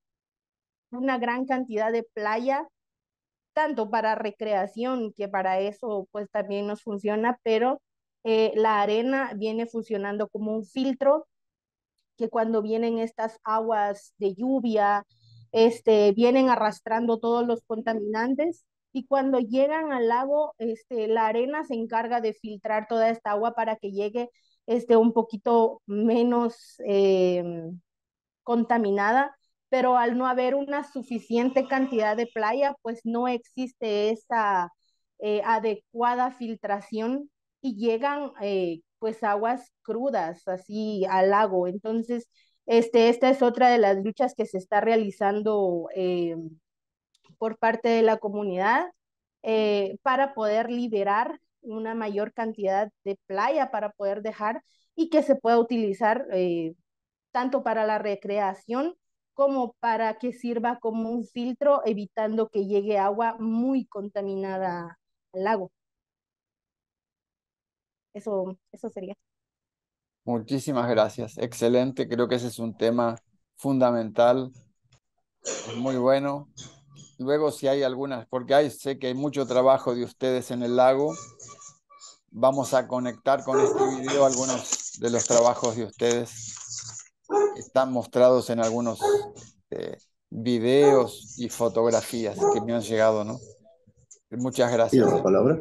una gran cantidad de playa, tanto para recreación, que para eso pues también nos funciona, pero eh, la arena viene funcionando como un filtro que cuando vienen estas aguas de lluvia, este, vienen arrastrando todos los contaminantes y cuando llegan al lago, este, la arena se encarga de filtrar toda esta agua para que llegue este, un poquito menos eh, contaminada, pero al no haber una suficiente cantidad de playa, pues no existe esa eh, adecuada filtración y llegan eh, pues aguas crudas así al lago. Entonces, este, esta es otra de las luchas que se está realizando eh, por parte de la comunidad eh, para poder liberar una mayor cantidad de playa para poder dejar y que se pueda utilizar eh, tanto para la recreación como para que sirva como un filtro, evitando que llegue agua muy contaminada al lago. Eso, eso sería. Muchísimas gracias. Excelente. Creo que ese es un tema fundamental. Muy bueno. Luego, si hay algunas, porque hay, sé que hay mucho trabajo de ustedes en el lago, vamos a conectar con este video algunos de los trabajos de ustedes que están mostrados en algunos eh, videos y fotografías que me han llegado, ¿no? Muchas gracias. ¿Tiene la palabra?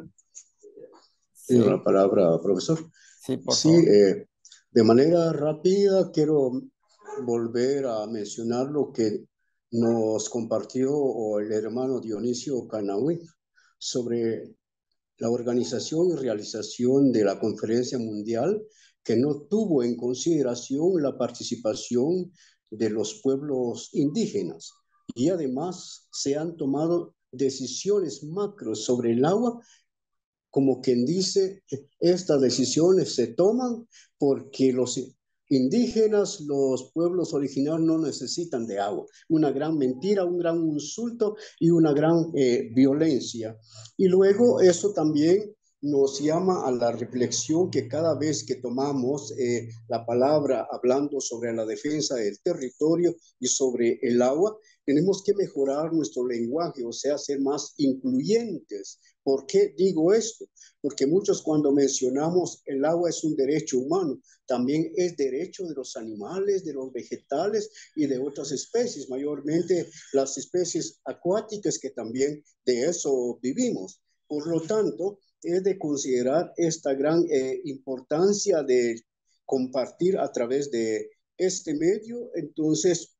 ¿Tiene Sí. la palabra, profesor? Sí, por sí, favor. Eh, de manera rápida quiero volver a mencionar lo que nos compartió el hermano Dionisio Canaví sobre la organización y realización de la conferencia mundial, que no tuvo en consideración la participación de los pueblos indígenas. Y además se han tomado decisiones macro sobre el agua, como quien dice, estas decisiones se toman porque los indígenas, los pueblos originarios no necesitan de agua. Una gran mentira, un gran insulto y una gran eh, violencia. Y luego eso también nos llama a la reflexión que cada vez que tomamos eh, la palabra hablando sobre la defensa del territorio y sobre el agua, tenemos que mejorar nuestro lenguaje, o sea, ser más incluyentes. ¿Por qué digo esto? Porque muchos cuando mencionamos el agua es un derecho humano, también es derecho de los animales, de los vegetales y de otras especies, mayormente las especies acuáticas que también de eso vivimos. Por lo tanto, es de considerar esta gran eh, importancia de compartir a través de este medio. Entonces,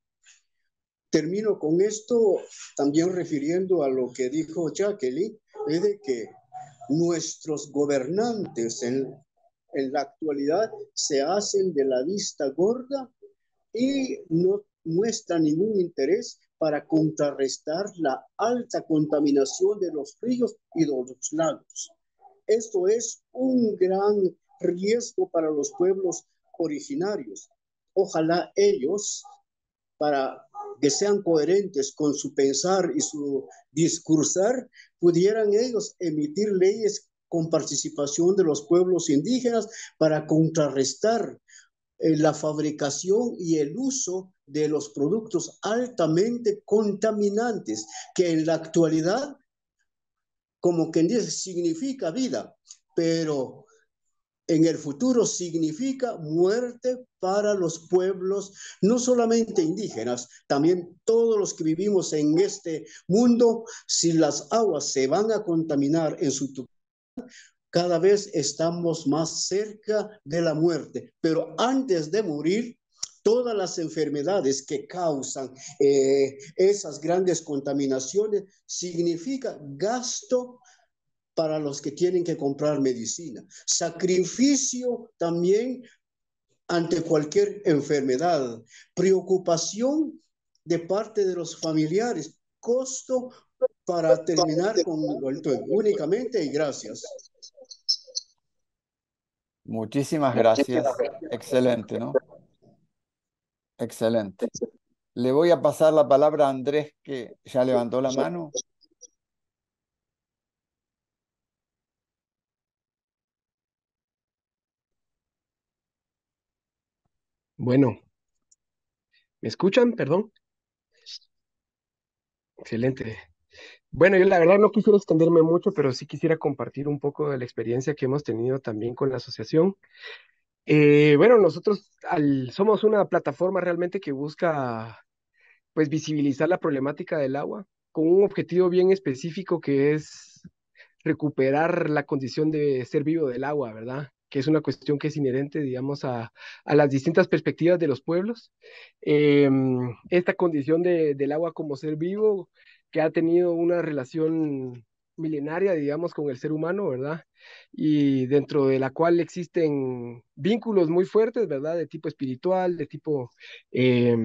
termino con esto también refiriendo a lo que dijo Jacqueline, es de que nuestros gobernantes en, en la actualidad se hacen de la vista gorda y no muestran ningún interés para contrarrestar la alta contaminación de los ríos y de los lagos. Esto es un gran riesgo para los pueblos originarios. Ojalá ellos, para que sean coherentes con su pensar y su discursar, pudieran ellos emitir leyes con participación de los pueblos indígenas para contrarrestar eh, la fabricación y el uso de los productos altamente contaminantes, que en la actualidad, como quien dice, significa vida, pero en el futuro significa muerte para los pueblos, no solamente indígenas, también todos los que vivimos en este mundo. Si las aguas se van a contaminar en su totalidad, cada vez estamos más cerca de la muerte. Pero antes de morir, todas las enfermedades que causan eh, esas grandes contaminaciones significa gasto para los que tienen que comprar medicina, sacrificio también ante cualquier enfermedad, preocupación de parte de los familiares, costo para terminar con lo únicamente, y gracias. Muchísimas gracias. Excelente, ¿no? Excelente. Le voy a pasar la palabra a Andrés, que ya levantó la mano. Bueno, ¿me escuchan? Perdón. Excelente. Bueno, yo la verdad no quisiera extenderme mucho, pero sí quisiera compartir un poco de la experiencia que hemos tenido también con la asociación. Eh, bueno, nosotros al, somos una plataforma realmente que busca pues visibilizar la problemática del agua con un objetivo bien específico, que es recuperar la condición de ser vivo del agua, ¿verdad? Que es una cuestión que es inherente, digamos, a, a las distintas perspectivas de los pueblos. Eh, esta condición de, del agua como ser vivo, que ha tenido una relación milenaria, digamos, con el ser humano, ¿verdad? Y dentro de la cual existen vínculos muy fuertes, ¿verdad? De tipo espiritual, de tipo eh,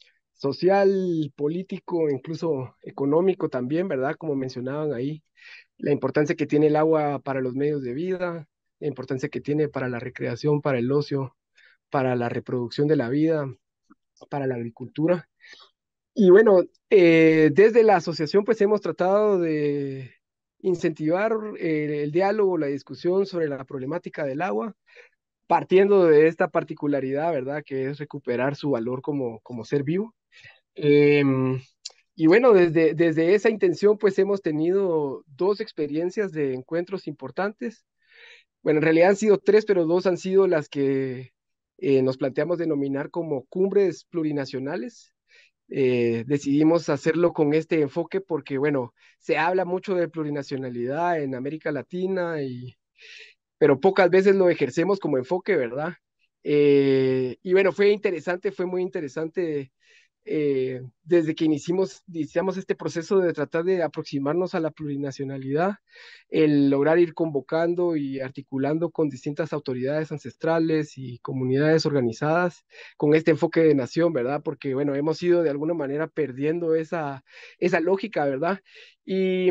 social, político, incluso económico también, ¿verdad? Como mencionaban ahí, la importancia que tiene el agua para los medios de vida, la importancia que tiene para la recreación, para el ocio, para la reproducción de la vida, para la agricultura. Y bueno, eh, desde la asociación pues hemos tratado de incentivar eh, el diálogo, la discusión sobre la problemática del agua, partiendo de esta particularidad, ¿verdad? Que es recuperar su valor como, como ser vivo. Eh, y bueno, desde, desde esa intención pues hemos tenido dos experiencias de encuentros importantes. Bueno, en realidad han sido tres, pero dos han sido las que eh, nos planteamos denominar como cumbres plurinacionales. Eh, decidimos hacerlo con este enfoque porque, bueno, se habla mucho de plurinacionalidad en América Latina, y, pero pocas veces lo ejercemos como enfoque, ¿verdad? Eh, y bueno, fue interesante, fue muy interesante eh, desde que iniciamos, iniciamos este proceso de tratar de aproximarnos a la plurinacionalidad, el lograr ir convocando y articulando con distintas autoridades ancestrales y comunidades organizadas con este enfoque de nación, ¿verdad? Porque, bueno, hemos ido de alguna manera perdiendo esa, esa lógica, ¿verdad? Y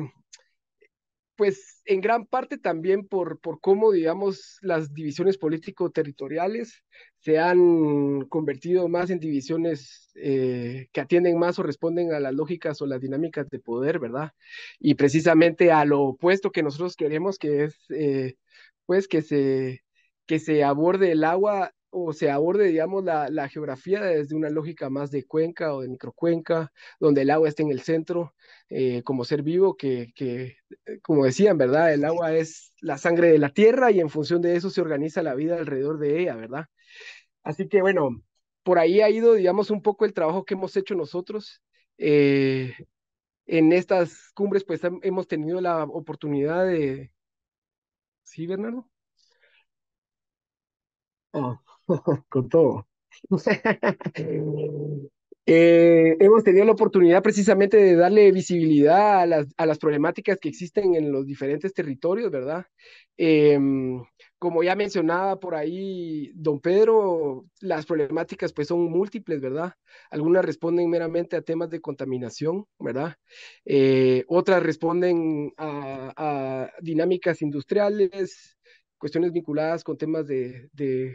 pues en gran parte también por, por cómo, digamos, las divisiones político-territoriales se han convertido más en divisiones eh, que atienden más o responden a las lógicas o las dinámicas de poder, ¿verdad? Y precisamente a lo opuesto que nosotros queremos, que es, eh, pues, que se, que se aborde el agua o se aborde, digamos, la, la geografía desde una lógica más de cuenca o de microcuenca, donde el agua esté en el centro, eh, como ser vivo, que, que, como decían, ¿verdad? El agua es la sangre de la tierra y en función de eso se organiza la vida alrededor de ella, ¿verdad? Así que, bueno, por ahí ha ido, digamos, un poco el trabajo que hemos hecho nosotros. Eh, en estas cumbres, pues, hemos tenido la oportunidad de... ¿Sí, Bernardo? Oh, con todo. Eh, hemos tenido la oportunidad precisamente de darle visibilidad a las, a las problemáticas que existen en los diferentes territorios, ¿verdad? Eh, como ya mencionaba por ahí don Pedro, las problemáticas pues son múltiples, ¿verdad? Algunas responden meramente a temas de contaminación, ¿verdad? Eh, otras responden a, a dinámicas industriales, cuestiones vinculadas con temas de, de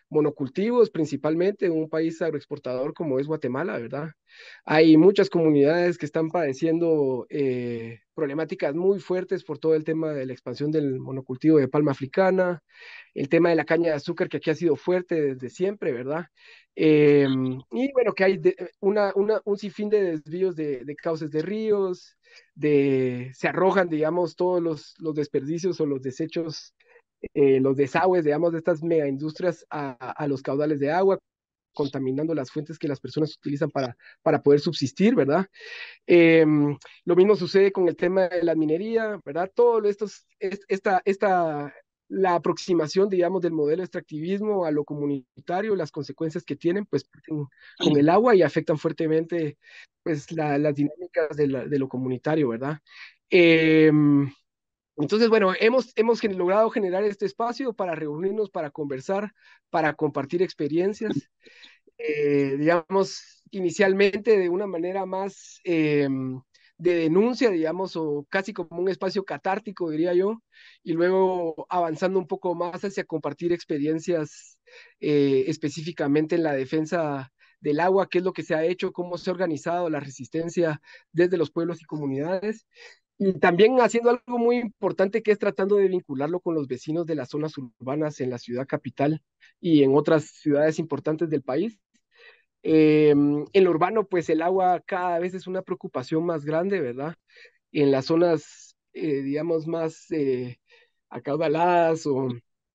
monocultivos principalmente, en un país agroexportador como es Guatemala, ¿verdad? Hay muchas comunidades que están padeciendo eh, problemáticas muy fuertes por todo el tema de la expansión del monocultivo de palma africana, el tema de la caña de azúcar que aquí ha sido fuerte desde siempre, ¿verdad? Eh, y bueno, que hay de, una, una, un sinfín de desvíos de, de cauces de ríos, de, se arrojan, digamos, todos los, los desperdicios o los desechos, eh, los desagües, digamos, de estas megaindustrias a, a los caudales de agua, contaminando las fuentes que las personas utilizan para, para poder subsistir, ¿verdad? Eh, lo mismo sucede con el tema de la minería, ¿verdad? Todo esto, es, esta, esta, la aproximación, digamos, del modelo extractivismo a lo comunitario, las consecuencias que tienen, pues, con, con el agua y afectan fuertemente, pues, la, las dinámicas de, la, de, lo comunitario, ¿verdad? Eh, entonces, bueno, hemos, hemos logrado generar este espacio para reunirnos, para conversar, para compartir experiencias. Eh, digamos, inicialmente de una manera más eh, de denuncia, digamos, o casi como un espacio catártico, diría yo, y luego avanzando un poco más hacia compartir experiencias eh, específicamente en la defensa del agua, qué es lo que se ha hecho, cómo se ha organizado la resistencia desde los pueblos y comunidades. Y también haciendo algo muy importante que es tratando de vincularlo con los vecinos de las zonas urbanas en la ciudad capital y en otras ciudades importantes del país. Eh, en lo urbano, pues el agua cada vez es una preocupación más grande, ¿verdad? En las zonas, eh, digamos, más eh, acaudaladas o,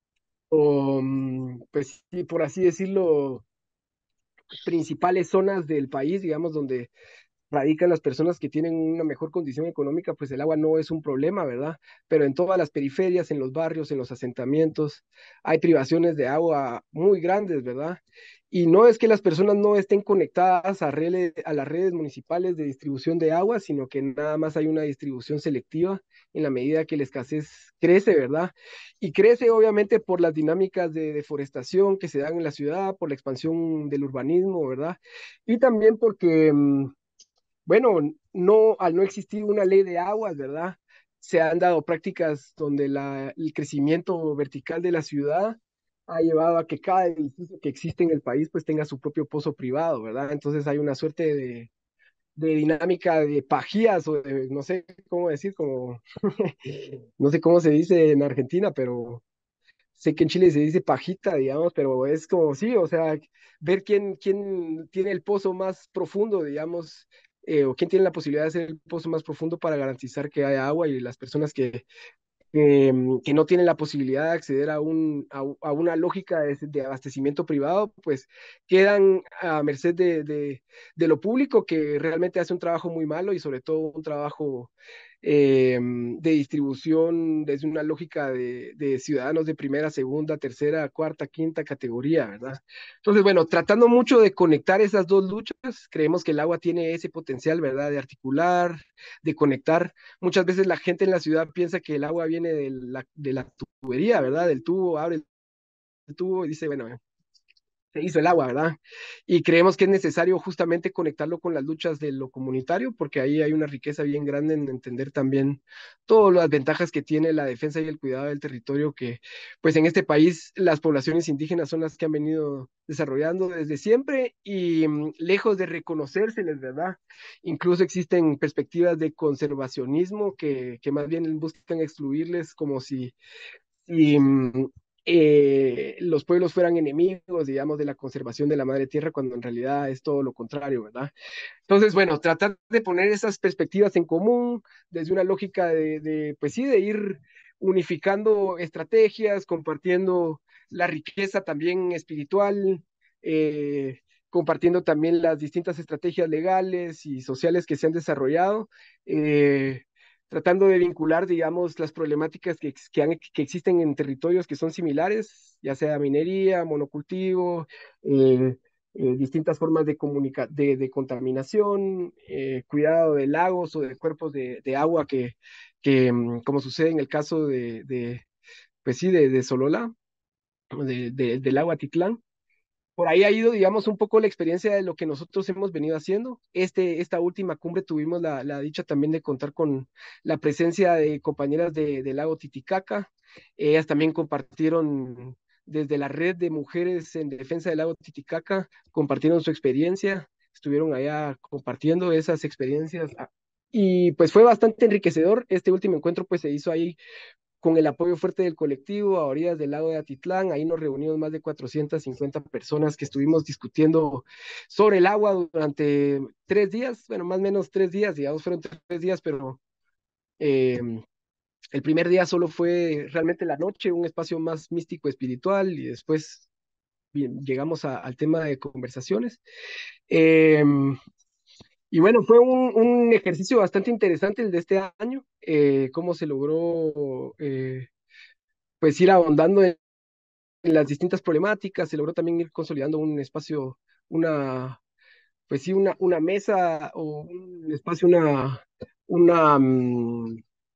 o, pues sí, por así decirlo, principales zonas del país, digamos, donde radican las personas que tienen una mejor condición económica, pues el agua no es un problema, ¿verdad? Pero en todas las periferias, en los barrios, en los asentamientos, hay privaciones de agua muy grandes, ¿verdad? Y no es que las personas no estén conectadas a, redes, a las redes municipales de distribución de agua, sino que nada más hay una distribución selectiva en la medida que la escasez crece, ¿verdad? Y crece obviamente por las dinámicas de deforestación que se dan en la ciudad, por la expansión del urbanismo, ¿verdad? Y también porque bueno, no, al no existir una ley de aguas, ¿verdad? Se han dado prácticas donde la, el crecimiento vertical de la ciudad ha llevado a que cada edificio que existe en el país pues tenga su propio pozo privado, ¿verdad? Entonces hay una suerte de, de dinámica de pajías o de, no sé cómo decir, como, no sé cómo se dice en Argentina, pero sé que en Chile se dice pajita, digamos, pero es como sí, o sea, ver quién, quién tiene el pozo más profundo, digamos, eh, o quién tiene la posibilidad de hacer el pozo más profundo para garantizar que haya agua y las personas que, que, que no tienen la posibilidad de acceder a, un, a, a una lógica de, de, abastecimiento privado, pues quedan a merced de, de, de lo público que realmente hace un trabajo muy malo y sobre todo un trabajo eh, de distribución desde una lógica de, de, ciudadanos de primera, segunda, tercera, cuarta, quinta categoría, ¿verdad? Entonces, bueno, tratando mucho de conectar esas dos luchas, creemos que el agua tiene ese potencial, ¿verdad? De articular, de conectar. Muchas veces la gente en la ciudad piensa que el agua viene de la, de la tubería, ¿verdad? Del tubo, abre el tubo y dice, bueno, se hizo el agua, ¿verdad? Y creemos que es necesario justamente conectarlo con las luchas de lo comunitario, porque ahí hay una riqueza bien grande en entender también todas las ventajas que tiene la defensa y el cuidado del territorio, que pues en este país las poblaciones indígenas son las que han venido desarrollando desde siempre y um, lejos de reconocérseles, ¿verdad? Incluso existen perspectivas de conservacionismo que, que más bien buscan excluirles como si... si eh, los pueblos fueran enemigos, digamos, de la conservación de la madre tierra, cuando en realidad es todo lo contrario, ¿verdad? Entonces, bueno, tratar de poner esas perspectivas en común desde una lógica de, de pues sí, de ir unificando estrategias, compartiendo la riqueza también espiritual, eh, compartiendo también las distintas estrategias legales y sociales que se han desarrollado. Eh, tratando de vincular, digamos, las problemáticas que, que, han, que, existen en territorios que son similares, ya sea minería, monocultivo, eh, eh, distintas formas de, comunica de, de contaminación, eh, cuidado de lagos o de cuerpos de, de agua que, que, como sucede en el caso de, de pues sí, de, de Solola, de, de, del agua Titlán. Por ahí ha ido, digamos, un poco la experiencia de lo que nosotros hemos venido haciendo. Este, esta última cumbre tuvimos la, la dicha también de contar con la presencia de compañeras de, del lago Titicaca. Ellas también compartieron desde la red de mujeres en defensa del lago Titicaca, compartieron su experiencia, estuvieron allá compartiendo esas experiencias y pues fue bastante enriquecedor. Este último encuentro pues se hizo ahí con el apoyo fuerte del colectivo a orillas del lago de Atitlán. Ahí nos reunimos más de cuatrocientas cincuenta personas que estuvimos discutiendo sobre el agua durante tres días, bueno, más o menos tres días, digamos, fueron tres días, pero eh, el primer día solo fue realmente la noche, un espacio más místico espiritual, y después bien, llegamos a, al tema de conversaciones. Eh, y bueno, fue un, un, ejercicio bastante interesante el de este año, eh, cómo se logró eh, pues ir ahondando en, en las distintas problemáticas, se logró también ir consolidando un espacio, una, pues sí, una, una mesa o un espacio, una, una um,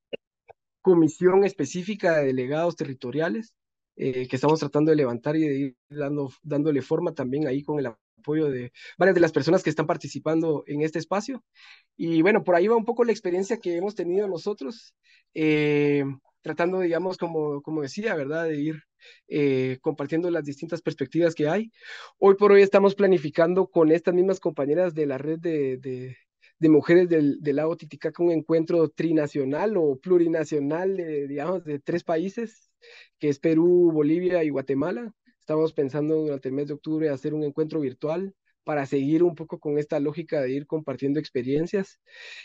comisión específica de delegados territoriales eh, que estamos tratando de levantar y de ir dando, dándole forma también ahí con el apoyo de varias de las personas que están participando en este espacio. Y bueno, por ahí va un poco la experiencia que hemos tenido nosotros, eh, tratando, digamos, como, como decía, ¿verdad?, de ir eh, compartiendo las distintas perspectivas que hay. Hoy por hoy estamos planificando con estas mismas compañeras de la red de, de, de mujeres del, del lago Titicaca un encuentro trinacional o plurinacional, de, digamos, de tres países, que es Perú, Bolivia y Guatemala. Estamos pensando durante el mes de octubre hacer un encuentro virtual para seguir un poco con esta lógica de ir compartiendo experiencias.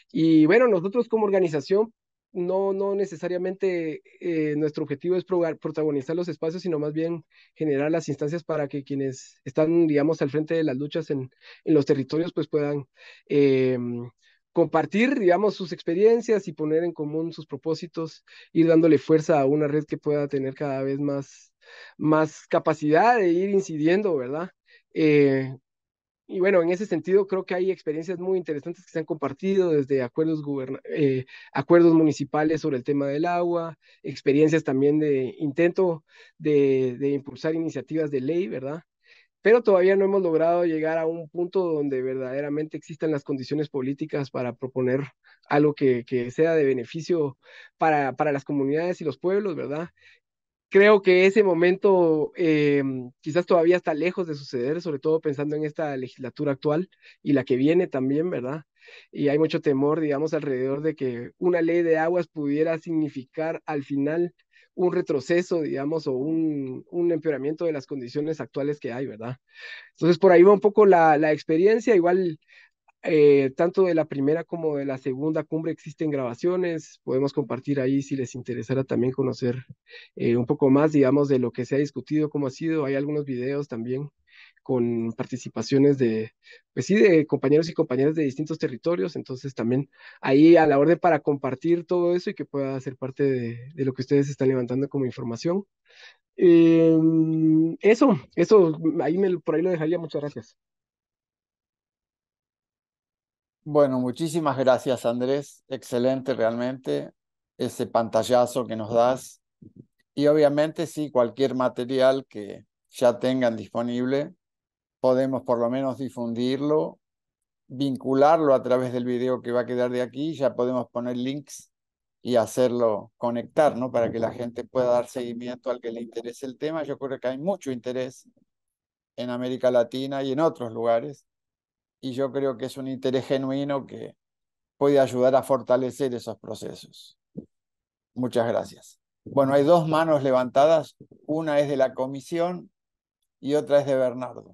Y bueno, nosotros como organización, no, no necesariamente eh, nuestro objetivo es protagonizar los espacios, sino más bien generar las instancias para que quienes están, digamos, al frente de las luchas en, en los territorios, pues puedan eh, compartir, digamos, sus experiencias y poner en común sus propósitos, ir dándole fuerza a una red que pueda tener cada vez más, más capacidad de ir incidiendo, ¿verdad? Eh, y bueno, en ese sentido creo que hay experiencias muy interesantes que se han compartido, desde acuerdos, eh, acuerdos municipales sobre el tema del agua, experiencias también de intento de, de impulsar iniciativas de ley, ¿verdad? Pero todavía no hemos logrado llegar a un punto donde verdaderamente existan las condiciones políticas para proponer algo que, que sea de beneficio para, para las comunidades y los pueblos, ¿verdad? Creo que ese momento eh, quizás todavía está lejos de suceder, sobre todo pensando en esta legislatura actual y la que viene también, ¿verdad? Y hay mucho temor, digamos, alrededor de que una ley de aguas pudiera significar al final un retroceso, digamos, o un, un empeoramiento de las condiciones actuales que hay, ¿verdad? Entonces, por ahí va un poco la, la experiencia, igual eh, tanto de la primera como de la segunda cumbre existen grabaciones, podemos compartir ahí si les interesara también conocer eh, un poco más, digamos, de lo que se ha discutido, cómo ha sido. Hay algunos videos también con participaciones de, pues sí, de compañeros y compañeras de distintos territorios, entonces también ahí a la orden para compartir todo eso y que pueda ser parte de, de lo que ustedes están levantando como información. Eh, eso, eso, ahí me, por ahí lo dejaría, muchas gracias. Bueno, muchísimas gracias, Andrés. Excelente realmente ese pantallazo que nos das. Y obviamente, sí, cualquier material que ya tengan disponible, podemos por lo menos difundirlo, vincularlo a través del video que va a quedar de aquí. Ya podemos poner links y hacerlo conectar, ¿no? Para que la gente pueda dar seguimiento al que le interese el tema. Yo creo que hay mucho interés en América Latina y en otros lugares. Y yo creo que es un interés genuino que puede ayudar a fortalecer esos procesos. Muchas gracias. Bueno, hay dos manos levantadas. Una es de la comisión y otra es de Bernardo.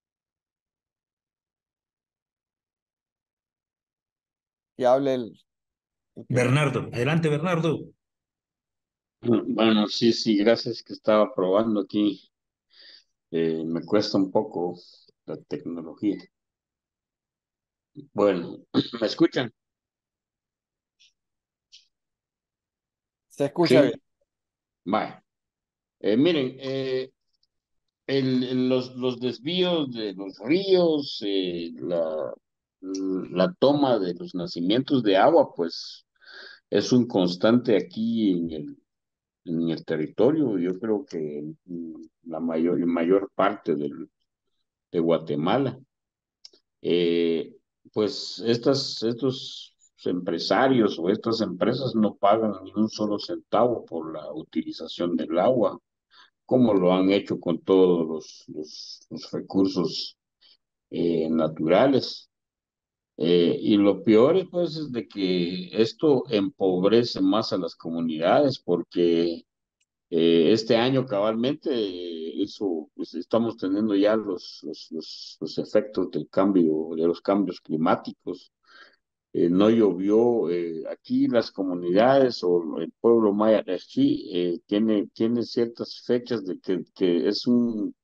Que hable el... el que... Bernardo, adelante, Bernardo. Bueno, sí, sí, gracias que estaba probando aquí. Eh, me cuesta un poco la tecnología. Bueno, ¿me escuchan? Se escucha Sí. bien. Vale. Eh, miren, eh, el, el- los, los desvíos de los ríos, eh, la, la toma de los nacimientos de agua, pues es un constante aquí en el, en el territorio. Yo creo que mm, la mayor, mayor parte del, de Guatemala. Eh, pues estas, estos empresarios o estas empresas no pagan ni un solo centavo por la utilización del agua. como lo han hecho con todos los, los, los recursos eh, naturales. Eh, y lo peor es, pues, es de que esto empobrece más a las comunidades porque eh, este año cabalmente eh, eso, pues, estamos teniendo ya los, los, los, los efectos del cambio, de los cambios climáticos. Eh, no llovió eh, aquí las comunidades o el pueblo maya de aquí eh, tiene, tiene ciertas fechas de que, que es un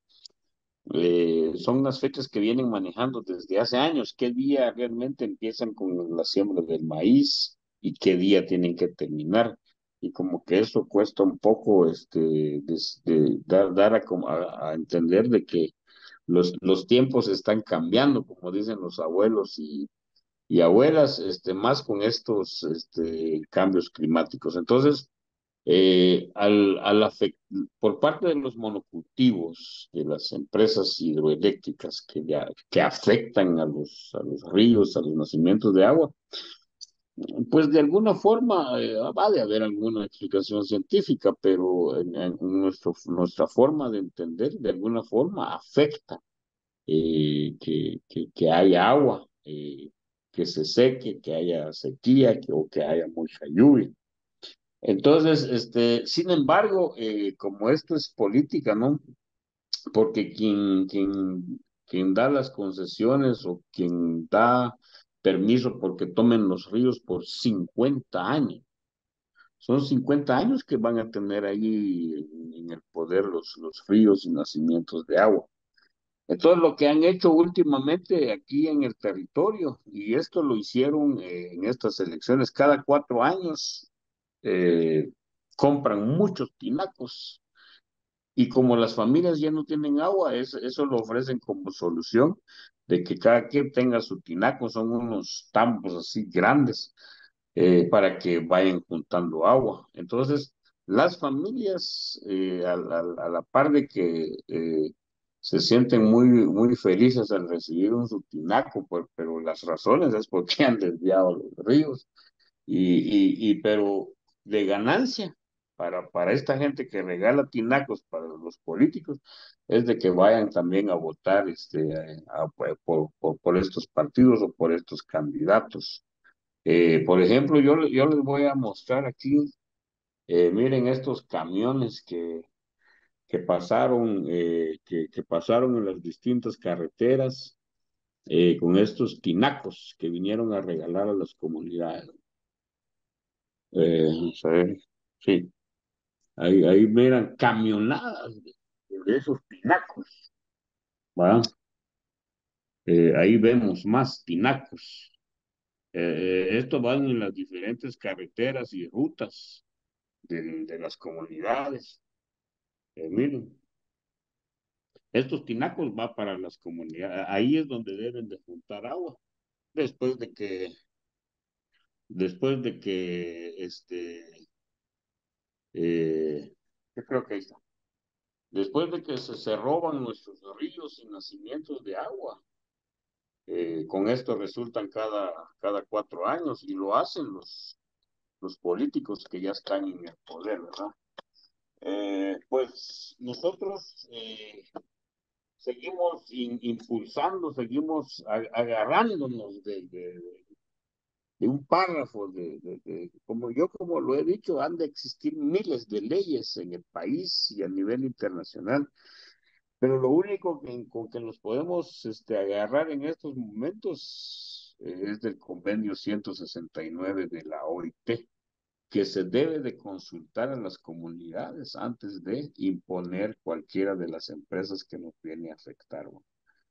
eh, son las fechas que vienen manejando desde hace años. ¿Qué día realmente empiezan con la siembra del maíz y qué día tienen que terminar? Y como que eso cuesta un poco este, des- de dar, dar a, como a- a entender de que los, los tiempos están cambiando, como dicen los abuelos y, y abuelas, este, más con estos este, cambios climáticos. Entonces, eh, al, al afect- por parte de los monocultivos de las empresas hidroeléctricas que, ya, que afectan a los, a los ríos, a los nacimientos de agua, pues de alguna forma eh, va de haber alguna explicación científica, pero en, en nuestro, nuestra forma de entender, de alguna forma afecta eh, que, que, que haya agua, eh, que se seque, que haya sequía, que, o que haya mucha lluvia. Entonces, este, sin embargo, eh, como esto es política, ¿no? Porque quien, quien, quien da las concesiones o quien da permiso porque tomen los ríos por cincuenta años, son cincuenta años que van a tener ahí en, en el poder los, los ríos y nacimientos de agua. Entonces, lo que han hecho últimamente aquí en el territorio, y esto lo hicieron eh, en estas elecciones, cada cuatro años eh, compran muchos tinacos y como las familias ya no tienen agua, es- eso lo ofrecen como solución de que cada quien tenga su tinaco, son unos tambos así grandes eh, para que vayan juntando agua. Entonces, las familias, eh, a, la a la par de que eh, se sienten muy, muy felices al recibir un su tinaco, pues, pero las razones es porque han desviado los ríos y, y, y pero de ganancia para, para esta gente que regala tinacos para los políticos es de que vayan también a votar este, a- a- por, por, por estos partidos o por estos candidatos. Eh, por ejemplo, yo, yo les voy a mostrar aquí, eh, miren estos camiones que, que pasaron, eh, que, que pasaron en las distintas carreteras eh, con estos tinacos que vinieron a regalar a las comunidades. Eh, vamos a ver, sí, ahí, ahí miran camionadas de, de esos tinacos, ¿va? Eh, ahí vemos más tinacos. Eh, eh, esto van en las diferentes carreteras y rutas de, de las comunidades. Eh, miren, estos tinacos va para las comunidades. Ahí es donde deben de juntar agua. Después de que, después de que, este, eh, yo creo que ahí está. Después de que se, se roban nuestros ríos y nacimientos de agua, eh, con esto resultan cada, cada cuatro años y lo hacen los, los políticos que ya están en el poder, ¿verdad? Eh, pues nosotros eh, seguimos in- impulsando, seguimos a- agarrándonos de, de, de un párrafo, de, de, de- como yo como lo he dicho, han de existir miles de leyes en el país y a nivel internacional. Pero lo único que, con que nos podemos este, agarrar en estos momentos eh, es del convenio ciento sesenta y nueve de la O I T, que se debe de consultar a las comunidades antes de imponer cualquiera de las empresas que nos viene a afectar. ¿No?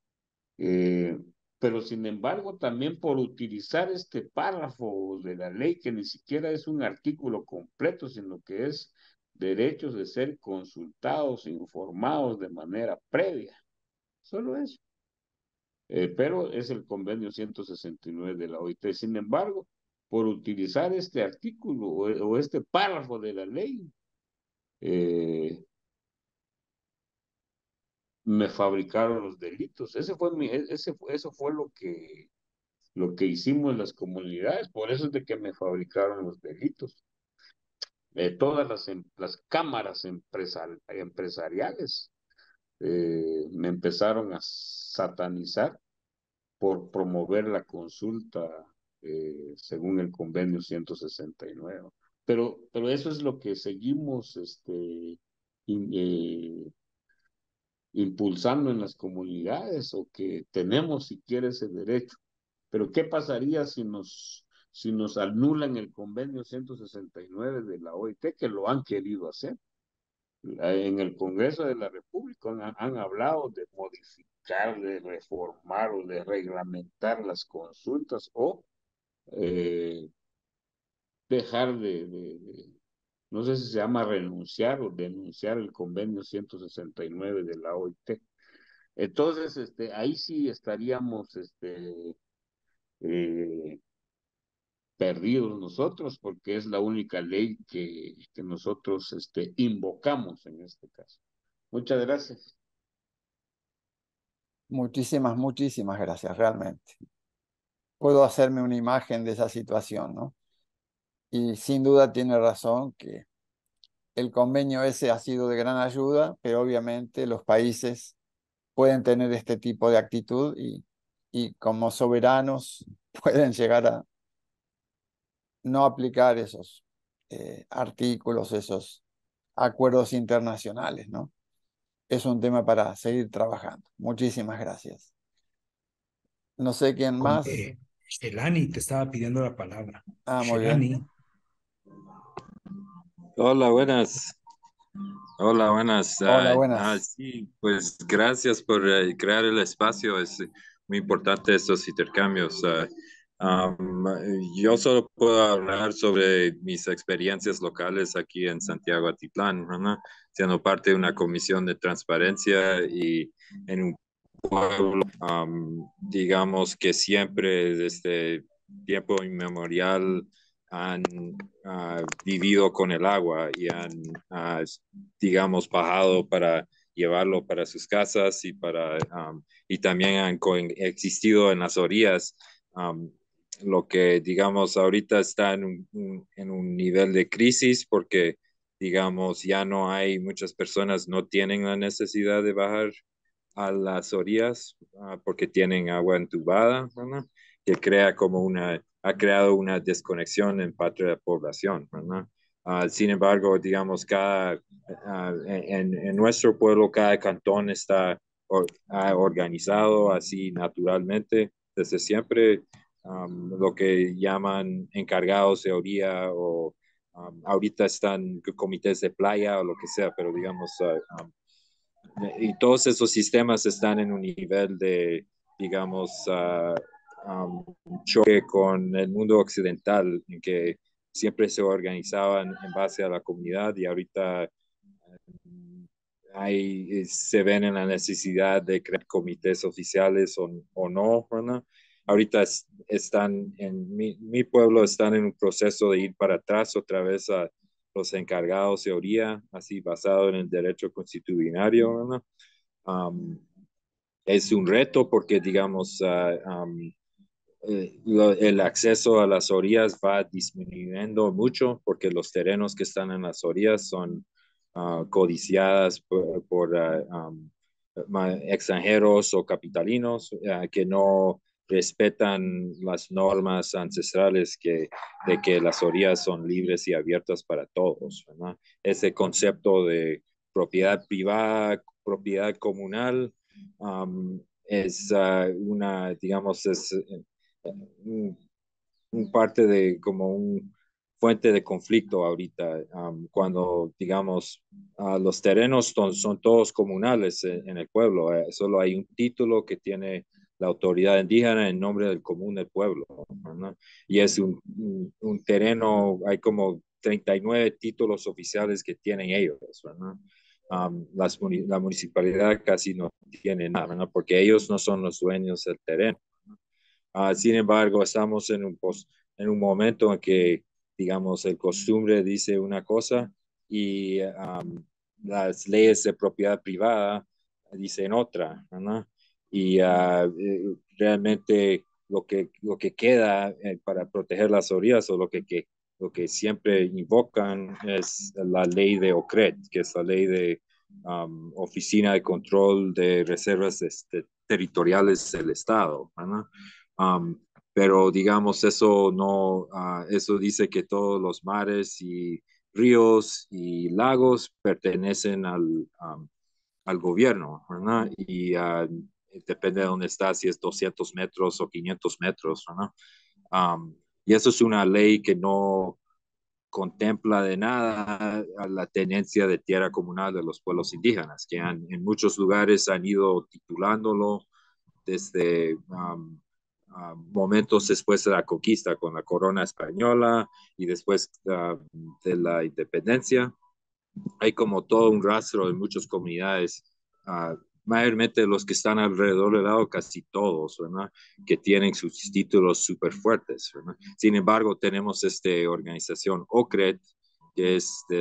Eh, pero sin embargo, también por utilizar este párrafo de la ley, que ni siquiera es un artículo completo, sino que es derechos de ser consultados e informados de manera previa. Solo eso. Eh, pero es el convenio ciento sesenta y nueve de la O I T. Sin embargo, por utilizar este artículo o, o este párrafo de la ley, eh, me fabricaron los delitos. Ese fue mi, ese, eso fue lo que, lo que hicimos las comunidades. Por eso es de que me fabricaron los delitos. eh, todas las, em, las cámaras empresar, empresariales eh, me empezaron a satanizar por promover la consulta eh, según el convenio ciento sesenta y nueve. Pero, pero eso es lo que seguimos este, in, eh, impulsando en las comunidades, o que tenemos, si quiere, ese derecho. Pero ¿qué pasaría si nos, si nos anulan el convenio ciento sesenta y nueve de la O I T, que lo han querido hacer? En el Congreso de la República han, han hablado de modificar, de reformar o de reglamentar las consultas, o eh, dejar de, de, de, no sé si se llama renunciar o denunciar el convenio ciento sesenta y nueve de la O I T. Entonces, este, ahí sí estaríamos este, eh, perdidos nosotros, porque es la única ley que, que nosotros este, invocamos en este caso. Muchas gracias. Muchísimas, muchísimas gracias, realmente. Puedo hacerme una imagen de esa situación, ¿no? Y sin duda tiene razón que el convenio ese ha sido de gran ayuda, pero obviamente los países pueden tener este tipo de actitud y, y como soberanos pueden llegar a no aplicar esos eh, artículos, esos acuerdos internacionales, ¿no? Es un tema para seguir trabajando. Muchísimas gracias. No sé quién más. Eh, Shelani te estaba pidiendo la palabra. Ah, muy Shelani. bien. Hola, buenas. Hola, buenas. Hola, Ah, buenas. ah, sí, pues gracias por eh, crear el espacio. Es muy importante estos intercambios. Ah, um, yo solo puedo hablar sobre mis experiencias locales aquí en Santiago Atitlán, ¿no? Siendo parte de una comisión de transparencia y en un pueblo, um, digamos que siempre desde tiempo inmemorial han uh, vivido con el agua y han, uh, digamos, bajado para llevarlo para sus casas y, para, um, y también han existido en las orillas, um, lo que, digamos, ahorita está en un, un, en un nivel de crisis porque, digamos, ya no hay, muchas personas no tienen la necesidad de bajar a las orillas uh, porque tienen agua entubada, ¿verdad? Que crea como una, ha creado una desconexión en parte de la población, ¿verdad? Uh, sin embargo, digamos, cada, uh, en, en nuestro pueblo, cada cantón está or, uh, organizado así naturalmente desde siempre, um, lo que llaman encargados de orilla o um, ahorita están comités de playa o lo que sea, pero digamos, uh, um, y todos esos sistemas están en un nivel de, digamos, uh, um, choque con el mundo occidental, en que siempre se organizaban en base a la comunidad y ahorita hay, se ven en la necesidad de crear comités oficiales o, o no, ¿verdad? Ahorita es, están en mi, mi pueblo, están en un proceso de ir para atrás otra vez a los encargados de orilla, así basado en el derecho constitucionario, ¿verdad? Um, es un reto porque, digamos, uh, um, eh, lo, el acceso a las orillas va disminuyendo mucho porque los terrenos que están en las orillas son uh, codiciadas por, por uh, um, extranjeros o capitalinos uh, que no respetan las normas ancestrales que, de que las orillas son libres y abiertas para todos, ¿verdad? Ese concepto de propiedad privada, propiedad comunal, um, es uh, una, digamos, es un, un parte de como un fuente de conflicto ahorita, um, cuando, digamos, uh, los terrenos son, son todos comunales en, en el pueblo, eh, solo hay un título que tiene la autoridad indígena en nombre del común del pueblo, ¿no? Y es un, un, un terreno, hay como treinta y nueve títulos oficiales que tienen ellos, ¿verdad? Um, las, la municipalidad casi no tiene nada, ¿no? Porque ellos no son los dueños del terreno. Uh, sin embargo, estamos en un, post, en un momento en que, digamos, el costumbre dice una cosa y um, las leyes de propiedad privada dicen otra, ¿no? Y uh, realmente lo que, lo que queda eh, para proteger las orillas o lo que, que lo que siempre invocan es la ley de O C R E T, que es la ley de um, Oficina de Control de Reservas este, Territoriales del Estado, ¿verdad? Um, pero digamos, eso no, uh, eso dice que todos los mares y ríos y lagos pertenecen al, um, al gobierno, ¿verdad? Y uh, depende de dónde está, si es doscientos metros o quinientos metros, ¿verdad? Um, y eso es una ley que no contempla de nada a la tenencia de tierra comunal de los pueblos indígenas, que han, en muchos lugares han ido titulándolo desde um, uh, momentos después de la conquista con la corona española y después uh, de la independencia. Hay como todo un rastro en muchas comunidades, uh, mayormente los que están alrededor del lago, casi todos, ¿verdad? Que tienen sus títulos súper fuertes, ¿verdad? Sin embargo, tenemos esta organización O C R E T, que es de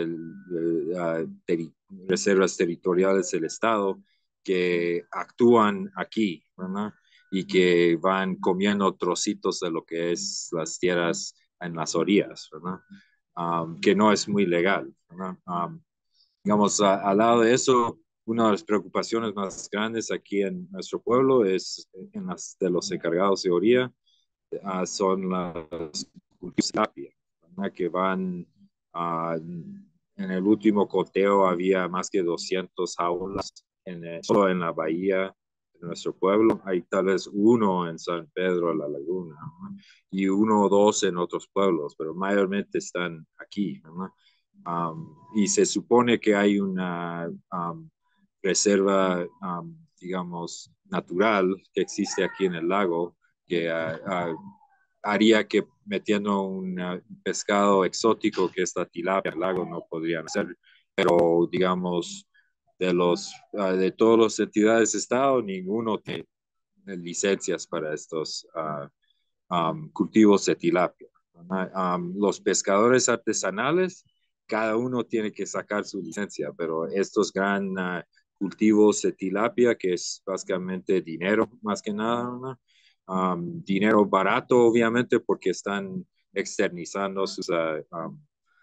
uh, teri Reservas Territoriales del Estado, que actúan aquí, ¿verdad? Y que van comiendo trocitos de lo que es las tierras en las orillas, ¿verdad? Um, que no es muy legal, ¿verdad? Um, digamos, a, al lado de eso, una de las preocupaciones más grandes aquí en nuestro pueblo es en las de los encargados de orilla, uh, son las cultivos de tilapia, ¿verdad? Que van, uh, en el último conteo había más que doscientas jaulas en el, solo en la bahía de nuestro pueblo. Hay tal vez uno en San Pedro de la Laguna, ¿no? Y uno o dos en otros pueblos, pero mayormente están aquí, ¿no? Um, y se supone que hay una um, reserva, um, digamos, natural que existe aquí en el lago, que uh, uh, haría que metiendo un uh, pescado exótico que es la tilapia al lago no podrían hacer, pero digamos, de, los, uh, de todas las entidades de Estado, ninguno tiene licencias para estos uh, um, cultivos de tilapia. Um, los pescadores artesanales, cada uno tiene que sacar su licencia, pero estos gran uh, cultivos de tilapia, que es básicamente dinero más que nada, ¿no? Um, dinero barato, obviamente, porque están externizando sus, uh, um,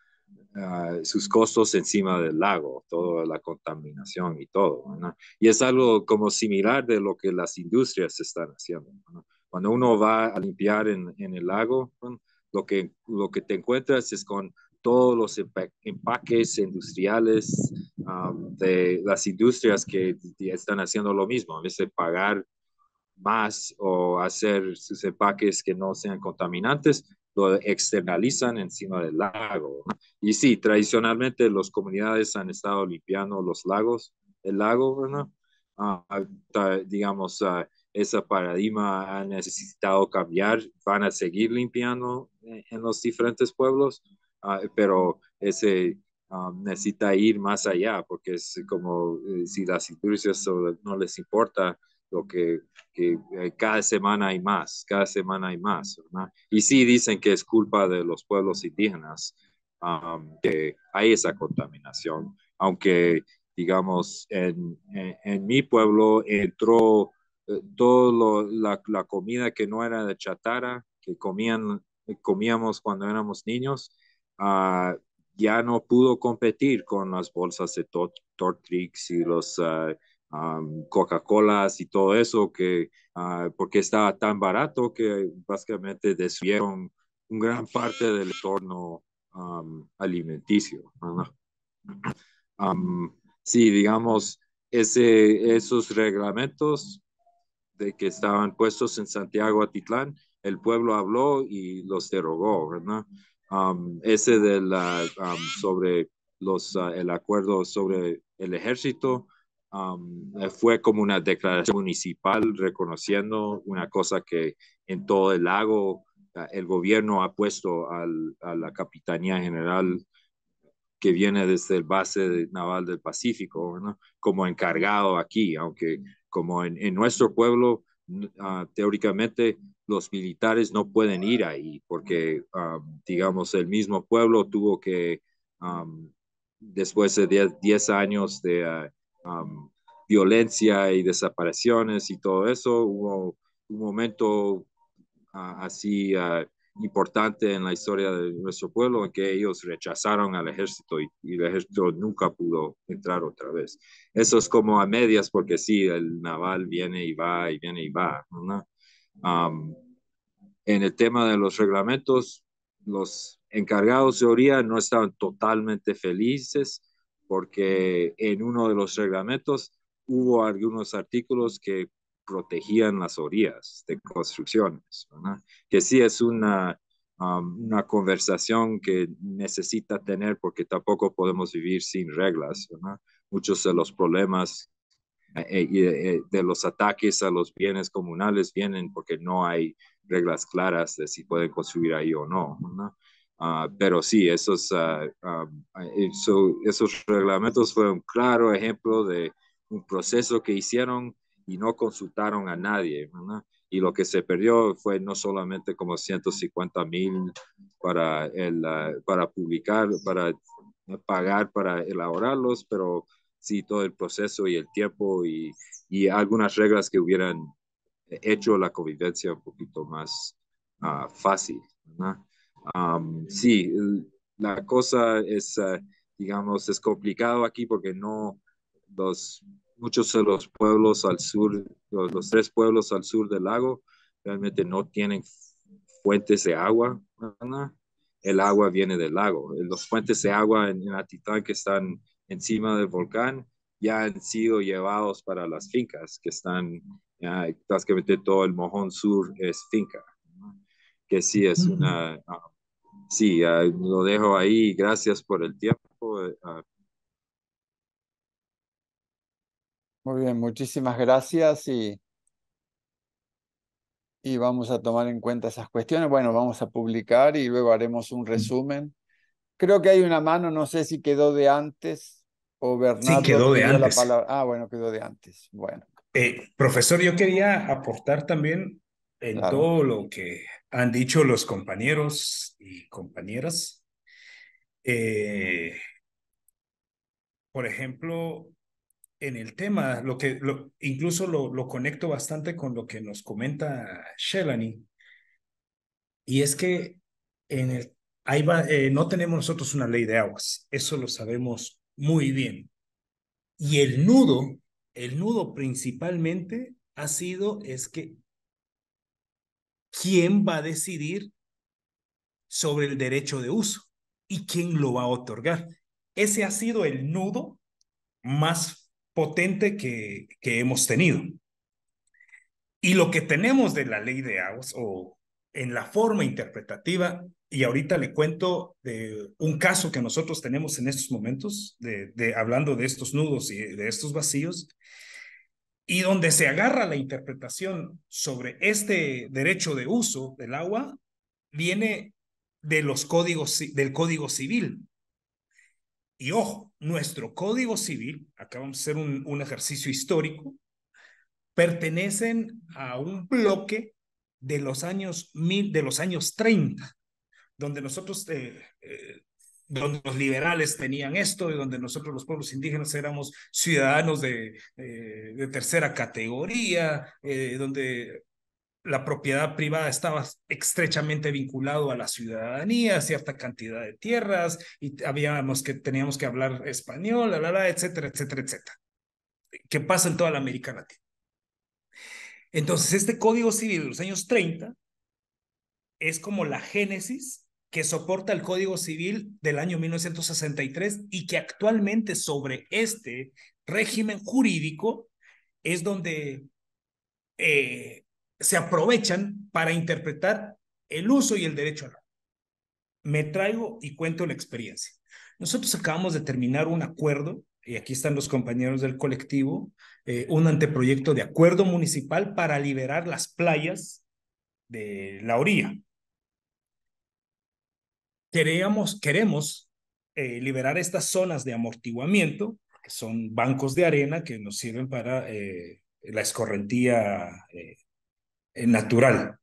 uh, sus costos encima del lago, toda la contaminación y todo, ¿no? Y es algo como similar de lo que las industrias están haciendo, ¿no? Cuando uno va a limpiar en, en el lago, ¿no? lo, que, lo que te encuentras es con todos los empaques industriales um, de las industrias que están haciendo lo mismo, en vez de pagar más o hacer sus empaques que no sean contaminantes, lo externalizan encima del lago, ¿no? Y sí, tradicionalmente las comunidades han estado limpiando los lagos, el lago, ¿no? Uh, digamos, uh, ese paradigma ha necesitado cambiar, van a seguir limpiando en, en los diferentes pueblos, uh, pero ese um, necesita ir más allá, porque es como eh, si las industrias no les importa lo que, que eh, cada semana hay más, cada semana hay más, ¿verdad? Y sí dicen que es culpa de los pueblos indígenas um, que hay esa contaminación, aunque digamos en, en, en mi pueblo entró eh, toda la, la comida que no era de chatarra, que comían, comíamos cuando éramos niños, uh, ya no pudo competir con las bolsas de Tortrix y los uh, Um, Coca-Colas y todo eso, que, uh, porque estaba tan barato que básicamente destruyeron un gran parte del entorno um, alimenticio, ¿no? Um, sí, digamos, ese, esos reglamentos de que estaban puestos en Santiago Atitlán, el pueblo habló y los derogó, ¿verdad? Um, ese de la, um, sobre los, uh, el acuerdo sobre el ejército, Um, fue como una declaración municipal reconociendo una cosa que en todo el lago uh, el gobierno ha puesto al, a la Capitanía General que viene desde el base naval del Pacífico, ¿no? Como encargado aquí, aunque como en, en nuestro pueblo, uh, teóricamente los militares no pueden ir ahí porque, um, digamos, el mismo pueblo tuvo que, um, después de diez años de... Uh, Um, violencia y desapariciones y todo eso, hubo un momento uh, así uh, importante en la historia de nuestro pueblo, en que ellos rechazaron al ejército y, y el ejército nunca pudo entrar otra vez. Eso es como a medias, porque sí, el naval viene y va y viene y va, ¿no? Um, en el tema de los reglamentos, los encargados de orilla no estaban totalmente felices porque en uno de los reglamentos hubo algunos artículos que protegían las orillas de construcciones, ¿verdad? Que sí es una, um, una conversación que necesita tener porque tampoco podemos vivir sin reglas, ¿verdad? Muchos de los problemas eh, eh, de los ataques a los bienes comunales vienen porque no hay reglas claras de si pueden construir ahí o no, ¿no? Uh, pero sí, esos, uh, um, eso, esos reglamentos fueron un claro ejemplo de un proceso que hicieron y no consultaron a nadie, ¿no? Y lo que se perdió fue no solamente como ciento cincuenta mil para, el, uh, para publicar, para pagar, para elaborarlos, pero sí todo el proceso y el tiempo y, y algunas reglas que hubieran hecho la convivencia un poquito más uh, fácil, ¿no? Um, sí, la cosa es, uh, digamos, es complicado aquí porque no, los, muchos de los pueblos al sur, los, los tres pueblos al sur del lago, realmente no tienen fuentes de agua, ¿no? El agua viene del lago. Los fuentes de agua en, en Atitán que están encima del volcán ya han sido llevados para las fincas que están, ya, básicamente todo el mojón sur es finca, ¿no? Que sí es una, uh, sí, uh, lo dejo ahí, gracias por el tiempo. Uh, Muy bien, muchísimas gracias y, y vamos a tomar en cuenta esas cuestiones. Bueno, vamos a publicar y luego haremos un resumen. Creo que hay una mano, no sé si quedó de antes o Bernardo Sí, quedó de pidió la antes. palabra. Ah, bueno, quedó de antes. Bueno. Eh, profesor, yo quería aportar también en Claro. todo lo que han dicho los compañeros y compañeras. Eh, por ejemplo, en el tema, lo que lo, incluso lo, lo conecto bastante con lo que nos comenta Shelani, y es que en el, ahí va, eh, no tenemos nosotros una ley de aguas, eso lo sabemos muy bien. Y el nudo, el nudo principalmente ha sido es que ¿quién va a decidir sobre el derecho de uso y quién lo va a otorgar? Ese ha sido el nudo más potente que, que hemos tenido. Y lo que tenemos de la ley de aguas o en la forma interpretativa, y ahorita le cuento de un caso que nosotros tenemos en estos momentos, de, de, hablando de estos nudos y de estos vacíos, y donde se agarra la interpretación sobre este derecho de uso del agua, viene de los códigos, del Código Civil. Y ojo, nuestro Código Civil, acá vamos a hacer un, un ejercicio histórico, pertenecen a un bloque de los años, mil, de los años treinta, donde nosotros, eh, eh, donde los liberales tenían esto y donde nosotros los pueblos indígenas éramos ciudadanos de, eh, de tercera categoría, eh, donde la propiedad privada estaba estrechamente vinculado a la ciudadanía, cierta cantidad de tierras, y habíamos que, teníamos que hablar español, la, la, la, etcétera, etcétera, etcétera. ¿Qué pasa en toda la América Latina? Entonces, este Código Civil de los años treinta es como la génesis que soporta el Código Civil del año mil novecientos sesenta y tres y que actualmente sobre este régimen jurídico es donde eh, se aprovechan para interpretar el uso y el derecho al agua. Me traigo y cuento la experiencia. Nosotros acabamos de terminar un acuerdo, y aquí están los compañeros del colectivo, eh, un anteproyecto de acuerdo municipal para liberar las playas de la orilla. Queríamos, queremos eh, liberar estas zonas de amortiguamiento, que son bancos de arena que nos sirven para eh, la escorrentía eh, natural.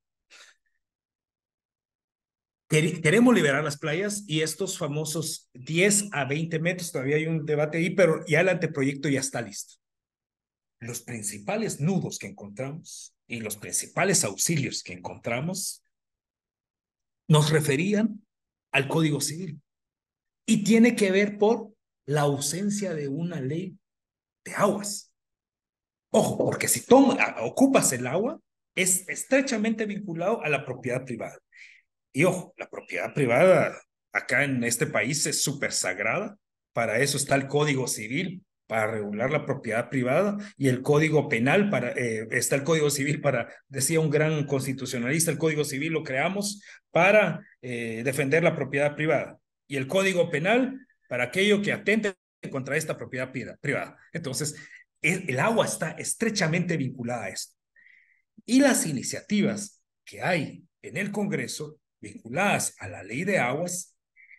Queremos liberar las playas y estos famosos diez a veinte metros, todavía hay un debate ahí, pero ya el anteproyecto ya está listo. Los principales nudos que encontramos y los principales auxilios que encontramos nos referían al Código Civil. Y tiene que ver por la ausencia de una ley de aguas. Ojo, porque si toma, ocupas el agua, es estrechamente vinculado a la propiedad privada. Y ojo, la propiedad privada acá en este país es súper sagrada. Para eso está el Código Civil, para regular la propiedad privada, y el Código Penal, para, eh, está el Código Civil para, decía un gran constitucionalista, el Código Civil lo creamos para eh, defender la propiedad privada. Y el Código Penal para aquello que atente contra esta propiedad privada. Entonces, el, el agua está estrechamente vinculada a esto. Y las iniciativas que hay en el Congreso vinculadas a la ley de aguas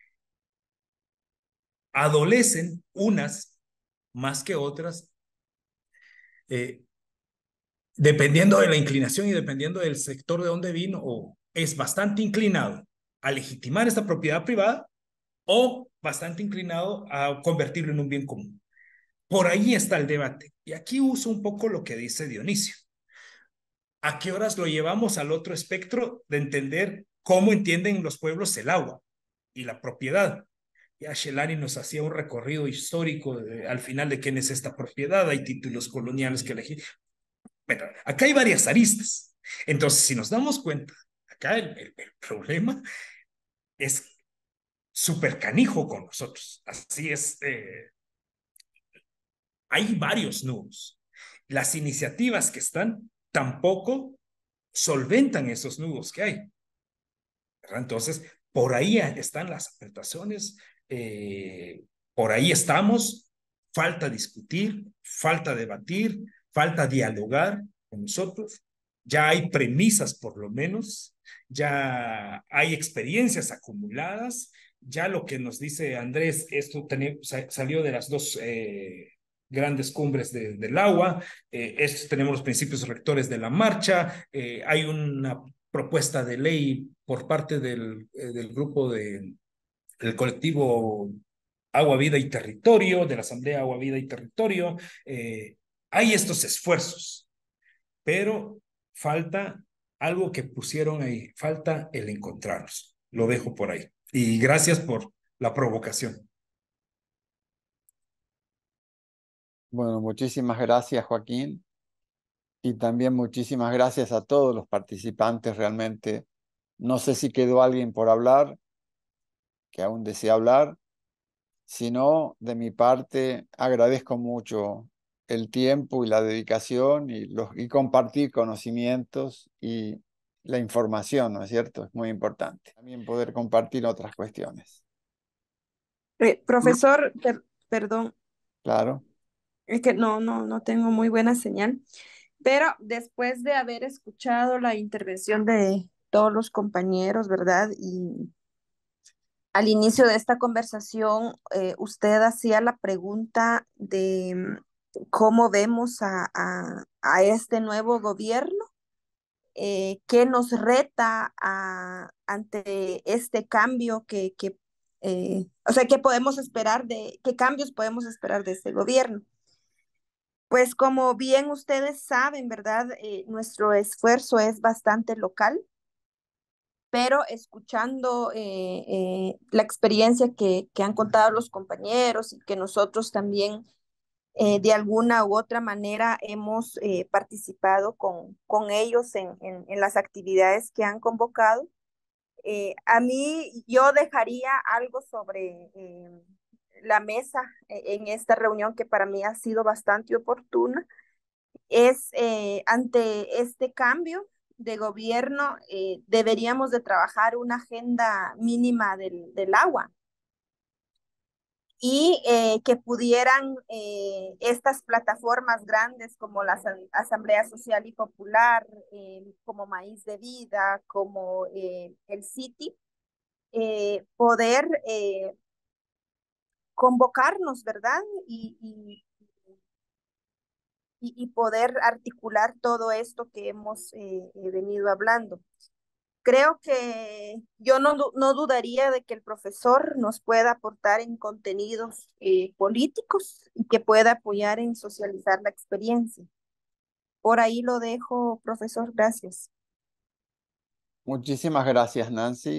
adolecen unas más que otras, eh, dependiendo de la inclinación y dependiendo del sector de donde vino, o es bastante inclinado a legitimar esta propiedad privada o bastante inclinado a convertirlo en un bien común. Por ahí está el debate. Y aquí uso un poco lo que dice Dionisio. ¿A qué horas lo llevamos al otro espectro de entender cómo entienden los pueblos el agua y la propiedad? Ya Shelani nos hacía un recorrido histórico de, al final de quién es esta propiedad, hay títulos coloniales que elegir. Bueno, acá hay varias aristas. Entonces, si nos damos cuenta, acá el, el, el problema es súper canijo con nosotros. Así es, eh, hay varios nudos. Las iniciativas que están tampoco solventan esos nudos que hay. ¿Verdad? Entonces, por ahí están las apretaciones, eh, por ahí estamos, falta discutir, falta debatir, falta dialogar con nosotros, ya hay premisas por lo menos, ya hay experiencias acumuladas, ya lo que nos dice Andrés, esto tenía, salió de las dos eh, grandes cumbres de, del agua, eh, estos tenemos los principios rectores de la marcha, eh, hay una propuesta de ley por parte del, eh, del grupo de, del colectivo Agua, Vida y Territorio, de la Asamblea Agua, Vida y Territorio. Eh, hay estos esfuerzos, pero falta algo que pusieron ahí, falta el encontrarnos. Lo dejo por ahí. Y gracias por la provocación. Bueno, muchísimas gracias, Joaquín. Y también muchísimas gracias a todos los participantes. Realmente, no sé si quedó alguien por hablar, que aún desea hablar. Si no, de mi parte, agradezco mucho el tiempo y la dedicación y, los, y compartir conocimientos y la información, ¿no es cierto? Es muy importante. También poder compartir otras cuestiones. Eh, profesor, per, perdón. Claro. Es que no, no, no tengo muy buena señal. Pero después de haber escuchado la intervención de todos los compañeros, ¿verdad? Y al inicio de esta conversación, eh, usted hacía la pregunta de cómo vemos a, a, a este nuevo gobierno, eh, qué nos reta a, ante este cambio que, que eh, o sea, qué podemos esperar de, qué cambios podemos esperar de este gobierno. Pues como bien ustedes saben, ¿verdad? Eh, nuestro esfuerzo es bastante local, pero escuchando eh, eh, la experiencia que, que han contado los compañeros y que nosotros también eh, de alguna u otra manera hemos eh, participado con, con ellos en, en, en las actividades que han convocado, eh, a mí yo dejaría algo sobre eh, la mesa en esta reunión que para mí ha sido bastante oportuna, es eh, ante este cambio de gobierno eh, deberíamos de trabajar una agenda mínima del, del agua y eh, que pudieran eh, estas plataformas grandes como la Asamblea Social y Popular, eh, como Maíz de Vida, como eh, el Citi, eh, poder eh, convocarnos, ¿verdad? Y, y, y, y poder articular todo esto que hemos eh, venido hablando. Creo que yo no, no dudaría de que el profesor nos pueda aportar en contenidos eh, políticos y que pueda apoyar en socializar la experiencia. Por ahí lo dejo, profesor. Gracias. Muchísimas gracias, Nancy.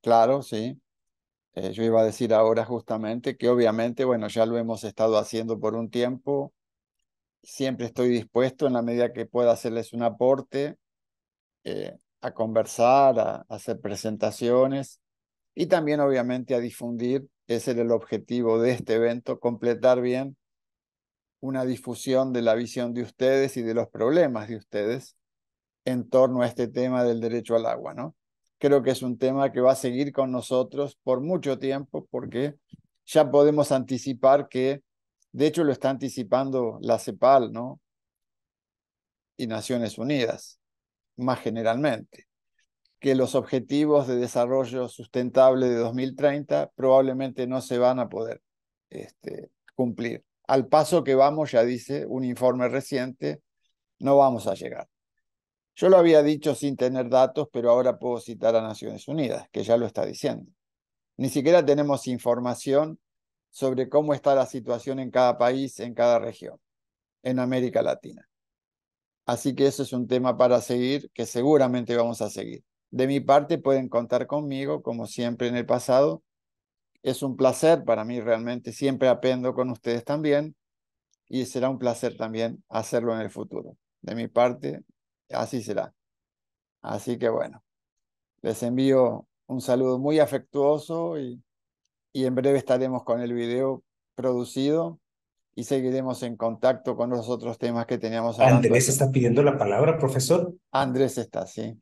Claro, sí. Eh, yo iba a decir ahora justamente que obviamente, bueno, ya lo hemos estado haciendo por un tiempo. Siempre estoy dispuesto en la medida que pueda hacerles un aporte, eh, a conversar, a, a hacer presentaciones y también obviamente a difundir. Ese era el objetivo de este evento, completar bien una difusión de la visión de ustedes y de los problemas de ustedes en torno a este tema del derecho al agua, ¿no? Creo que es un tema que va a seguir con nosotros por mucho tiempo porque ya podemos anticipar que, de hecho lo está anticipando la CEPAL, ¿no? Y Naciones Unidas, más generalmente, que los objetivos de desarrollo sustentable de dos mil treinta probablemente no se van a poder este, cumplir. Al paso que vamos, ya dice un informe reciente, no vamos a llegar. Yo lo había dicho sin tener datos, pero ahora puedo citar a Naciones Unidas, que ya lo está diciendo. Ni siquiera tenemos información sobre cómo está la situación en cada país, en cada región, en América Latina. Así que eso es un tema para seguir, que seguramente vamos a seguir. De mi parte pueden contar conmigo, como siempre en el pasado. Es un placer para mí realmente, siempre aprendo con ustedes también y será un placer también hacerlo en el futuro. De mi parte, así será. Así que bueno, les envío un saludo muy afectuoso y, y en breve estaremos con el video producido y seguiremos en contacto con los otros temas que teníamos hablando. Andrés está pidiendo la palabra, profesor. Andrés está, sí.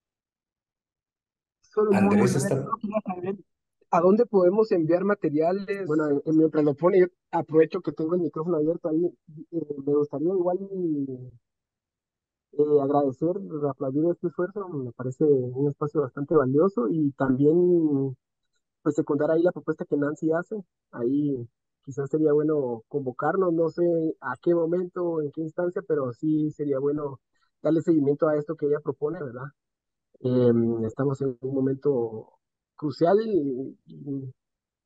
Solo muy, muy Andrés breve, está... solo quería saber a dónde podemos enviar materiales. Bueno, en- en- mientras lo pone, yo aprovecho que tengo el micrófono abierto ahí. eh, me gustaría igual eh, agradecer, aplaudir este esfuerzo, me parece un espacio bastante valioso y también pues secundar ahí la propuesta que Nancy hace. Ahí quizás sería bueno convocarnos, no sé a qué momento, en qué instancia, pero sí sería bueno darle seguimiento a esto que ella propone, ¿verdad? Em, estamos en un momento crucial y, y-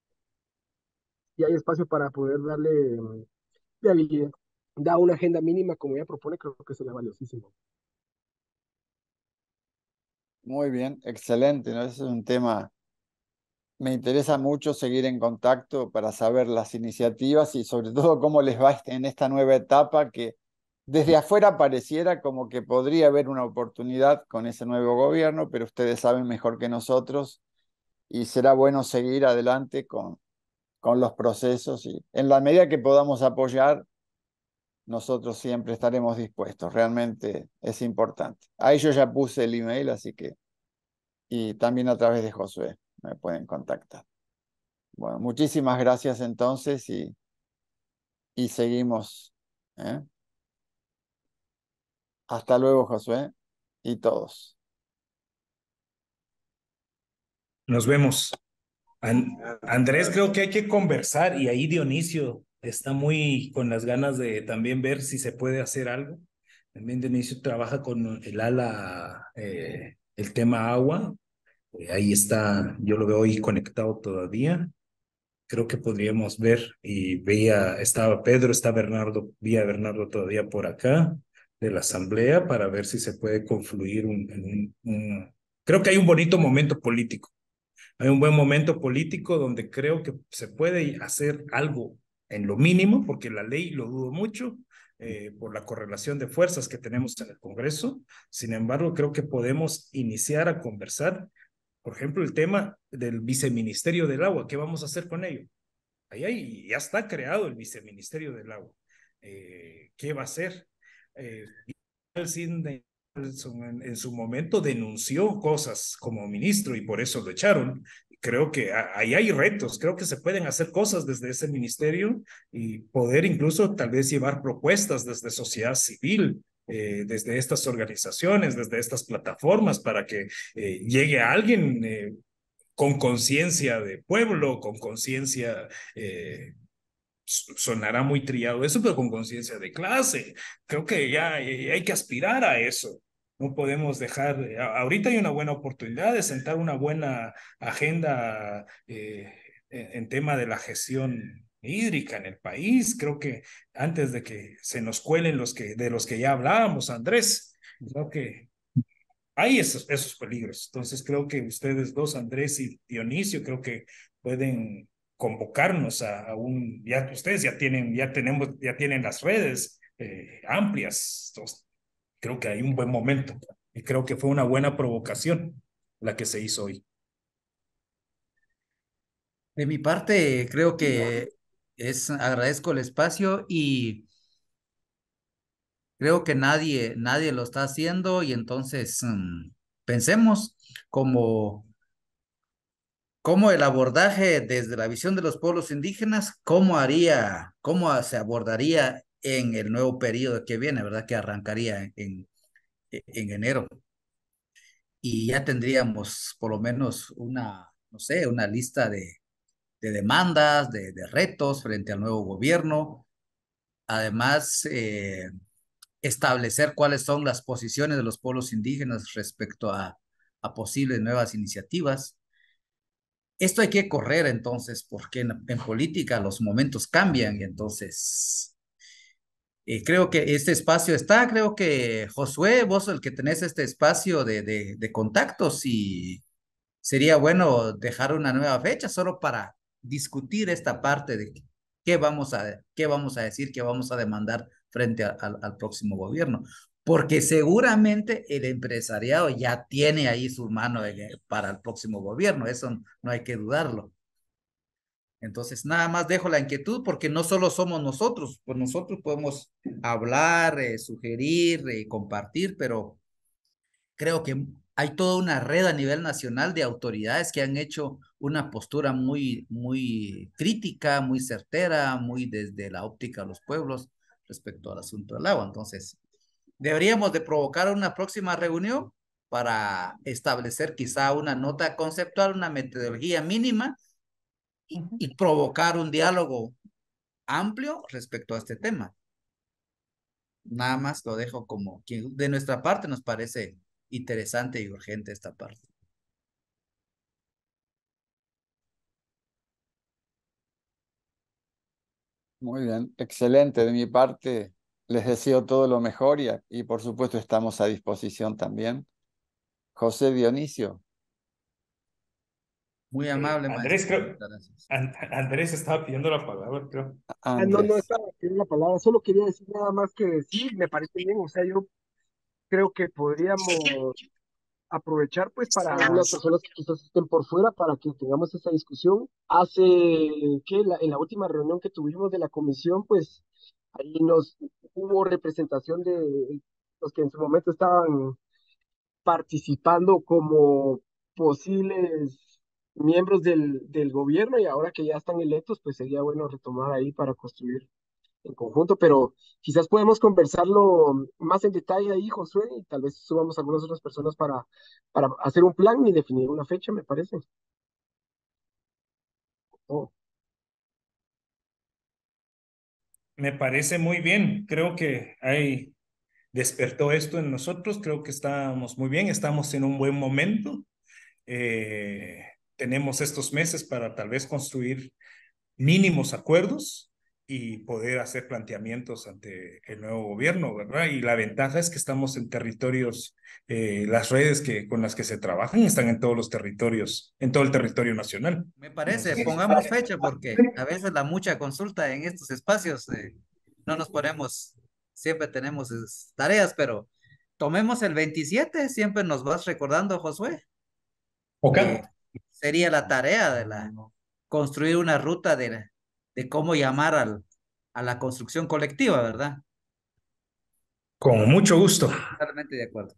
y hay espacio para poder darle em, viabilidad. Da una agenda mínima como ella propone, creo que sería valiosísimo. Muy bien, excelente, ¿no? Ese es un tema, me interesa mucho seguir en contacto para saber las iniciativas y sobre todo cómo les va en esta nueva etapa que desde afuera pareciera como que podría haber una oportunidad con ese nuevo gobierno, pero ustedes saben mejor que nosotros y será bueno seguir adelante con, con los procesos y en la medida que podamos apoyar, nosotros siempre estaremos dispuestos, realmente es importante. Ahí yo ya puse el email, así que, y también a través de Josué me pueden contactar. Bueno, muchísimas gracias entonces y, y seguimos. ¿eh? Hasta luego, Josué, y todos. Nos vemos. An- Andrés, creo que hay que conversar y ahí Dionisio está muy con las ganas de también ver si se puede hacer algo. También Dionisio trabaja con el ala, eh, el tema agua. Eh, ahí está, yo lo veo ahí conectado todavía. Creo que podríamos ver y veía, estaba Pedro, está Bernardo, vi a Bernardo todavía por acá de la asamblea para ver si se puede confluir un, en un, un... Creo que hay un bonito momento político. Hay un buen momento político donde creo que se puede hacer algo en lo mínimo, porque la ley lo dudo mucho, eh, por la correlación de fuerzas que tenemos en el Congreso. Sin embargo, creo que podemos iniciar a conversar, por ejemplo, el tema del viceministerio del agua. ¿Qué vamos a hacer con ello? Ahí hay, ya está creado el viceministerio del agua. Eh, ¿Qué va a hacer? Eh, en, en su momento denunció cosas como ministro y por eso lo echaron. Creo que ahí hay retos, creo que se pueden hacer cosas desde ese ministerio y poder incluso tal vez llevar propuestas desde sociedad civil, eh, desde estas organizaciones, desde estas plataformas para que eh, llegue a alguien eh, con conciencia de pueblo, con conciencia eh, sonará muy trillado eso, pero con conciencia de clase. Creo que ya hay que aspirar a eso. No podemos dejar, ahorita hay una buena oportunidad de sentar una buena agenda eh, en tema de la gestión hídrica en el país. Creo que antes de que se nos cuelen los que, de los que ya hablábamos, Andrés, creo que hay esos, esos peligros. Entonces creo que ustedes dos, Andrés y Dionisio, creo que pueden convocarnos a, a un, ya ustedes ya tienen, ya tenemos, ya tienen las redes eh, amplias. Entonces, creo que hay un buen momento y creo que fue una buena provocación la que se hizo hoy. De mi parte, creo que es, agradezco el espacio y creo que nadie, nadie lo está haciendo y entonces um, pensemos como, como el abordaje desde la visión de los pueblos indígenas, cómo haría, cómo se abordaría en el nuevo periodo que viene, ¿verdad? Que arrancaría en, en enero. Y ya tendríamos por lo menos una, no sé, una lista de, de demandas, de, de retos frente al nuevo gobierno. Además, eh, establecer cuáles son las posiciones de los pueblos indígenas respecto a, a posibles nuevas iniciativas. Esto hay que correr entonces, porque en, en política los momentos cambian y entonces eh, creo que este espacio está, creo que Josué, vos el que tenés este espacio de, de, de contactos y sería bueno dejar una nueva fecha solo para discutir esta parte de qué vamos a, qué vamos a decir, qué vamos a demandar frente a, a, al próximo gobierno. Porque seguramente el empresariado ya tiene ahí su mano de, para el próximo gobierno, eso no hay que dudarlo. Entonces, nada más dejo la inquietud porque no solo somos nosotros, pues nosotros podemos hablar, eh, sugerir, eh, compartir, pero creo que hay toda una red a nivel nacional de autoridades que han hecho una postura muy, muy crítica, muy certera, muy desde la óptica de los pueblos respecto al asunto del agua. Entonces, deberíamos de provocar una próxima reunión para establecer quizá una nota conceptual, una metodología mínima y, y provocar un diálogo amplio respecto a este tema. Nada más lo dejo como que de nuestra parte nos parece interesante y urgente esta parte. Muy bien, excelente. De mi parte, les deseo todo lo mejor y, y por supuesto estamos a disposición también. José Dionisio. Muy amable, eh, Andrés, maestro. creo, And, Andrés estaba pidiendo la palabra, creo. Ah, no, no estaba pidiendo la palabra, solo quería decir nada más que sí, me parece bien, o sea, yo creo que podríamos aprovechar pues para las personas que quizás estén por fuera para que tengamos esa discusión. Hace que la, en la última reunión que tuvimos de la comisión, pues ahí nos hubo representación de los que en su momento estaban participando como posibles miembros del, del gobierno y ahora que ya están electos, pues sería bueno retomar ahí para construir en conjunto, pero quizás podemos conversarlo más en detalle ahí, Josué, y tal vez subamos algunas otras personas para, para hacer un plan y definir una fecha, me parece. Oh. Me parece muy bien. Creo que hay, despertó esto en nosotros. Creo que estamos muy bien, estamos en un buen momento. Eh, tenemos estos meses para tal vez construir mínimos acuerdos y poder hacer planteamientos ante el nuevo gobierno, ¿verdad? Y la ventaja es que estamos en territorios, eh, las redes que, con las que se trabajan están en todos los territorios, en todo el territorio nacional. Me parece, pongamos fecha porque a veces la mucha consulta en estos espacios eh, no nos ponemos, siempre tenemos tareas, pero tomemos el veintisiete, siempre nos vas recordando, Josué. Ok. Eh, sería la tarea de la construir una ruta de, de cómo llamar al, a la construcción colectiva, ¿verdad? Con mucho gusto. Totalmente de acuerdo.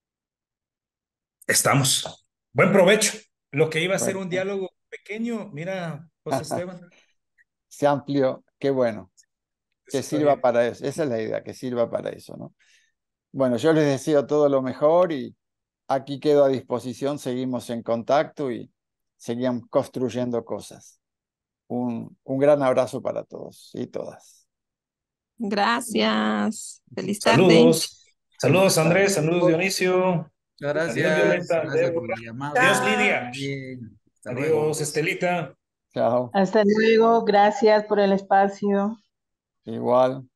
Estamos. Buen provecho. Lo que iba a ser un diálogo pequeño, mira, José Esteban. Se amplió, qué bueno. Que Está sirva bien. para eso. Esa es la idea, que sirva para eso, ¿no? Bueno, yo les deseo todo lo mejor y aquí quedo a disposición, seguimos en contacto y seguimos construyendo cosas. Un, un gran abrazo para todos y todas. Gracias. Feliz tarde. Saludos. Saludos, Andrés. Saludos, Dionisio. Muchas gracias. Adiós, Violeta. Gracias por la llamada. Adiós, Lidia. Bien. Hasta Adiós, luego. Estelita. Chao. Hasta luego. Gracias por el espacio. Igual.